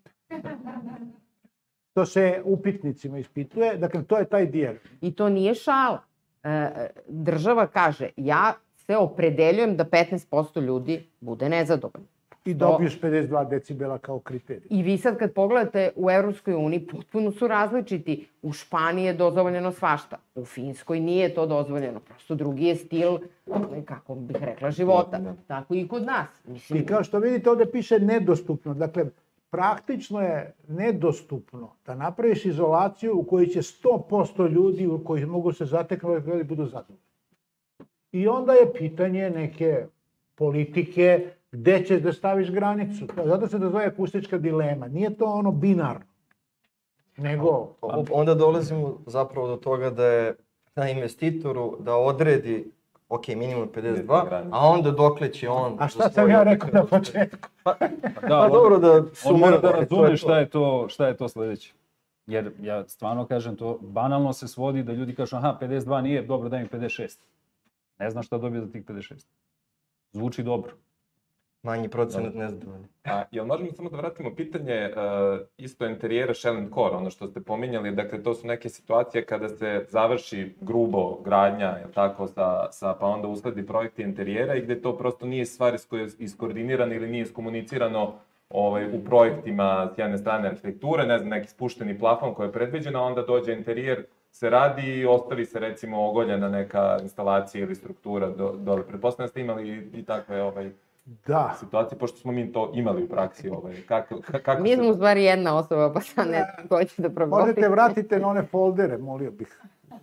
To se upitnicima ispituje. Dakle, to je taj dijel. I to nije šala. E, država kaže, ja se opredeljujem da petnaest posto ljudi bude nezadovoljno. I dobiješ pedeset dva decibela kao kriterij. I vi sad kad pogledate u Evropskoj uniji, potpuno su različiti. U Španiji je dozvoljeno svašta. U Finskoj nije to dozvoljeno. Prosto drugi je stil, kako bih rekla, života. Tako i kod nas. Mislim... I kao što vidite, ovde piše nedostupno. Dakle, praktično je nedostupno da napraviš izolaciju u kojoj će sto posto ljudi u koji mogu se zateknuti ljudi budu zadovoljni. I onda je pitanje neke politike gde ćeš da staviš granicu. Zato se to zove akustička dilema. Nije to ono binarno. Nego... Onda dolazimo zapravo do toga da je na investitoru da odredi ok, minimum pedeset dva, a onda dokle će on... A šta sam ja rekao na početku? Pa, da, pa dobro da on mora da razume šta je to, šta je to sledeće. Jer ja stvarno kažem to, banalno se svodi da ljudi kažu aha, pedeset dva nije, dobro daj mi pedeset šest. Ne znam šta dobije za tih pedeset šest. Zvuči dobro. Manji procenat nezadovoljni. A jel možemo samo da vratimo pitanje uh, isto interijera Shell and Core, ono što ste pominjali, dakle to su neke situacije kada se završi grubo gradnja, jel tako, sa, sa, pa onda usledi projekti interijera i gde to prosto nije stvar iskoordinirano ili nije iskomunicirano ovaj, u projektima s jedne strane arhitekture, ne znam, neki spušteni plafon koji je predviđen, a onda dođe interijer, se radi i ostavi se recimo ogoljena neka instalacija ili struktura do, dole. Pretpostavljam ste imali i, i takve ovaj, da. situacije, pošto smo mi to imali u praksi. Ovaj, kako, kako mi smo u stvari jedna osoba, pa sad ne znam ko će da progovori. Možete vratite na one foldere, molio bih.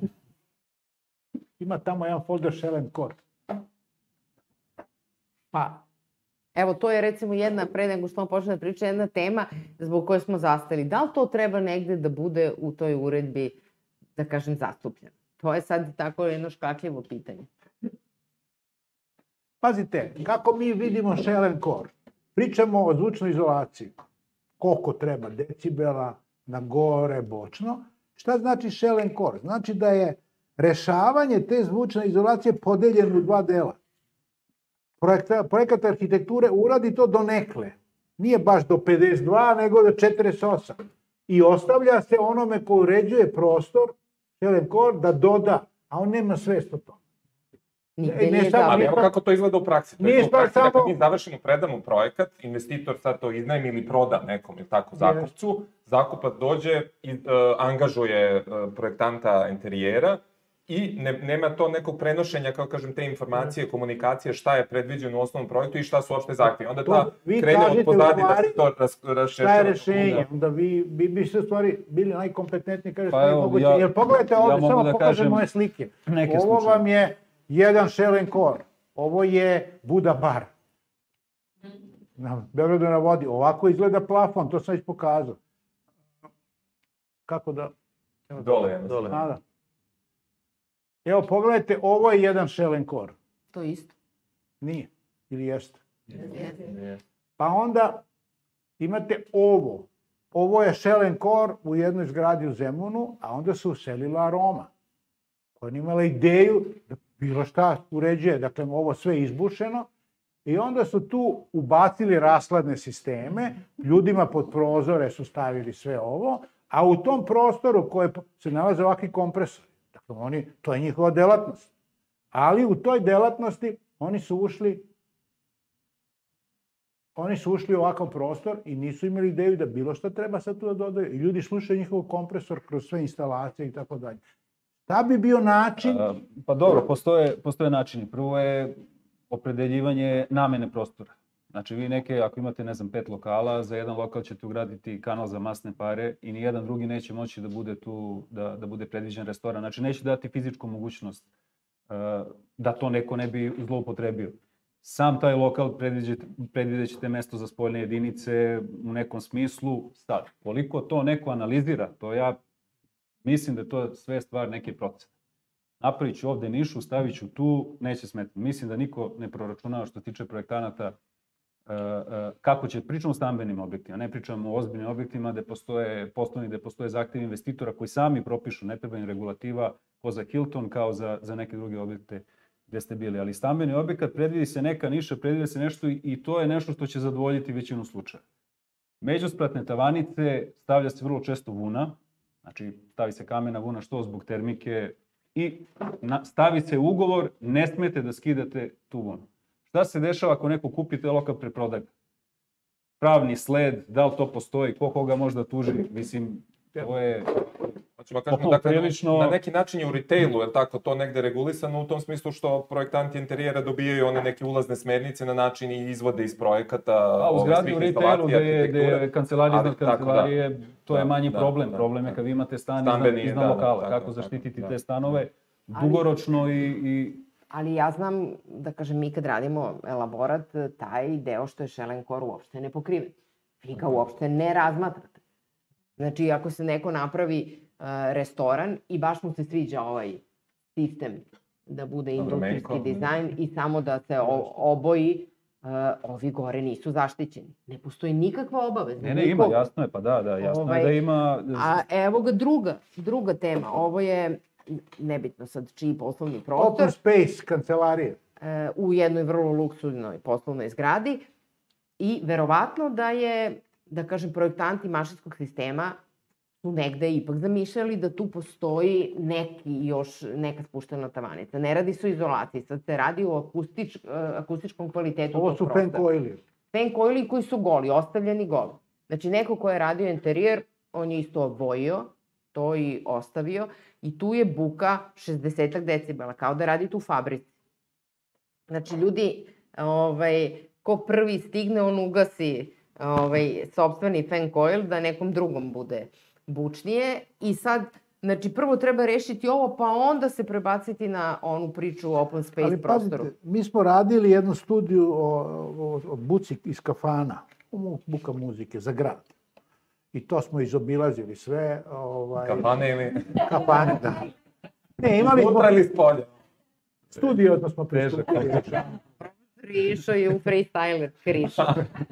Ima tamo jedan folder Shell and Core. Pa, evo, to je recimo jedna, pre nego što vam počne da priča, jedna tema zbog koje smo zastali. Da li to treba negde da bude u toj uredbi, da kažem, zastupljeno? To je sad tako jedno škakljivo pitanje. Pazite, kako mi vidimo Shell and Core? Pričamo o zvučnoj izolaciji. Koliko treba decibela, na gore, bočno. Šta znači Shell and Core? Znači da je rešavanje te zvučne izolacije podeljeno u dva dela. Projekta, projekat arhitekture uradi to do nekle. Nije baš do pedeset dva, nego do četrdeset osam. I ostavlja se onome ko uređuje prostor, Shell and Core, da doda, a on nema svest o tom. E, ne, sam, ali evo kako to izgleda u praksi. To je u praksi samo... da kad mi završimo, predamo projekat, investitor sad to iznajmi ili proda nekom ili tako zakupcu, zakupac dođe i uh, angažuje uh, projektanta interijera i ne, nema to nekog prenošenja, kao kažem, te informacije, komunikacije, šta je predviđeno u osnovnom projektu i šta su uopšte zahtjevi. Onda ta krene od pozadi da se to raščešava. Šta je rešenje? Onda vi bi, bi se u stvari bili najkompetentniji, kažete pa, evo, moguće. Ja, Jer pogledajte ovdje, ja samo da pokažem moje slike. Ovo slučaje. Vam je jedan Shell and Core. Ovo je Buda bar. Na Beogradu na vodi. Ovako izgleda plafon, to sam već pokazao. Kako da... Evo, dole, dole. Da. Evo, pogledajte, ovo je jedan Shell and Core. To isto. Nije. Ili jeste? Jeste. Pa onda imate ovo. Ovo je Shell and Core u jednoj zgradi u Zemunu, a onda se uselila Aroma. Koja je imala ideju da bilo šta uređuje, dakle ovo sve izbušeno, i onda su tu ubacili rasladne sisteme, ljudima pod prozore su stavili sve ovo, a u tom prostoru koje se nalaze ovakvi kompresori, dakle oni, to je njihova delatnost, ali u toj delatnosti oni su ušli oni su ušli u ovakav prostor i nisu imali ideju da bilo šta treba sad tu da dodaju. I ljudi slušaju njihov kompresor kroz sve instalacije i tako dalje. Da bi bio način... A, pa dobro, postoje, postoje načini. Prvo je opredeljivanje namene prostora. Znači vi neke, ako imate, ne znam, pet lokala, za jedan lokal ćete ugraditi kanal za masne pare i nijedan drugi neće moći da bude tu, da, da bude predviđen restoran. Znači neće dati fizičku mogućnost uh, da to neko ne bi zloupotrebio. Sam taj lokal predvidjet ćete mesto za spoljne jedinice u nekom smislu. Sad, koliko to neko analizira, to ja mislim da je to sve stvar neke procene. Napravit ću ovde nišu, stavit ću tu, neće smetati. Mislim da niko ne proračunava što se tiče projektanata kako će, pričamo o stambenim objektima, ne pričamo o ozbiljnim objektima gde postoje poslovni, gde postoje zahtevi investitora koji sami propišu, ne treba im regulativa ko za Hilton, kao za, za neke druge objekte gde ste bili. Ali stambeni objekat, predvidi se neka niša, predvidi se nešto i, i to je nešto što će zadovoljiti većinu slučaja. Međuspratne tavanice stavlja se vrlo često vuna, znači stavi se kamena vuna što zbog termike i na, stavi se ugovor, ne smete da skidate tu vunu. Šta se dešava ako neko kupi te lokal preprodaje? Pravni sled, da li to postoji, ko koga možda tuži, mislim, to je... Hoćemo kažemo, dakle, prilično... na neki način je u retailu, je tako, to negde regulisano u tom smislu što projektanti interijera dobijaju one neke ulazne smernice na način i izvode iz projekata. A, u zgradi u retailu gde je kancelarija iznad kancelarije, to je manji problem. Problem je kad vi imate stan iznad lokala, kako zaštititi te stanove dugoročno i... Ali ja znam, da kažem, mi kad radimo elaborat, taj deo što je Šelenkor uopšte ne pokriven. Vi ga uopšte ne razmatrate. Znači, ako se neko napravi restoran i baš mu se sviđa ovaj sistem da bude industrijski dizajn i samo da se oboji, ovi gore nisu zaštićeni. Ne postoji nikakva obaveza. Ne, ne, ima, jasno je, pa da, da, jasno je da ima... A evo ga druga, druga tema. Ovo je, nebitno sad čiji poslovni prostor. Open space, kancelarije. U jednoj vrlo luksuznoj poslovnoj zgradi i verovatno da je, da kažem, projektanti mašinskog sistema su negde ipak zamišljali da tu postoji neki još, neka spuštena tavanica. Ne radi se o izolaciji, sad se radi o akustič, akustičkom kvalitetu tog prostora. Ovo su fan coili. Fan coili koji su goli, ostavljeni goli. Znači, neko ko je radio interijer, on je isto obojio to i ostavio i tu je buka šezdeset decibela, kao da radite u fabrici. Znači, ljudi, ovaj, ko prvi stigne, on ugasi ovaj, sopstveni fan coil da nekom drugom bude bučnije i sad, znači, prvo treba rešiti ovo, pa onda se prebaciti na onu priču u open space ali, prostoru. Ali pazite, mi smo radili jednu studiju o, o, o buci iz kafana, buka muzike za grad. I to smo izobilazili sve. Ovaj... Kafane ili? Kafane, da. Ne, imali smo... Utra ili spolja? Studiozno smo pristupili. Krišo je u freestyler, Krišo.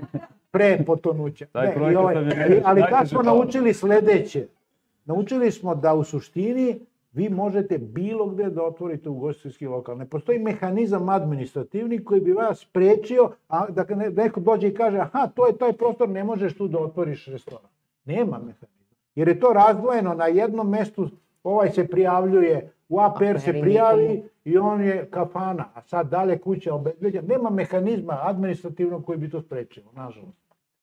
Pre potonuća. Ne, i ovaj, ali tako smo naučili sledeće. Naučili smo da u suštini vi možete bilo gde da otvorite ugostiteljski lokal. Ne postoji mehanizam administrativni koji bi vas sprečio, a da neko dođe i kaže, aha, to je taj prostor, ne možeš tu da otvoriš restoran. Nema mehanizma. Jer je to razdvojeno na jednom mestu, ovaj se prijavljuje, u A P R se prijavi i on je kafana, a sad dalje kuća obezbeđena. Nema mehanizma administrativnog koji bi to sprečio, nažalost.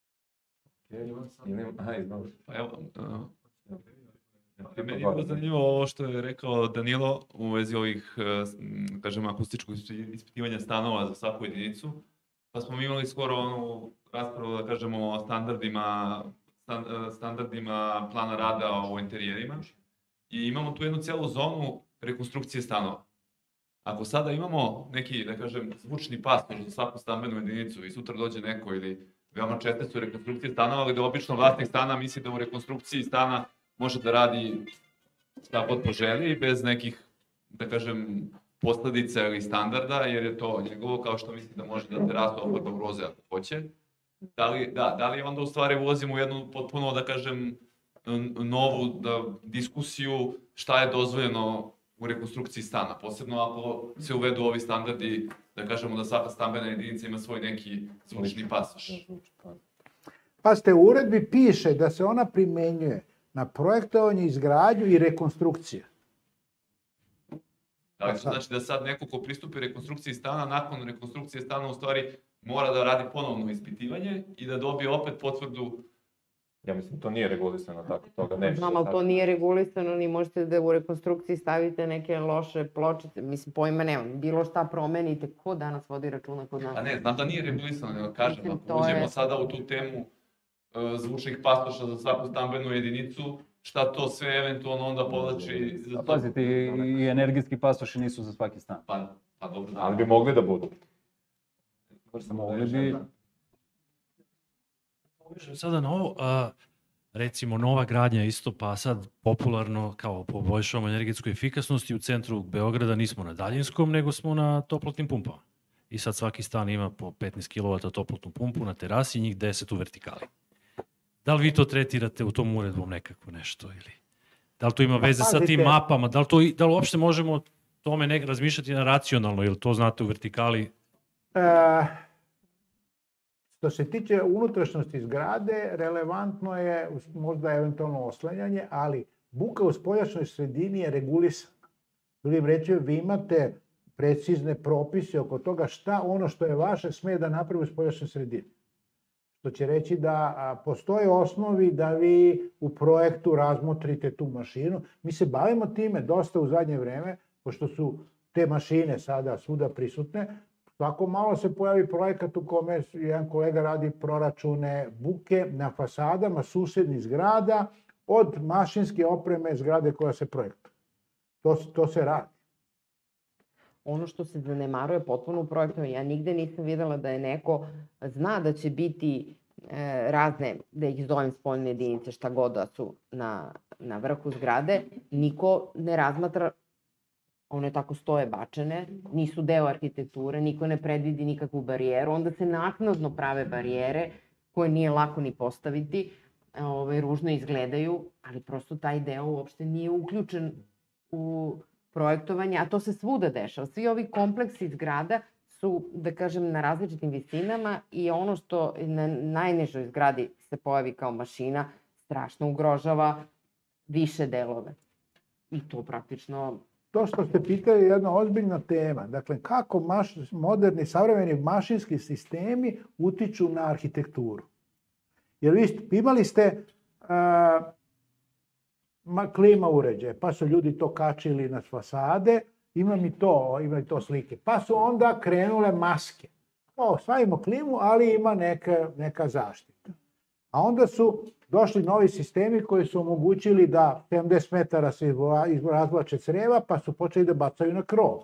Meni je bilo zanimljivo ovo što je rekao Danilo u vezi ovih, kažem, akustičkog ispitivanja stanova za svaku jedinicu. Pa smo imali skoro onu raspravu, da kažemo, o standardima, standardima plana rada u interijerima. I imamo tu jednu celu zonu rekonstrukcije stanova. Ako sada imamo neki, da kažem, zvučni pasoš za svaku stambenu jedinicu i sutra dođe neko ili veoma česte su rekonstrukcije stanova, gde obično vlasnik stana misli da u rekonstrukciji stana može da radi šta god poželi, bez nekih, da kažem, posledica ili standarda, jer je to njegovo, kao što misli da može da terasu opada ugroze ako hoće. Da li, da, da li onda u stvari ulazimo u jednu potpuno, da kažem, novu da, diskusiju šta je dozvoljeno u rekonstrukciji stana, posebno ako se uvedu ovi standardi, da kažemo da svaka stambena jedinica ima svoj neki zvučni pasoš. Pazite, u uredbi piše da se ona primenjuje na projektovanje, izgradnju i rekonstrukcije. Da li to znači da sad neko ko pristupi rekonstrukciji stana, nakon rekonstrukcije stana u stvari mora da radi ponovno ispitivanje i da dobije opet potvrdu? Ja mislim, to nije regulisano tako, toga neće. Znam, ali to nije regulisano, ni možete da u rekonstrukciji stavite neke loše pločice, mislim, pojma nema, bilo šta promenite, ko danas vodi računa kod nas? A ne, znam da nije regulisano, nego kažem, ako uđemo sada u tu temu zvučnih pasoša za svaku stambenu jedinicu, šta to sve eventualno onda povlači za to? Pazite, i energijski pasoši nisu za svaki stan. Pa, pa dobro. Ali bi mogli da budu. Mogli bi... Sada na ovo, a, recimo nova gradnja isto, pa sad popularno kao poboljšavamo energetsku efikasnost i u centru Beograda nismo na daljinskom, nego smo na toplotnim pumpama. I sad svaki stan ima po petnaest kilovata toplotnu pumpu na terasi i njih deset u vertikali. Da li vi to tretirate u tom uredbom nekako nešto ili da li to ima veze sa tim mapama, da li, to, da li uopšte možemo tome ne, razmišljati na racionalno ili to znate u vertikali? E, što se tiče unutrašnjosti zgrade, relevantno je možda eventualno oslanjanje, ali buka u spoljašnjoj sredini je regulisana. Drugim rečima, vi imate precizne propise oko toga šta ono što je vaše sme da napravi u spoljašnjoj sredini. Što će reći da postoje osnovi da vi u projektu razmotrite tu mašinu. Mi se bavimo time dosta u zadnje vreme, pošto su te mašine sada svuda prisutne. Svako malo se pojavi projekat u kome jedan kolega radi proračune buke na fasadama susednih zgrada od mašinske opreme zgrade koja se projektuje. To, to se radi. Ono što se zanemaruje potpuno u projektu, ja nigde nisam videla da je neko zna da će biti e, razne, da ih zovem spoljne jedinice, šta god da su na, na vrhu zgrade, niko ne razmatra, one tako stoje bačene, nisu deo arhitekture, niko ne predvidi nikakvu barijeru, onda se naknadno prave barijere koje nije lako ni postaviti, ove, ružno izgledaju, ali prosto taj deo uopšte nije uključen u projektovanje, a to se svuda dešava. Svi ovi kompleksi zgrada su, da kažem, na različitim visinama i ono što na najnižoj zgradi se pojavi kao mašina strašno ugrožava više delove. I to praktično... To što ste pitali je jedna ozbiljna tema. Dakle, kako maš, moderni, savremeni mašinski sistemi utiču na arhitekturu. Jer vi imali ste a, ma, klima uređaje, pa su ljudi to kačili na fasade, imam i to, ima i to slike. Pa su onda krenule maske. O, stavimo klimu, ali ima neka, neka zaštita. A onda su došli novi sistemi koji su omogućili da sedamdeset metara se razvlače creva, pa su počeli da bacaju na krov.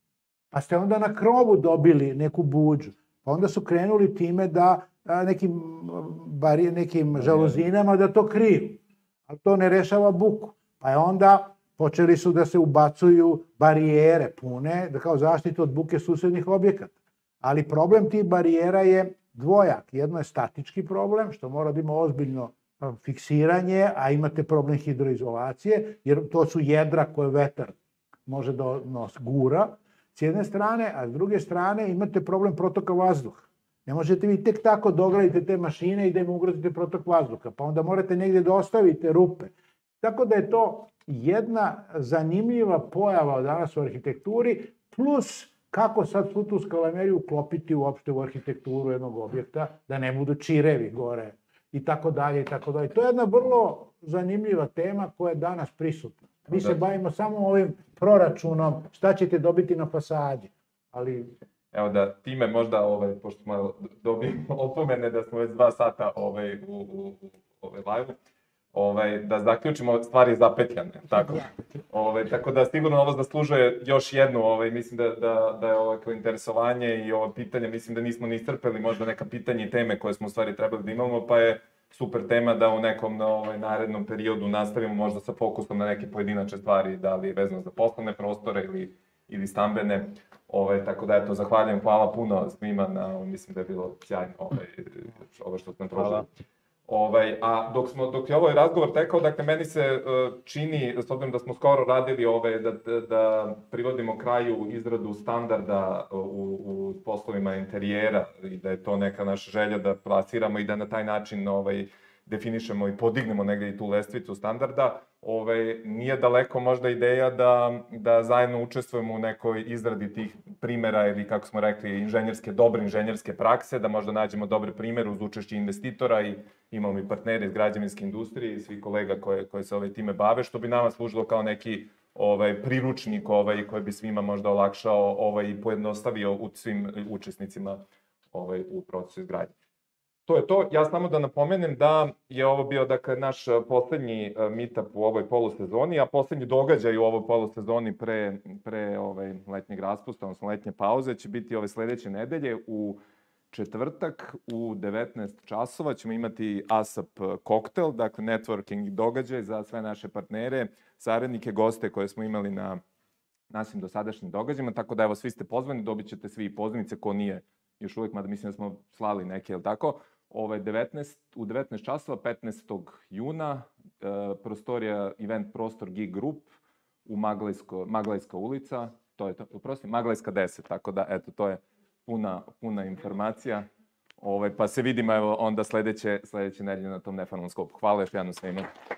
Pa ste onda na krovu dobili neku buđu. Pa onda su krenuli time da nekim, bari, nekim žaluzinama da to kriju. Ali to ne rešava buku. Pa je onda počeli su da se ubacuju barijere pune, da kao zaštitu od buke susednih objekata. Ali problem tih barijera je dvojak. Jedno je statički problem, što mora da ima ozbiljno fiksiranje, a imate problem hidroizolacije, jer to su jedra koje vetar može da nos gura, s jedne strane, a s druge strane imate problem protoka vazduha. Ne možete vi tek tako dograditi te mašine i da im ugrozite protok vazduha, pa onda morate negdje da ostavite rupe. Tako da je to jedna zanimljiva pojava danas u arhitekturi, plus kako sad svu tu skalameriju uklopiti uopšte u arhitekturu jednog objekta, da ne budu čirevi gore i tako dalje i tako dalje. To je jedna vrlo zanimljiva tema koja je danas prisutna. Mi se bavimo samo ovim proračunom, šta ćete dobiti na fasadi, ali... Evo da time možda, ovaj, pošto smo dobili opomene da smo već dva sata ovaj, u, u, u ovaj live, ovaj, da zaključimo stvari zapetljane. Tako, ovaj, tako da sigurno ovo zaslužuje još jednu, ovaj, mislim da, da, da je ovo interesovanje i ovo pitanje, mislim da nismo ni iscrpeli možda neka pitanja i teme koje smo u stvari trebali da imamo, pa je super tema da u nekom na, ovaj, narednom periodu nastavimo možda sa fokusom na neke pojedinačne stvari, da li je vezano za poslovne prostore ili, ili stambene. Ovaj, tako da, eto, zahvaljujem, hvala puno svima na, mislim da je bilo sjajno ovaj, ovo što sam prošli. Ovaj, a dok, smo, dok je ovaj razgovor tekao, dakle, meni se uh, čini, s obzirom da smo skoro radili ove, da, da, da privodimo kraju izradu standarda u, u poslovima interijera i da je to neka naša želja da plasiramo i da na taj način ovaj, definišemo i podignemo negdje i tu lestvicu standarda, ovaj, nije daleko možda ideja da, da zajedno učestvujemo u nekoj izradi tih primjera ili, kako smo rekli, inženjerske, dobre inženjerske prakse, da možda nađemo dobre primjere uz učešće investitora i imamo i partnere iz građevinske industrije i svi kolega koje, koje se ovaj, time bave, što bi nama služilo kao neki ovaj, priručnik ovaj, koji bi svima možda olakšao ovaj, i pojednostavio u svim učesnicima ovaj, u procesu izgradnje. To je to. Ja samo da napomenem da je ovo bio dakle, naš poslednji meetup u ovoj polusezoni, a poslednji događaj u ovoj polusezoni pre, pre ovaj, letnjeg raspusta, odnosno letnje pauze, će biti ove sledeće nedelje u četvrtak u devetnaest časova ćemo imati ASAP koktel, dakle networking događaj za sve naše partnere, saradnike, goste koje smo imali na našim dosadašnjim događajima, tako da evo svi ste pozvani, dobit ćete svi pozivnice ko nije još uvijek, mada mislim da smo slali neke, je li tako? Ovaj devetnaest, u devetnaest časova, petnaestog juna, e, prostorija, event prostor G Group u Maglajsko, Maglajska ulica, to je to, uprosti, Maglajska deset, tako da, eto, to je puna, puna informacija. Ovaj, pa se vidimo evo onda sledeće, sledeće nedelje na tom neformalnom skupu. Hvala još jednom svima.